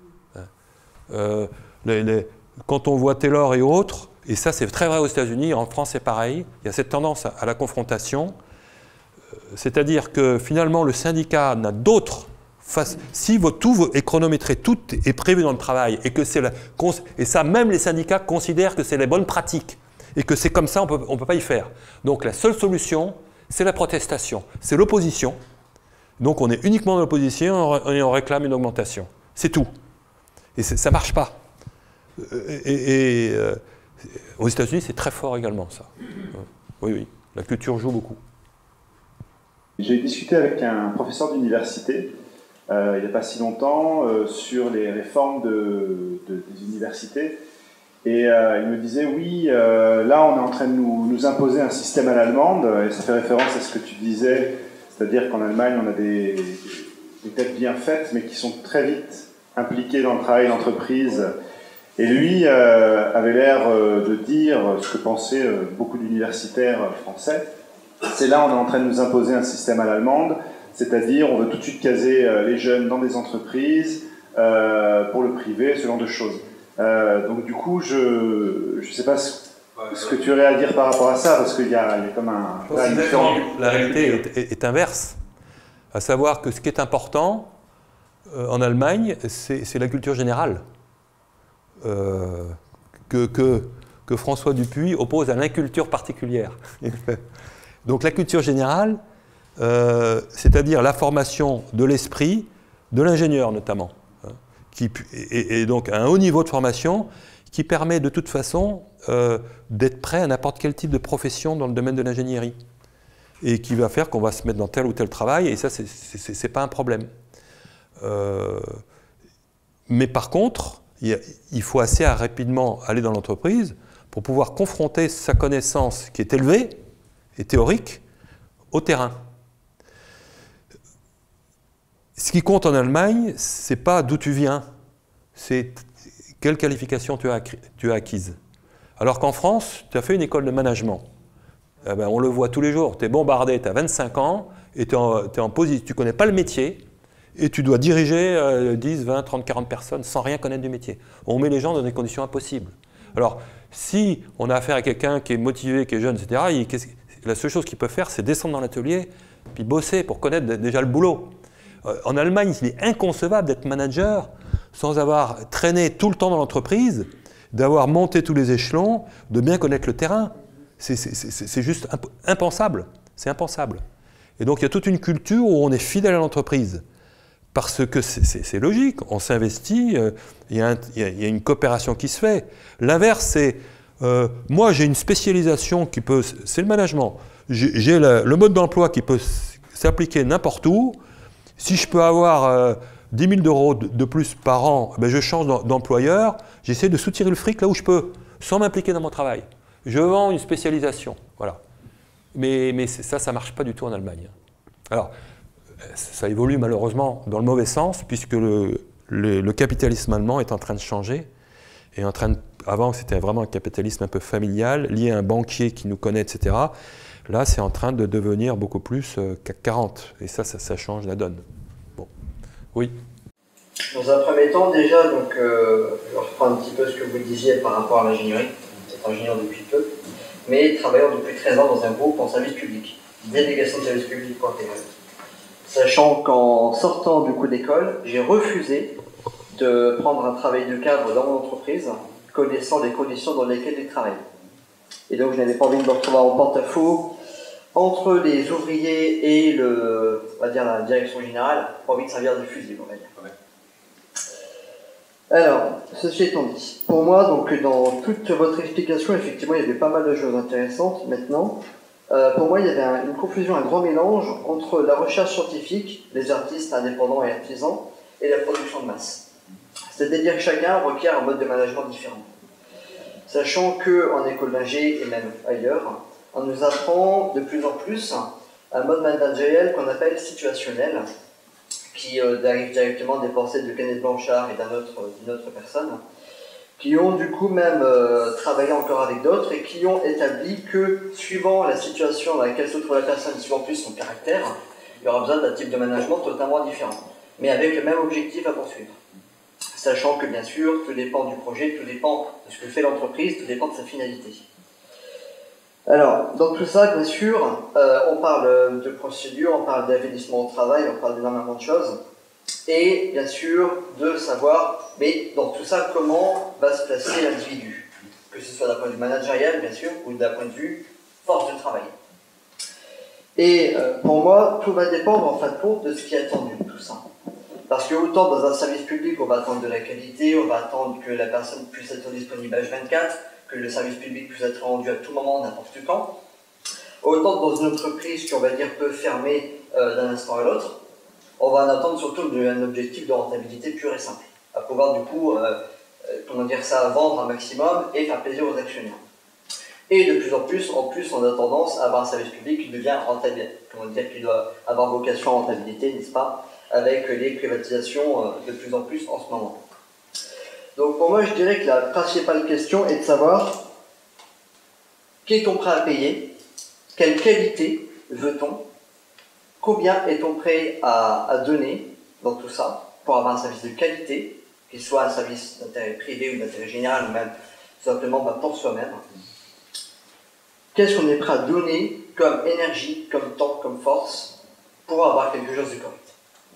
[SPEAKER 1] Euh, les, les, quand on voit Taylor et autres, et ça c'est très vrai aux États-Unis, en France c'est pareil, il y a cette tendance à, à la confrontation, c'est-à-dire que finalement le syndicat n'a d'autre face. Si votre, tout est chronométré, tout est prévu dans le travail, et que c'est la, et ça même les syndicats considèrent que c'est les bonnes pratiques, et que c'est comme ça, on peut, ne peut pas y faire. Donc la seule solution, c'est la protestation, c'est l'opposition. Donc on est uniquement dans l'opposition et on réclame une augmentation. C'est tout. Et ça ne marche pas. Et, et euh, aux États-Unis, c'est très fort également, ça. Oui, oui, la culture joue beaucoup.
[SPEAKER 15] J'ai discuté avec un professeur d'université, euh, il n'y a pas si longtemps, euh, sur les réformes de, de, des universités. Et euh, il me disait, oui, euh, là on est en train de nous, nous imposer un système à l'allemande, et ça fait référence à ce que tu disais, c'est-à-dire qu'en Allemagne on a des, des têtes bien faites, mais qui sont très vite impliqués dans le travail d'entreprise. Et lui euh, avait l'air euh, de dire ce que pensaient euh, beaucoup d'universitaires français. C'est là on est en train de nous imposer un système à l'allemande, c'est-à-dire on veut tout de suite caser euh, les jeunes dans des entreprises, euh, pour le privé, ce genre de choses. Euh, donc du coup, je ne sais pas ce, ce que tu aurais à dire par rapport à ça, parce qu'il y, y a comme un... Là, une...
[SPEAKER 1] La réalité est, est, est inverse, à savoir que ce qui est important euh, en Allemagne, c'est la culture générale, euh, que, que, que François Dupuis oppose à l'inculture particulière. Donc la culture générale, euh, c'est-à-dire la formation de l'esprit, de l'ingénieur notamment. Qui, et, et donc un haut niveau de formation qui permet de toute façon euh, d'être prêt à n'importe quel type de profession dans le domaine de l'ingénierie et qui va faire qu'on va se mettre dans tel ou tel travail et ça c'est pas un problème. Euh, mais par contre, il, y a, il faut assez rapidement aller dans l'entreprise pour pouvoir confronter sa connaissance qui est élevée et théorique au terrain. Ce qui compte en Allemagne, c'est pas d'où tu viens, c'est quelle qualification tu as, tu as acquise. Alors qu'en France, tu as fait une école de management. Eh ben, on le voit tous les jours, tu es bombardé, tu as vingt-cinq ans, et tu es en, t'es en position, tu ne connais pas le métier, et tu dois diriger euh, dix, vingt, trente, quarante personnes sans rien connaître du métier. On met les gens dans des conditions impossibles. Alors, si on a affaire à quelqu'un qui est motivé, qui est jeune, et cetera, il, la seule chose qu'il peut faire, c'est descendre dans l'atelier, puis bosser pour connaître déjà le boulot. En Allemagne, il est inconcevable d'être manager sans avoir traîné tout le temps dans l'entreprise, d'avoir monté tous les échelons, de bien connaître le terrain. C'est juste impensable. C'est impensable. Et donc, il y a toute une culture où on est fidèle à l'entreprise. Parce que c'est logique, on s'investit, euh, il, y a un, il, y a, il y a une coopération qui se fait. L'inverse, c'est, euh, moi j'ai une spécialisation qui peut, c'est le management. J'ai le, le mode d'emploi qui peut s'appliquer n'importe où. Si je peux avoir euh, dix mille euros de, de plus par an, ben je change d'employeur, j'essaie de soutirer le fric là où je peux, sans m'impliquer dans mon travail. Je vends une spécialisation, voilà. Mais, mais ça, ça ne marche pas du tout en Allemagne. Alors, ça évolue malheureusement dans le mauvais sens, puisque le, le, le capitalisme allemand est en train de changer. Et en train de, avant, c'était vraiment un capitalisme un peu familial, lié à un banquier qui nous connaît, et cetera. Là, c'est en train de devenir beaucoup plus euh, C A C quarante. Et ça, ça, ça change la donne. Bon. Oui.
[SPEAKER 16] Dans un premier temps, déjà, donc, euh, je reprends un petit peu ce que vous disiez par rapport à l'ingénierie. Vous êtes ingénieur depuis peu, mais travailleur depuis treize ans dans un groupe en service public. Délégation de service public point T V. Sachant qu'en sortant du coup d'école, j'ai refusé de prendre un travail de cadre dans mon entreprise, connaissant les conditions dans lesquelles il travaille. Et donc je n'avais pas envie de me retrouver en porte-à-faux entre les ouvriers et le, on va dire, la direction générale, pas envie de servir de fusible, on va dire. Alors, ceci étant dit, pour moi, donc, dans toute votre explication, effectivement, il y avait pas mal de choses intéressantes. Maintenant, euh, pour moi, il y avait un, une confusion, un grand mélange entre la recherche scientifique, les artistes indépendants et artisans, et la production de masse. C'est-à-dire que chacun requiert un mode de management différent. Sachant qu'en école d'ingé et même ailleurs, on nous apprend de plus en plus un mode managériel qu'on appelle situationnel, qui euh, arrive directement des pensées de Kenneth Blanchard et d'un autre, d'une autre personne, qui ont du coup même euh, travaillé encore avec d'autres et qui ont établi que suivant la situation dans laquelle se trouve la personne, suivant plus son caractère, il y aura besoin d'un type de management totalement différent, mais avec le même objectif à poursuivre. Sachant que bien sûr, tout dépend du projet, tout dépend de ce que fait l'entreprise, tout dépend de sa finalité. Alors, dans tout ça, bien sûr, euh, on parle de procédure, on parle d'avénissement au travail, on parle d'énormément de choses, et bien sûr de savoir, mais dans tout ça, comment va se placer l'individu, que ce soit d'un point de vue managérial, bien sûr, ou d'un point de vue force de travail. Et euh, pour moi, tout va dépendre en fin de compte de ce qui est attendu de tout ça. Parce que autant dans un service public, on va attendre de la qualité, on va attendre que la personne puisse être disponible H vingt-quatre, que le service public puisse être rendu à tout moment, n'importe quand. Autant dans une entreprise qu'on va dire peut fermer euh, d'un instant à l'autre, on va en attendre surtout un objectif de rentabilité pur et simple, à pouvoir du coup, euh, euh, comment dire ça, vendre un maximum et faire plaisir aux actionnaires. Et de plus en plus, en plus, on a tendance à avoir un service public qui devient rentable, comment dire, qui doit avoir vocation à rentabilité, n'est-ce pas, avec les privatisations euh, de plus en plus en ce moment. Donc pour moi, je dirais que la principale question est de savoir qu'est-on prêt à payer, quelle qualité veut-on, combien est-on prêt à, à donner dans tout ça pour avoir un service de qualité, qu'il soit un service d'intérêt privé ou d'intérêt général, ou même simplement bah, pour soi-même. Qu'est-ce qu'on est prêt à donner comme énergie, comme temps, comme force pour avoir quelque chose de correct.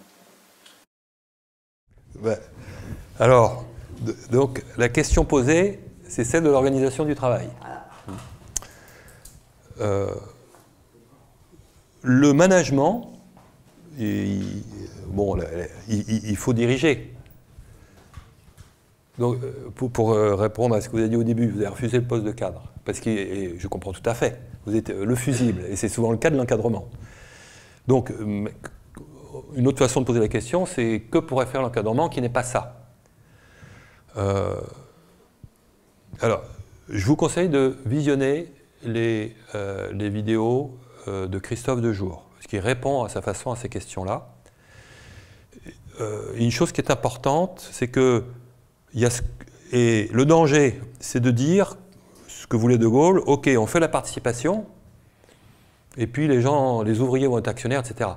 [SPEAKER 1] Ben, alors, donc la question posée, c'est celle de l'organisation du travail. Euh, le management, il, bon, il, il faut diriger. Donc, pour, pour répondre à ce que vous avez dit au début, vous avez refusé le poste de cadre, parce que, et je comprends tout à fait, vous êtes le fusible, et c'est souvent le cas de l'encadrement. Donc, une autre façon de poser la question, c'est que pourrait faire l'encadrement qui n'est pas ça? euh, Alors, je vous conseille de visionner les, euh, les vidéos euh, de Christophe Dejour, parce qu'il répond à sa façon à ces questions-là. Euh, une chose qui est importante, c'est que il y a ce, et le danger, c'est de dire ce que voulait De Gaulle, ok, on fait la participation, et puis les gens, les ouvriers vont être actionnaires, et cetera.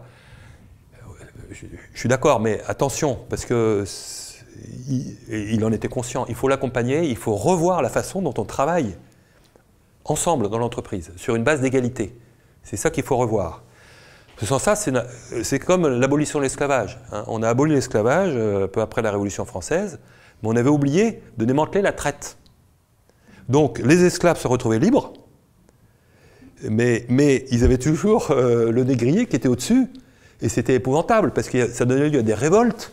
[SPEAKER 1] Je, je suis d'accord, mais attention, parce que il, il en était conscient. Il faut l'accompagner, il faut revoir la façon dont on travaille ensemble dans l'entreprise, sur une base d'égalité. C'est ça qu'il faut revoir. Sans ça, c'est comme l'abolition de l'esclavage. Hein. On a aboli l'esclavage euh, peu après la Révolution française, mais on avait oublié de démanteler la traite. Donc les esclaves se retrouvaient libres, mais, mais ils avaient toujours euh, le négrier qui était au-dessus, et c'était épouvantable, parce que ça donnait lieu à des révoltes.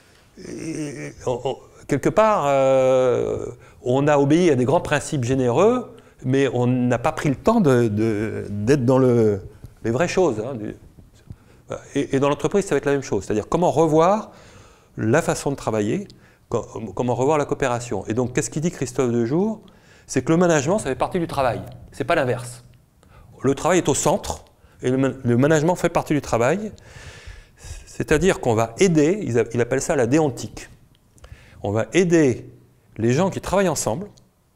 [SPEAKER 1] Et, on, on, quelque part, euh, on a obéi à des grands principes généreux, mais on n'a pas pris le temps de, de, d'être dans le, les vraies choses. Hein, du, et, et dans l'entreprise, ça va être la même chose. C'est-à-dire comment revoir la façon de travailler, comment revoir la coopération. Et donc, qu'est-ce qu'il dit Christophe Dejour? C'est que le management, ça fait partie du travail. Ce n'est pas l'inverse. Le travail est au centre, et le, le management fait partie du travail. C'est-à-dire qu'on va aider, il appelle ça la déontique. On va aider les gens qui travaillent ensemble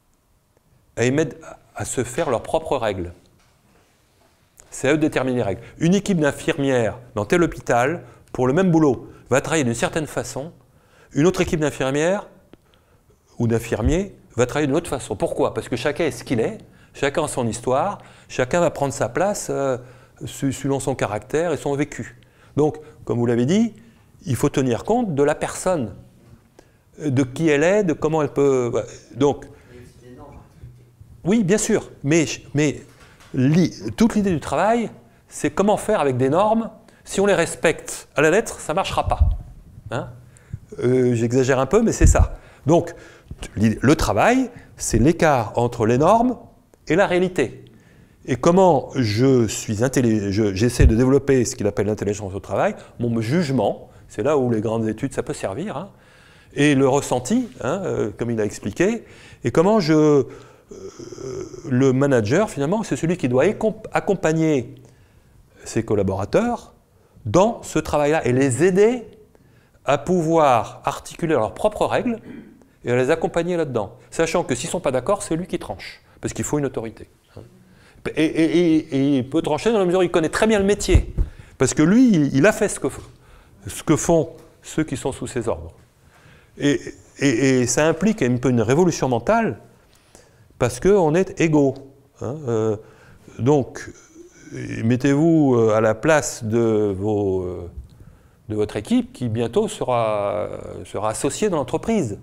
[SPEAKER 1] à, émettre, à se faire leurs propres règles. C'est à eux de déterminer les règles. Une équipe d'infirmières dans tel hôpital, pour le même boulot, va travailler d'une certaine façon. Une autre équipe d'infirmières ou d'infirmiers va travailler d'une autre façon. Pourquoi? Parce que chacun est ce qu'il est, chacun a son histoire, chacun va prendre sa place euh, selon son caractère et son vécu. Donc, comme vous l'avez dit, il faut tenir compte de la personne, de qui elle est, de comment elle peut... Donc, oui, bien sûr, mais, mais toute l'idée du travail, c'est comment faire avec des normes. Si on les respecte à la lettre, ça ne marchera pas. Hein euh, J'exagère un peu, mais c'est ça. Donc, le travail, c'est l'écart entre les normes et la réalité. Et comment je suis intelligent, j'essaie de développer ce qu'il appelle l'intelligence au travail, mon jugement, c'est là où les grandes études, ça peut servir, hein, et le ressenti, hein, euh, comme il a expliqué, et comment je, euh, le manager, finalement, c'est celui qui doit accompagner ses collaborateurs dans ce travail-là et les aider à pouvoir articuler leurs propres règles et à les accompagner là-dedans, sachant que s'ils ne sont pas d'accord, c'est lui qui tranche, parce qu'il faut une autorité. Et, et, et, et il peut trancher dans la mesure où il connaît très bien le métier, parce que lui, il, il a fait ce que, ce que font ceux qui sont sous ses ordres. Et, et, et ça implique un peu une révolution mentale, parce qu'on est égaux. Hein, euh, donc, mettez-vous à la place de, vos, de votre équipe qui bientôt sera, sera associée dans l'entreprise.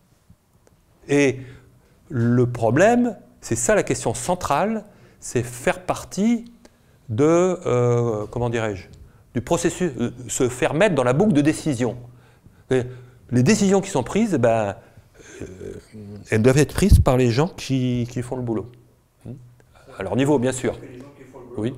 [SPEAKER 1] Et le problème, c'est ça la question centrale, c'est faire partie de, euh, comment dirais-je, du processus, euh, se faire mettre dans la boucle de décision. Et les décisions qui sont prises, ben, euh, elles doivent être prises par les gens qui, qui font le boulot. À leur niveau, bien sûr. Oui.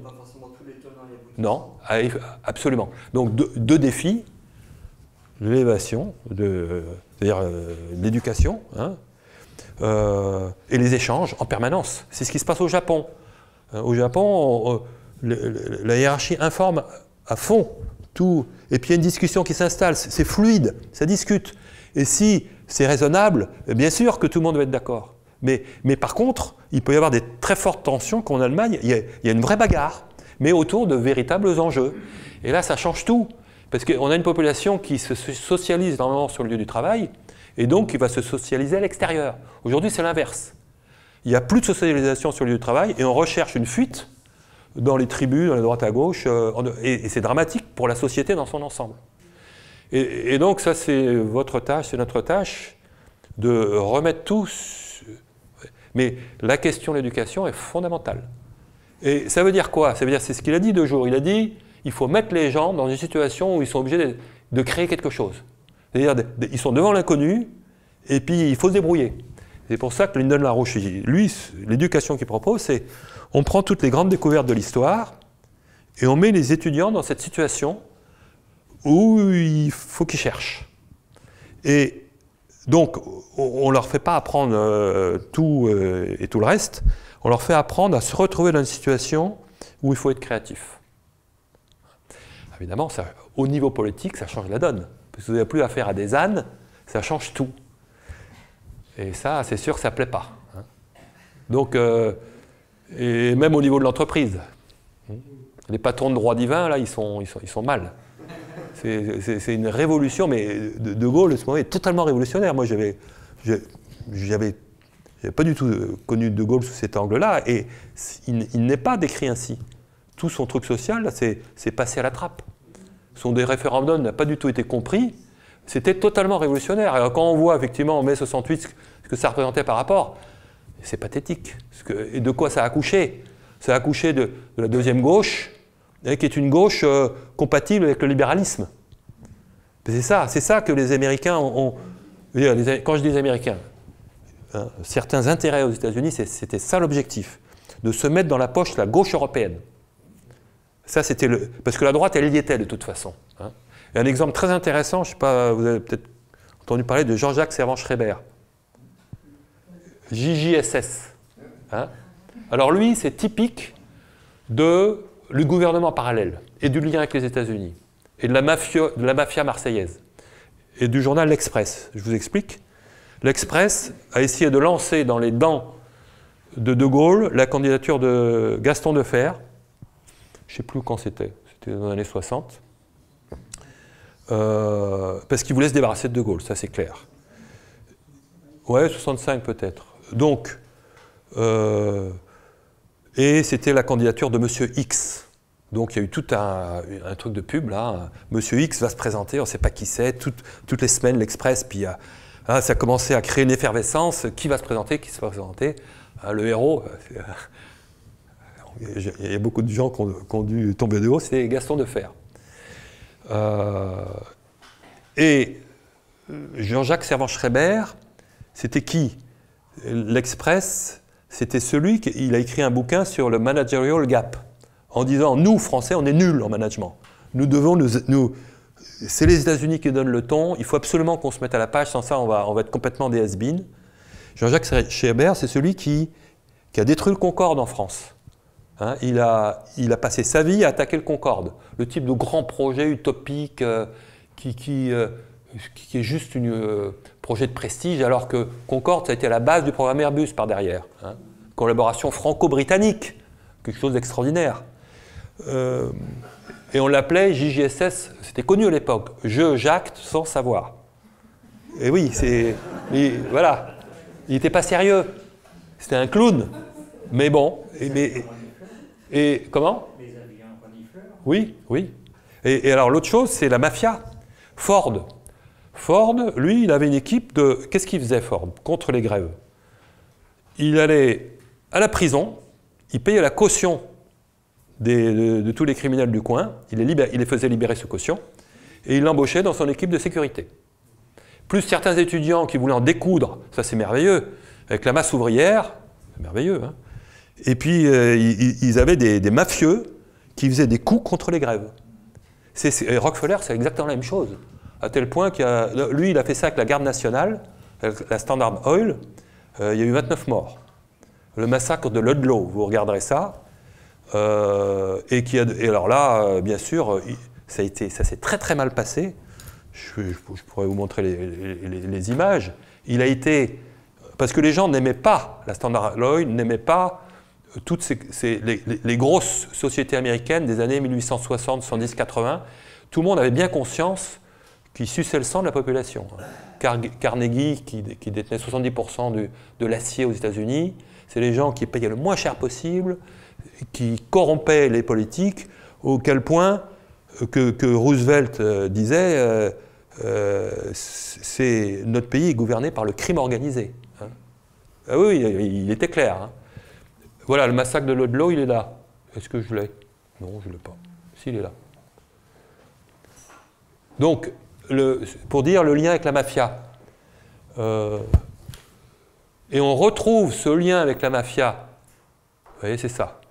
[SPEAKER 1] Non, absolument. Donc deux, deux défis, l'élévation, de, c'est-à-dire euh, l'éducation, hein, euh, et les échanges en permanence. C'est ce qui se passe au Japon. Euh, au Japon, on, on, le, le, la hiérarchie informe à fond tout, et puis il y a une discussion qui s'installe, c'est fluide, ça discute. Et si c'est raisonnable, bien sûr que tout le monde va être d'accord. Mais, mais par contre, il peut y avoir des très fortes tensions qu'en Allemagne, il y, a, il y a une vraie bagarre, mais autour de véritables enjeux. Et là, ça change tout. Parce qu'on a une population qui se socialise énormément sur le lieu du travail, et donc qui va se socialiser à l'extérieur. Aujourd'hui, c'est l'inverse. Il n'y a plus de socialisation sur le lieu du travail, et on recherche une fuite dans les tribus, dans la droite à gauche, euh, et, et c'est dramatique pour la société dans son ensemble. Et, et donc, ça, c'est votre tâche, c'est notre tâche, de remettre tout. Mais la question de l'éducation est fondamentale. Et ça veut dire quoi? Ça veut dire, c'est ce qu'il a dit deux jours. Il a dit, il faut mettre les gens dans une situation où ils sont obligés de, de créer quelque chose. C'est-à-dire, ils sont devant l'inconnu, et puis il faut se débrouiller. C'est pour ça que Lyndon LaRouche, lui, l'éducation qu'il propose, c'est, on prend toutes les grandes découvertes de l'histoire, et on met les étudiants dans cette situation où il faut qu'ils cherchent. Et donc, on ne leur fait pas apprendre euh, tout euh, et tout le reste, on leur fait apprendre à se retrouver dans une situation où il faut être créatif. Évidemment, ça, au niveau politique, ça change la donne. Parce que vous n'avez plus affaire à des ânes, ça change tout. Et ça, c'est sûr que ça ne plaît pas. Hein. Donc, euh, et même au niveau de l'entreprise. Les patrons de droit divin, là, ils sont, ils sont, ils sont mal. C'est une révolution, mais de, de Gaulle, à ce moment, est totalement révolutionnaire. Moi, j'avais, j'avais, pas du tout connu De Gaulle sous cet angle-là, et il, il n'est pas décrit ainsi. Tout son truc social, c'est passé à la trappe. Son des référendums n'a pas du tout été compris. C'était totalement révolutionnaire. Alors, quand on voit effectivement en mai soixante-huit ce que ça représentait par rapport, c'est pathétique. Parce que, et de quoi ça a accouché? Ça a accouché de, de la deuxième gauche, qui est une gauche euh, compatible avec le libéralisme. C'est ça, c'est ça que les Américains ont... ont les, quand je dis les Américains, hein, certains intérêts aux États-Unis, c'était ça l'objectif, de se mettre dans la poche la gauche européenne. Ça, c'était le... Parce que la droite, elle y était de toute façon. Hein. Et un exemple très intéressant, je ne sais pas, vous avez peut-être entendu parler de Jean-Jacques Servan-Schreiber. J J S S. Hein. Alors lui, c'est typique de... le gouvernement parallèle, et du lien avec les États-Unis, et de la, mafia, de la mafia marseillaise, et du journal L'Express. Je vous explique. L'Express a essayé de lancer dans les dents de De Gaulle la candidature de Gaston Defferre, je ne sais plus quand c'était, c'était dans les années soixante, euh, parce qu'il voulait se débarrasser de De Gaulle, ça c'est clair. Ouais, soixante-cinq peut-être. Donc, euh, et c'était la candidature de Monsieur X. Donc il y a eu tout un, un truc de pub là. Monsieur X va se présenter, on ne sait pas qui c'est, tout, toutes les semaines l'Express, puis hein, ça a commencé à créer une effervescence. Qui va se présenter, qui se va se présenter hein, le héros, il y a beaucoup de gens qui ont, qui ont dû tomber de haut, c'est Gaston Defferre. Euh, et Jean-Jacques Servan-Schreiber, c'était qui? L'Express, c'était celui qui il a écrit un bouquin sur le managerial gap, en disant, nous, Français, on est nuls en management. Nous devons nous... nous c'est les États-Unis qui donnent le ton, il faut absolument qu'on se mette à la page, sans ça, on va, on va être complètement des has-been. Jean-Jacques Schreiber, c'est celui qui, qui a détruit le Concorde en France. Hein, il, a, il a passé sa vie à attaquer le Concorde, le type de grand projet utopique euh, qui, qui, euh, qui est juste un euh, projet de prestige, alors que Concorde, ça a été à la base du programme Airbus par derrière. Hein, collaboration franco-britannique, quelque chose d'extraordinaire. Euh, et on l'appelait J J S S, c'était connu à l'époque, je jacte sans savoir. Et oui, c'est... Voilà. Il n'était pas sérieux. C'était un clown. Mais bon. Et, mais, et comment? Oui, oui. Et, et alors l'autre chose, c'est la mafia. Ford. Ford, lui, il avait une équipe de... Qu'est-ce qu'il faisait, Ford, contre les grèves? Il allait à la prison, il payait la caution des, de, de tous les criminels du coin, il les, libère, il les faisait libérer ce caution, et il l'embauchait dans son équipe de sécurité. Plus certains étudiants qui voulaient en découdre, ça c'est merveilleux, avec la masse ouvrière, c'est merveilleux, hein. Et puis euh, ils, ils avaient des, des mafieux qui faisaient des coups contre les grèves. C'est, c'est, Rockefeller, c'est exactement la même chose, à tel point que lui, il a fait ça avec la garde nationale, la Standard Oil, euh, il y a eu vingt-neuf morts. Le massacre de Ludlow, vous regarderez ça, euh, et, qui a, et alors là, euh, bien sûr, ça, a été, ça s'est très très mal passé. Je, je, je pourrais vous montrer les, les, les images. Il a été... Parce que les gens n'aimaient pas, la Standard Oil n'aimait pas toutes ces, ces, les, les grosses sociétés américaines des années mille huit cent soixante, soixante-dix, quatre-vingts. Tout le monde avait bien conscience qu'ils suçaient le sang de la population. Car, Carnegie, qui, qui détenait soixante-dix pour cent du, de l'acier aux États-Unis, c'est les gens qui payaient le moins cher possible, qui corrompaient les politiques, auquel point que, que Roosevelt euh, disait euh, euh, c'est notre pays est gouverné par le crime organisé. Hein. Ah oui, il, il était clair. Hein. Voilà, le massacre de Ludlow, il est là. Est-ce que je l'ai? Non, je ne l'ai pas. Si, il est là. Donc, le, pour dire le lien avec la mafia. Euh, et on retrouve ce lien avec la mafia. Vous voyez, c'est ça.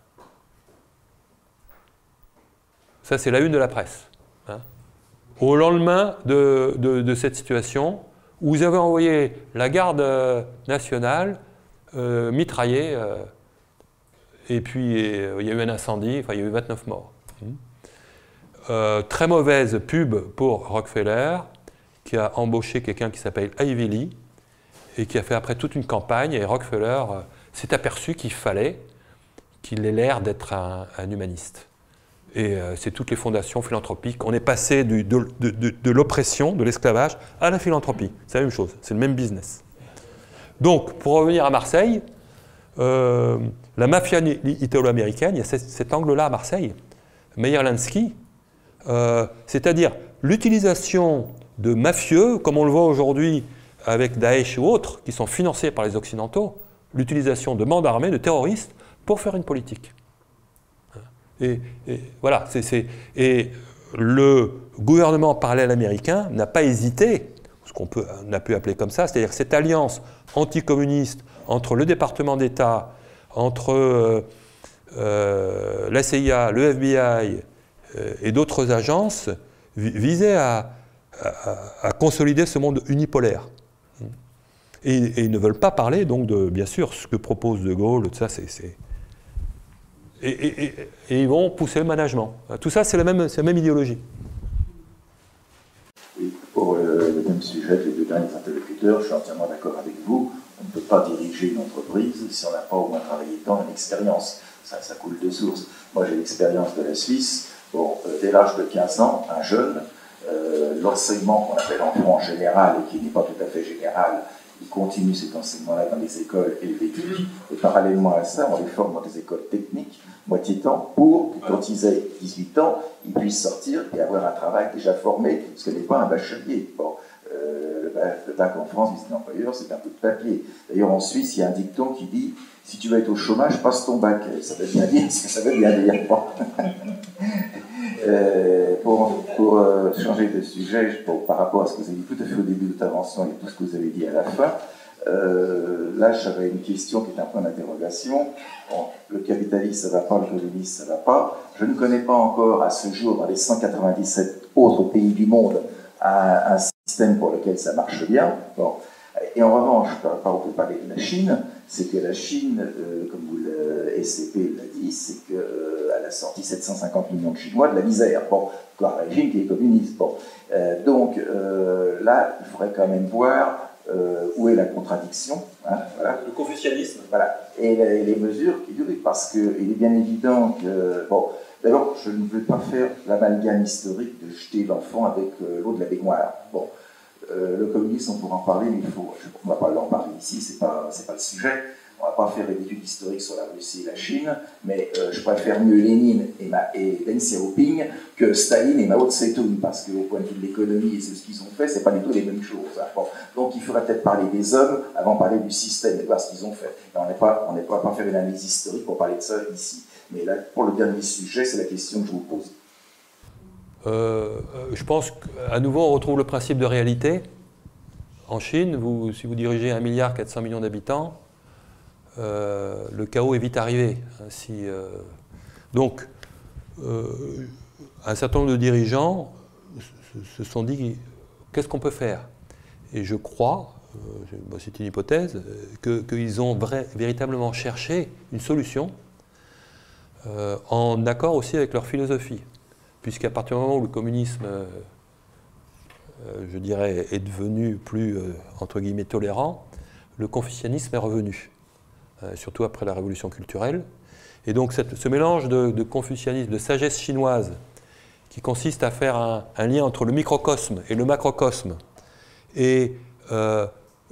[SPEAKER 1] Ça, c'est la une de la presse. Hein. Au lendemain de, de, de cette situation, où vous avez envoyé la garde nationale euh, mitrailler, euh, et puis et, il y a eu un incendie, enfin il y a eu vingt-neuf morts. Hum. Euh, très mauvaise pub pour Rockefeller, qui a embauché quelqu'un qui s'appelle Ivy Lee, et qui a fait après toute une campagne, et Rockefeller euh, s'est aperçu qu'il fallait qu'il ait l'air d'être un, un humaniste. Et euh, c'est toutes les fondations philanthropiques. On est passé du, de, de, de, de l'oppression, de l'esclavage, à la philanthropie. C'est la même chose, c'est le même business. Donc, pour revenir à Marseille, euh, la mafia italo-américaine, il y a cet, cet angle-là à Marseille, Meyer Lansky, euh, c'est-à-dire l'utilisation de mafieux, comme on le voit aujourd'hui avec Daesh ou autres, qui sont financés par les Occidentaux, l'utilisation de bandes armées, de terroristes, pour faire une politique. Et, et voilà, c'est, c'est, et le gouvernement parallèle américain n'a pas hésité, ce qu'on peut, on a pu appeler comme ça, c'est-à-dire cette alliance anticommuniste entre le département d'État, entre euh, euh, la C I A, le F B I euh, et d'autres agences, visait à, à, à consolider ce monde unipolaire. Et, et ils ne veulent pas parler, donc, de, bien sûr, ce que propose De Gaulle, tout ça, c'est... c'est Et, et, et, et ils vont pousser le management. Tout ça, c'est la même, c'est la même idéologie.
[SPEAKER 17] Oui, pour euh, le même sujet, les deux derniers interlocuteurs, je suis entièrement d'accord avec vous. On ne peut pas diriger une entreprise si on n'a pas au moins travaillé tant une expérience. Ça, ça coule de source. Moi, j'ai l'expérience de la Suisse. Bon, euh, dès l'âge de quinze ans, un jeune, euh, l'enseignement qu'on appelle en général et qui n'est pas tout à fait général, il continue cet enseignement-là dans les écoles helvétiques, et parallèlement à ça, on les forme dans des écoles techniques, moitié temps, pour que quand ils aient dix-huit ans, ils puissent sortir et avoir un travail déjà formé, ce que n'est pas un bachelier. Bon, euh, que t'as qu'en France, visite l'employeur, c'est un peu de papier. D'ailleurs, en Suisse, il y a un dicton qui dit « Si tu vas être au chômage, passe ton bac ». Ça veut bien dire ce que ça veut bien dire. Bon. euh, pour pour euh, changer de sujet, pour, par rapport à ce que vous avez dit tout à fait au début de votre intervention et tout ce que vous avez dit à la fin, euh, là, j'avais une question qui est un point d'interrogation. Bon, le capitalisme, ça va pas, le communisme, ça va pas. Je ne connais pas encore à ce jour, dans les cent quatre-vingt-dix-sept autres pays du monde, un, un système pour lequel ça marche bien. Bon. Et en revanche, par rapport à parler de la Chine, c'est que la Chine, euh, comme vous le S C P l'a dit, c'est qu'elle euh, a sorti sept cent cinquante millions de Chinois de la misère. Bon, encore un régime qui est communiste. Bon. Euh, donc euh, là, il faudrait quand même voir Euh, où est la contradiction, hein, voilà.
[SPEAKER 18] Le confucianisme.
[SPEAKER 17] Voilà. Et, et les mesures qui durent, parce qu'il est bien évident que... Bon, d'abord, je ne veux pas faire l'amalgame historique de jeter l'enfant avec euh, l'eau de la baignoire. Bon, euh, le communisme, on pourra en parler, mais il faut... On ne va pas en parler ici, c'est pas, c'est pas le sujet. On ne va pas faire une étude historique sur la Russie et la Chine, mais euh, je préfère mieux Lénine et, Ma, et Deng Xiaoping que Staline et Mao Tse-tung, parce qu'au point de vue de l'économie et de ce qu'ils ont fait, ce n'est pas du tout les mêmes choses. Hein. Bon. Donc il faudrait peut-être parler des hommes avant de parler du système et voir ce qu'ils ont fait. Et on ne pourra pas faire une analyse historique pour parler de ça ici. Mais là, pour le dernier sujet, c'est la question que je vous pose.
[SPEAKER 1] Euh, je pense qu'à nouveau, on retrouve le principe de réalité. En Chine, vous, si vous dirigez un milliard quatre cents millions d'habitants, Euh, le chaos est vite arrivé. Si, euh, donc, euh, un certain nombre de dirigeants se, se sont dit qu'est-ce qu'on peut faire? Et je crois, euh, bon, c'est une hypothèse, que, qu'ils ont vrai, véritablement cherché une solution euh, en accord aussi avec leur philosophie. Puisqu'à partir du moment où le communisme, euh, euh, je dirais, est devenu plus, euh, entre guillemets, tolérant, le confucianisme est revenu. Euh, surtout après la révolution culturelle. Et donc cette, ce mélange de, de confucianisme, de sagesse chinoise, qui consiste à faire un, un lien entre le microcosme et le macrocosme, et euh,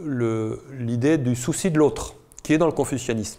[SPEAKER 1] l'idée du souci de l'autre, qui est dans le confucianisme,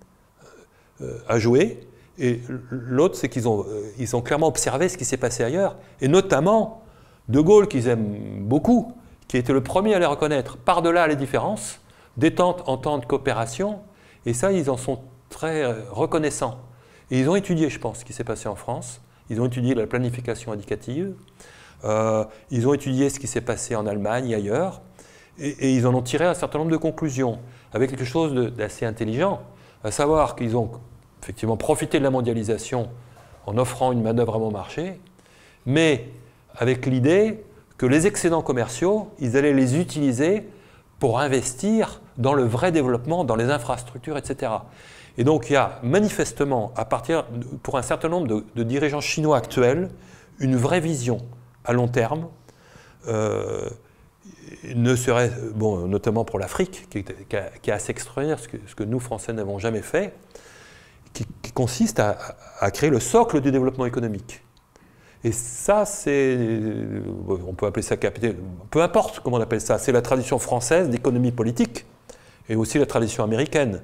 [SPEAKER 1] euh, a joué. Et l'autre, c'est qu'ils ont, euh, ils ont clairement observé ce qui s'est passé ailleurs, et notamment De Gaulle, qu'ils aiment beaucoup, qui était le premier à les reconnaître, par-delà les différences, détente, entente, coopération. Et ça, ils en sont très euh, reconnaissants. Et ils ont étudié, je pense, ce qui s'est passé en France. Ils ont étudié la planification indicative. Euh, ils ont étudié ce qui s'est passé en Allemagne et ailleurs. Et, et ils en ont tiré un certain nombre de conclusions, avec quelque chose d'assez intelligent, à savoir qu'ils ont effectivement profité de la mondialisation en offrant une manœuvre à bon marché, mais avec l'idée que les excédents commerciaux, ils allaient les utiliser pour investir dans le vrai développement, dans les infrastructures, et cetera. Et donc il y a manifestement, à partir de, pour un certain nombre de, de dirigeants chinois actuels, une vraie vision à long terme, euh, ne serait, bon, notamment pour l'Afrique, qui, qui, qui est assez extraordinaire, ce que, ce que nous, Français, n'avons jamais fait, qui, qui consiste à, à créer le socle du développement économique. Et ça, c'est, on peut appeler ça capitalisme, peu importe comment on appelle ça, c'est la tradition française d'économie politique, et aussi la tradition américaine.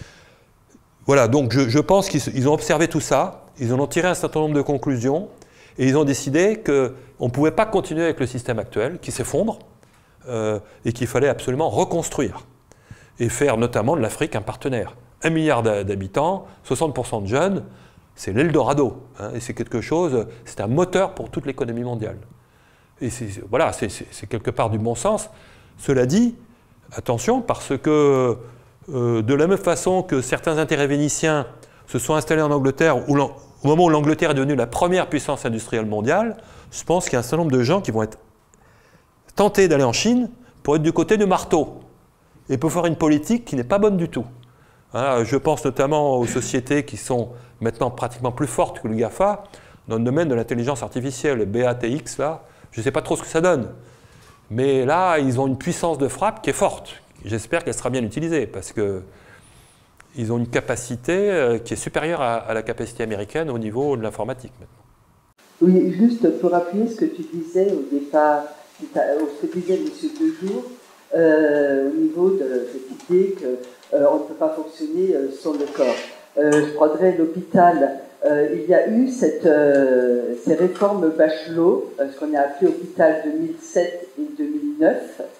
[SPEAKER 1] Voilà, donc je, je pense qu'ils ont observé tout ça, ils en ont tiré un certain nombre de conclusions, et ils ont décidé qu'on ne pouvait pas continuer avec le système actuel, qui s'effondre, euh, et qu'il fallait absolument reconstruire, et faire notamment de l'Afrique un partenaire. Un milliard d'habitants, soixante pour cent de jeunes, c'est l'Eldorado, hein, et c'est quelque chose, c'est un moteur pour toute l'économie mondiale. Et voilà, c'est quelque part du bon sens. Cela dit, attention, parce que euh, de la même façon que certains intérêts vénitiens se sont installés en Angleterre, où au moment où l'Angleterre est devenue la première puissance industrielle mondiale, je pense qu'il y a un certain nombre de gens qui vont être tentés d'aller en Chine pour être du côté du marteau, et pour faire une politique qui n'est pas bonne du tout. Hein, je pense notamment aux sociétés qui sont maintenant pratiquement plus fortes que le GAFA dans le domaine de l'intelligence artificielle, B A T X, là, je ne sais pas trop ce que ça donne. Mais là, ils ont une puissance de frappe qui est forte. J'espère qu'elle sera bien utilisée, parce qu'ils ont une capacité qui est supérieure à, à la capacité américaine au niveau de l'informatique maintenant.
[SPEAKER 19] Oui, juste pour appuyer ce que tu disais au départ, ce que disait M. Dejour, euh, au niveau de cette idée qu'on euh, ne peut pas fonctionner euh, sans le corps. Euh, je prendrais l'hôpital. Euh, il y a eu cette, euh, ces réformes Bachelot, euh, ce qu'on a appelé hôpital deux mille sept et deux mille neuf,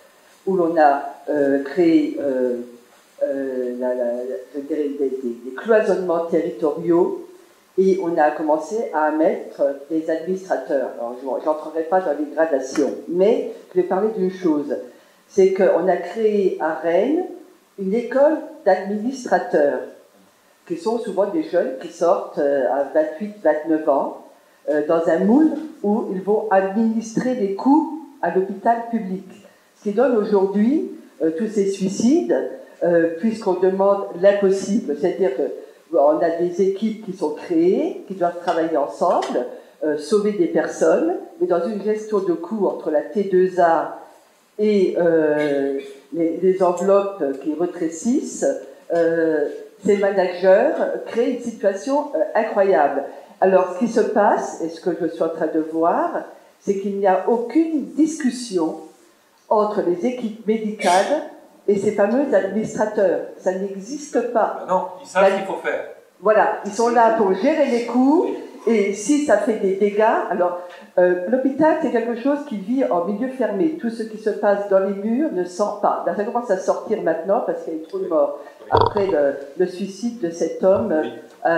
[SPEAKER 19] où l'on a euh, créé euh, euh, la, la, la, des, des, des cloisonnements territoriaux, et on a commencé à mettre des administrateurs. Alors, je n'entrerai pas dans les gradations, mais je vais parler d'une chose. C'est qu'on a créé à Rennes une école d'administrateurs, qui sont souvent des jeunes qui sortent à vingt-huit vingt-neuf ans, euh, dans un moule où ils vont administrer les coûts à l'hôpital public. Ce qui donne aujourd'hui euh, tous ces suicides, euh, puisqu'on demande l'impossible, c'est-à-dire que on a des équipes qui sont créées, qui doivent travailler ensemble, euh, sauver des personnes, mais dans une gestion de coûts entre la T deux A et euh, les, les enveloppes qui rétrécissent, euh, ces managers créent une situation euh, incroyable. Alors, ce qui se passe, et ce que je suis en train de voir, c'est qu'il n'y a aucune discussion entre les équipes médicales et ces fameux administrateurs. Ça n'existe pas.
[SPEAKER 1] Non, ils savent ce qu'il faut faire.
[SPEAKER 19] Voilà, ils sont là pour gérer les coûts, et si ça fait des dégâts, alors euh, l'hôpital c'est quelque chose qui vit en milieu fermé. Tout ce qui se passe dans les murs ne sort pas. Là, ça commence à sortir maintenant parce qu'il y a eu trop de morts après le, le suicide de cet homme euh,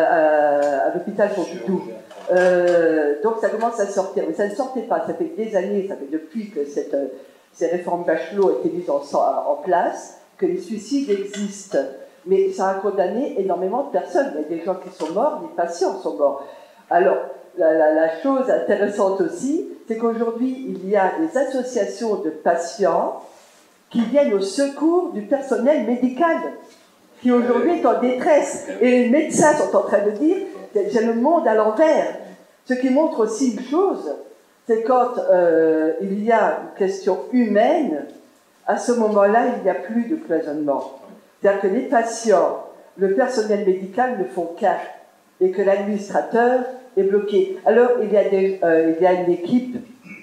[SPEAKER 19] à, à l'hôpital Pompidou. Euh, donc ça commence à sortir, mais ça ne sortait pas. Ça fait des années, ça fait depuis que cette, ces réformes Bachelot ont été mises en, en place, que les suicides existent. Mais ça a condamné énormément de personnes. Il y a des gens qui sont morts, des patients sont morts. Alors, la, la, la chose intéressante aussi, c'est qu'aujourd'hui, il y a des associations de patients qui viennent au secours du personnel médical, qui aujourd'hui est en détresse. Et les médecins sont en train de dire, c'est le monde à l'envers. Ce qui montre aussi une chose, c'est quand euh, il y a une question humaine, à ce moment-là, il n'y a plus de cloisonnement. C'est-à-dire que les patients, le personnel médical ne font qu'un, et que l'administrateur est bloqué. Alors, il y a, des, euh, il y a une équipe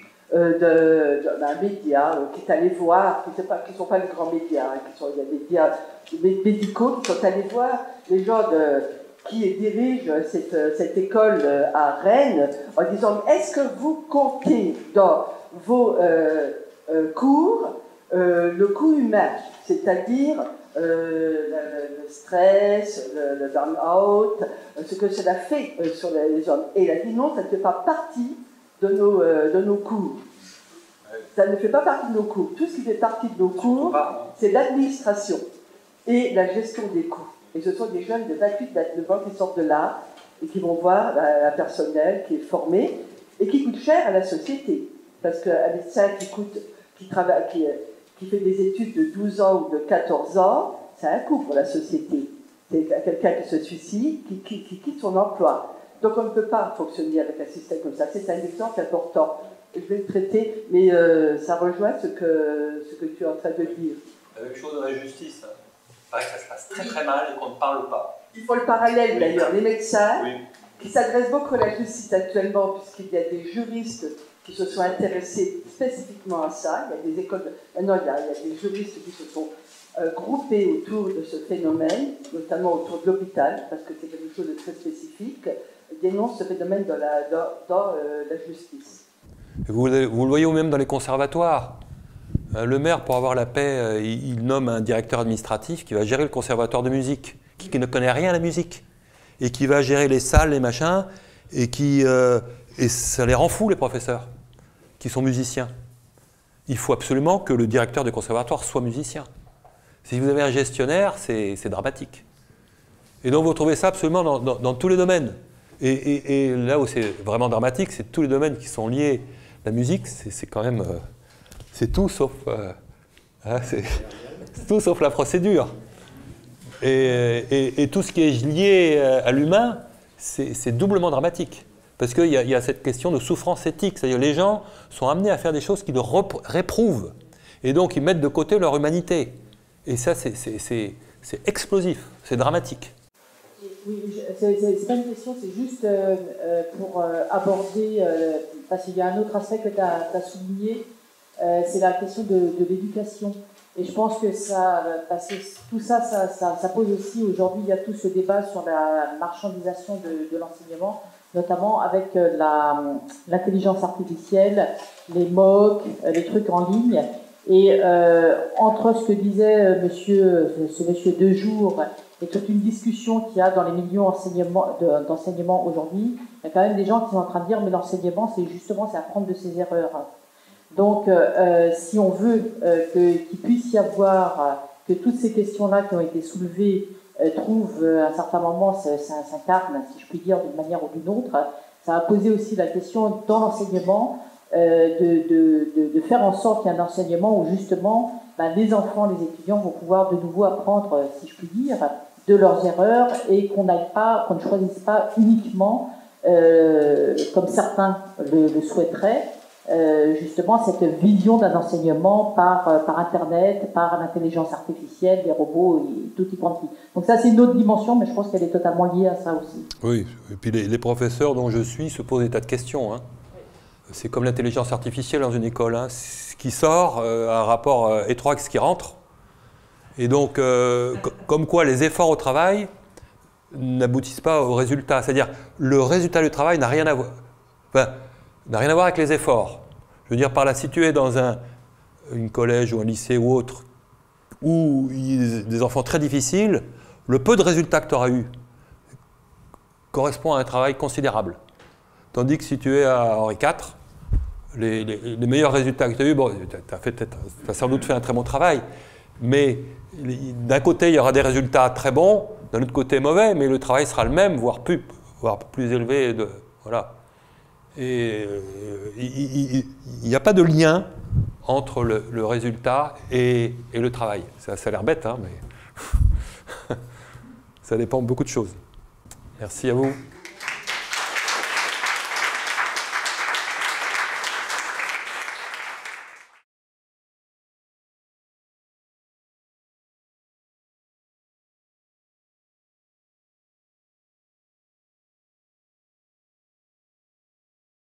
[SPEAKER 19] euh, d'un média euh, qui est allée voir, qui ne sont pas les grands médias, hein, qui sont des médias médicaux, qui sont allés voir les gens de, qui dirigent cette, cette école à Rennes, en disant, est-ce que vous comptez dans vos euh, euh, cours euh, le coût humain, c'est-à-dire Euh, le, le stress, le, le burn-out, euh, ce que cela fait euh, sur les, les hommes. Et il a dit non, ça ne fait pas partie de nos, euh, de nos cours. Ça ne fait pas partie de nos cours. Tout ce qui fait partie de nos cours, c'est l'administration et la gestion des coûts. Et ce sont des jeunes de vingt-huit vingt-neuf ans qui sortent de là et qui vont voir un personnel qui est formé et qui coûte cher à la société. Parce qu'un médecin qui coûte, qui travaille, qui qui fait des études de douze ans ou de quatorze ans, ça a un coût pour la société. C'est quelqu'un qui se suicide, qui, qui, qui quitte son emploi. Donc on ne peut pas fonctionner avec un système comme ça. C'est un exemple important. Je vais le traiter, mais euh, ça rejoint ce que, ce que tu es en train de dire.
[SPEAKER 1] La même chose dans la justice. Hein. Il paraît que ça se passe très très mal et qu'on ne parle pas.
[SPEAKER 19] Il faut le parallèle d'ailleurs. Les médecins, oui, qui s'adressent beaucoup à la justice actuellement, puisqu'il y a des juristes qui se sont intéressés spécifiquement à ça. Il y a des écoles, de... maintenant il y a, il y a des juristes qui se sont euh, groupés autour de ce phénomène, notamment autour de l'hôpital, parce que c'est quelque chose de très spécifique, dénoncent ce phénomène dans la, dans, dans, euh, la justice.
[SPEAKER 1] Vous, vous le voyez même dans les conservatoires. Le maire, pour avoir la paix, il, il nomme un directeur administratif qui va gérer le conservatoire de musique, qui, qui ne connaît rien à la musique, et qui va gérer les salles, les machins, et qui... Euh, Et ça les rend fous, les professeurs, qui sont musiciens. Il faut absolument que le directeur du conservatoire soit musicien. Si vous avez un gestionnaire, c'est dramatique. Et donc vous trouvez ça absolument dans, dans, dans tous les domaines. Et, et, et là où c'est vraiment dramatique, c'est tous les domaines qui sont liés. La musique, c'est quand même... Euh, c'est tout sauf... Euh, hein, c'est tout sauf la procédure. Et, et, et tout ce qui est lié à l'humain, c'est doublement dramatique. Parce qu'il y, y a cette question de souffrance éthique, c'est-à-dire les gens sont amenés à faire des choses qui le réprouvent. Et donc ils mettent de côté leur humanité. Et ça, c'est explosif, c'est dramatique.
[SPEAKER 18] Oui, c'est pas une question, c'est juste euh, pour euh, aborder, euh, parce qu'il y a un autre aspect que tu as, as souligné, euh, c'est la question de, de l'éducation. Et je pense que ça, parce que tout ça, ça, ça, ça pose aussi, aujourd'hui, il y a tout ce débat sur la marchandisation de, de l'enseignement, notamment avec l'intelligence artificielle, les M O O C, les trucs en ligne. Et euh, entre ce que disait monsieur, ce monsieur Dejour et toute une discussion qu'il y a dans les milieux d'enseignement aujourd'hui, il y a quand même des gens qui sont en train de dire mais l'enseignement, c'est justement c'est apprendre de ses erreurs. Donc, euh, si on veut euh, qu'il puisse y avoir, euh, que toutes ces questions-là qui ont été soulevées euh, trouvent euh, à un certain moment s'incarnent, si je puis dire, d'une manière ou d'une autre, ça va poser aussi la question dans l'enseignement euh, de, de, de, de faire en sorte qu'il y ait un enseignement où justement ben, les enfants, les étudiants vont pouvoir de nouveau apprendre, si je puis dire, de leurs erreurs et qu'on n'aille pas, qu'on ne choisisse pas uniquement, euh, comme certains le, le souhaiteraient, Euh, justement cette vision d'un enseignement par, euh, par Internet, par l'intelligence artificielle, les robots, et tout y compris. Donc ça, c'est une autre dimension, mais je pense qu'elle est totalement liée à ça aussi.
[SPEAKER 1] Oui, et puis les, les professeurs dont je suis se posent des tas de questions. Hein. C'est comme l'intelligence artificielle dans une école. Hein. Ce qui sort euh, a un rapport euh, étroit avec ce qui rentre. Et donc, euh, comme quoi les efforts au travail n'aboutissent pas au résultat. C'est-à-dire, le résultat du travail n'a rien à voir... Enfin, n'a rien à voir avec les efforts. Je veux dire, par là, si tu es dans un une collège ou un lycée ou autre, où il y a des enfants très difficiles, le peu de résultats que tu auras eu correspond à un travail considérable. Tandis que si tu es à Henri quatre, les, les, les meilleurs résultats que tu as eu, bon, tu as, as sans doute fait un très bon travail, mais d'un côté, il y aura des résultats très bons, d'un autre côté mauvais, mais le travail sera le même, voire plus, voire plus élevé. De, voilà. Et euh, il n'y a pas de lien entre le, le résultat et, et le travail. Ça, ça a l'air bête, hein, mais ça dépend de beaucoup de choses. Merci à vous.